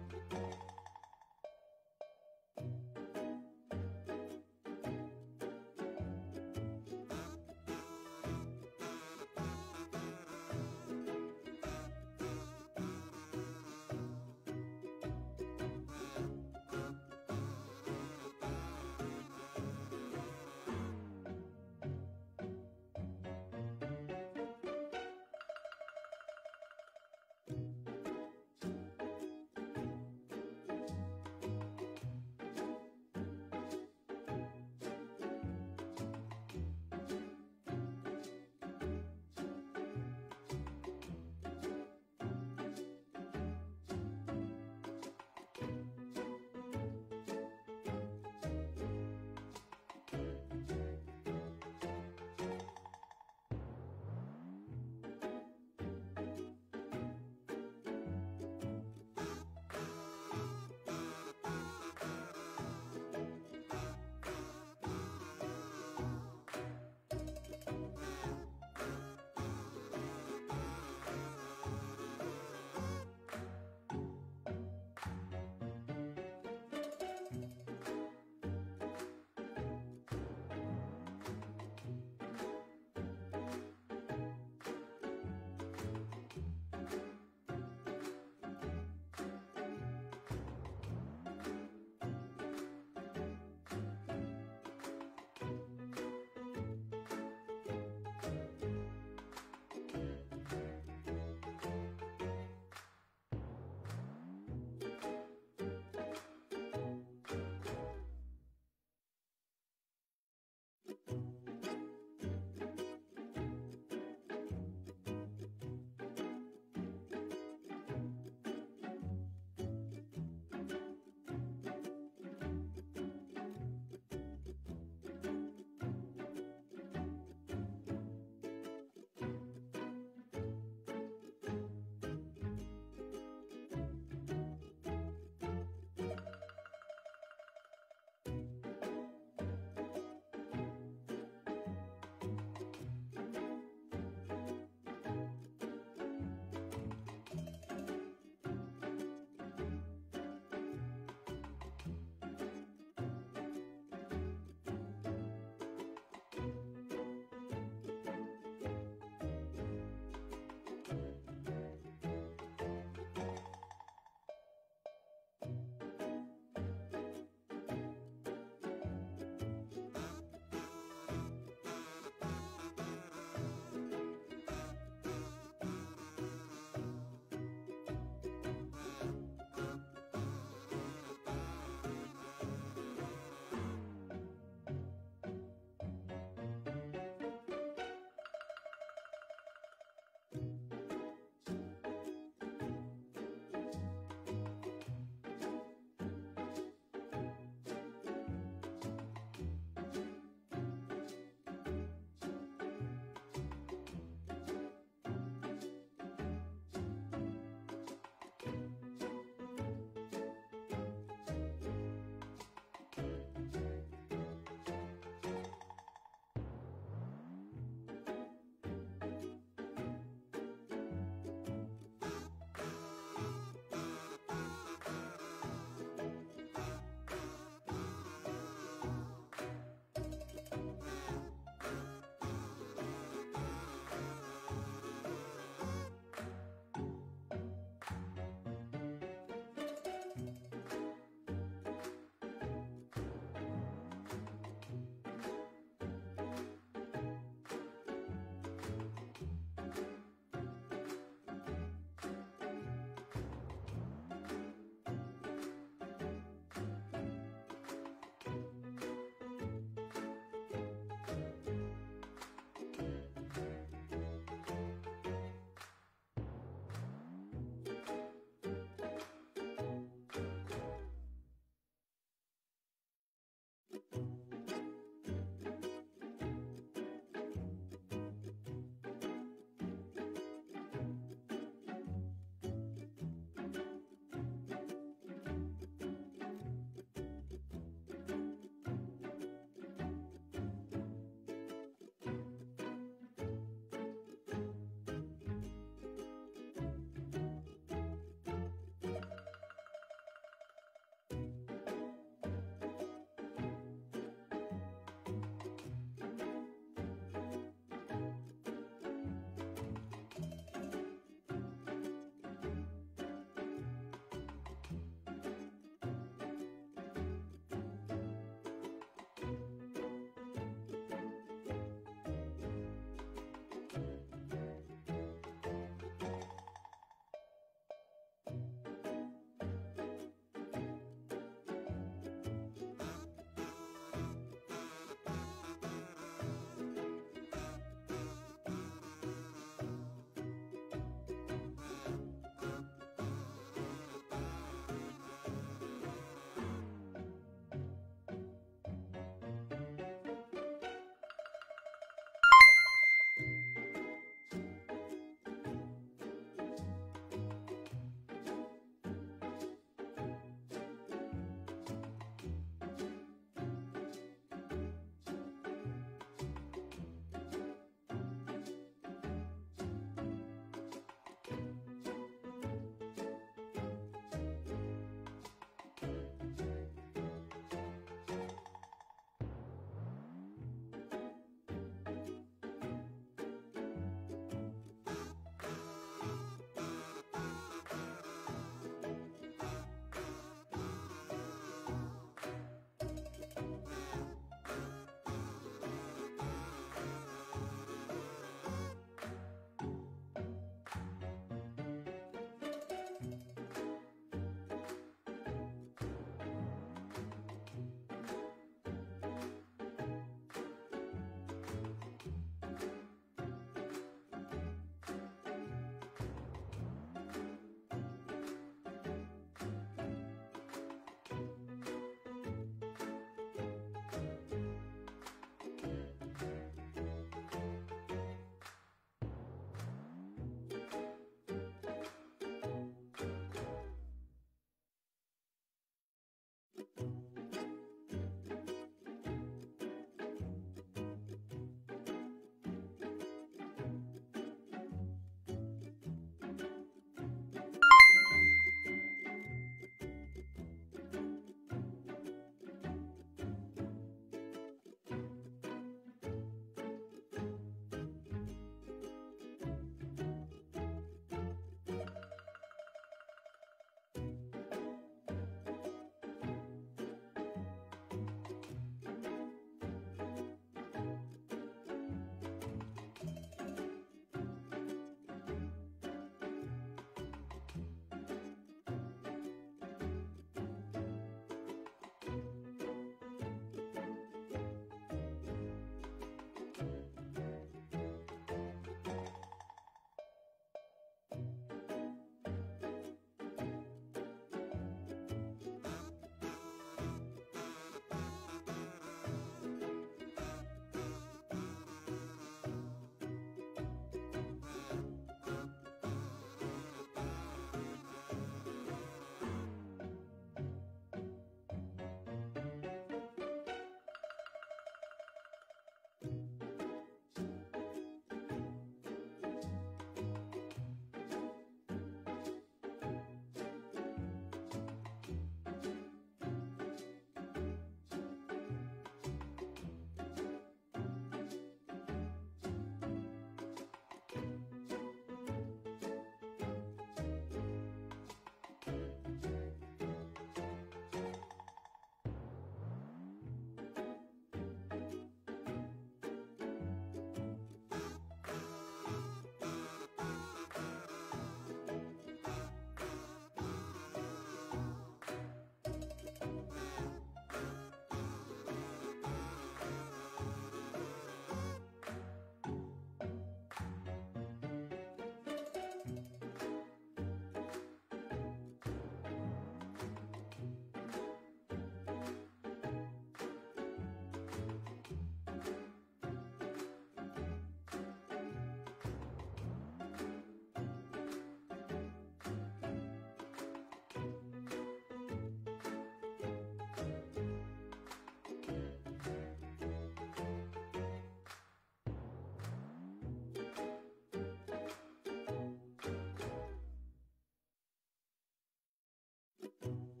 Ano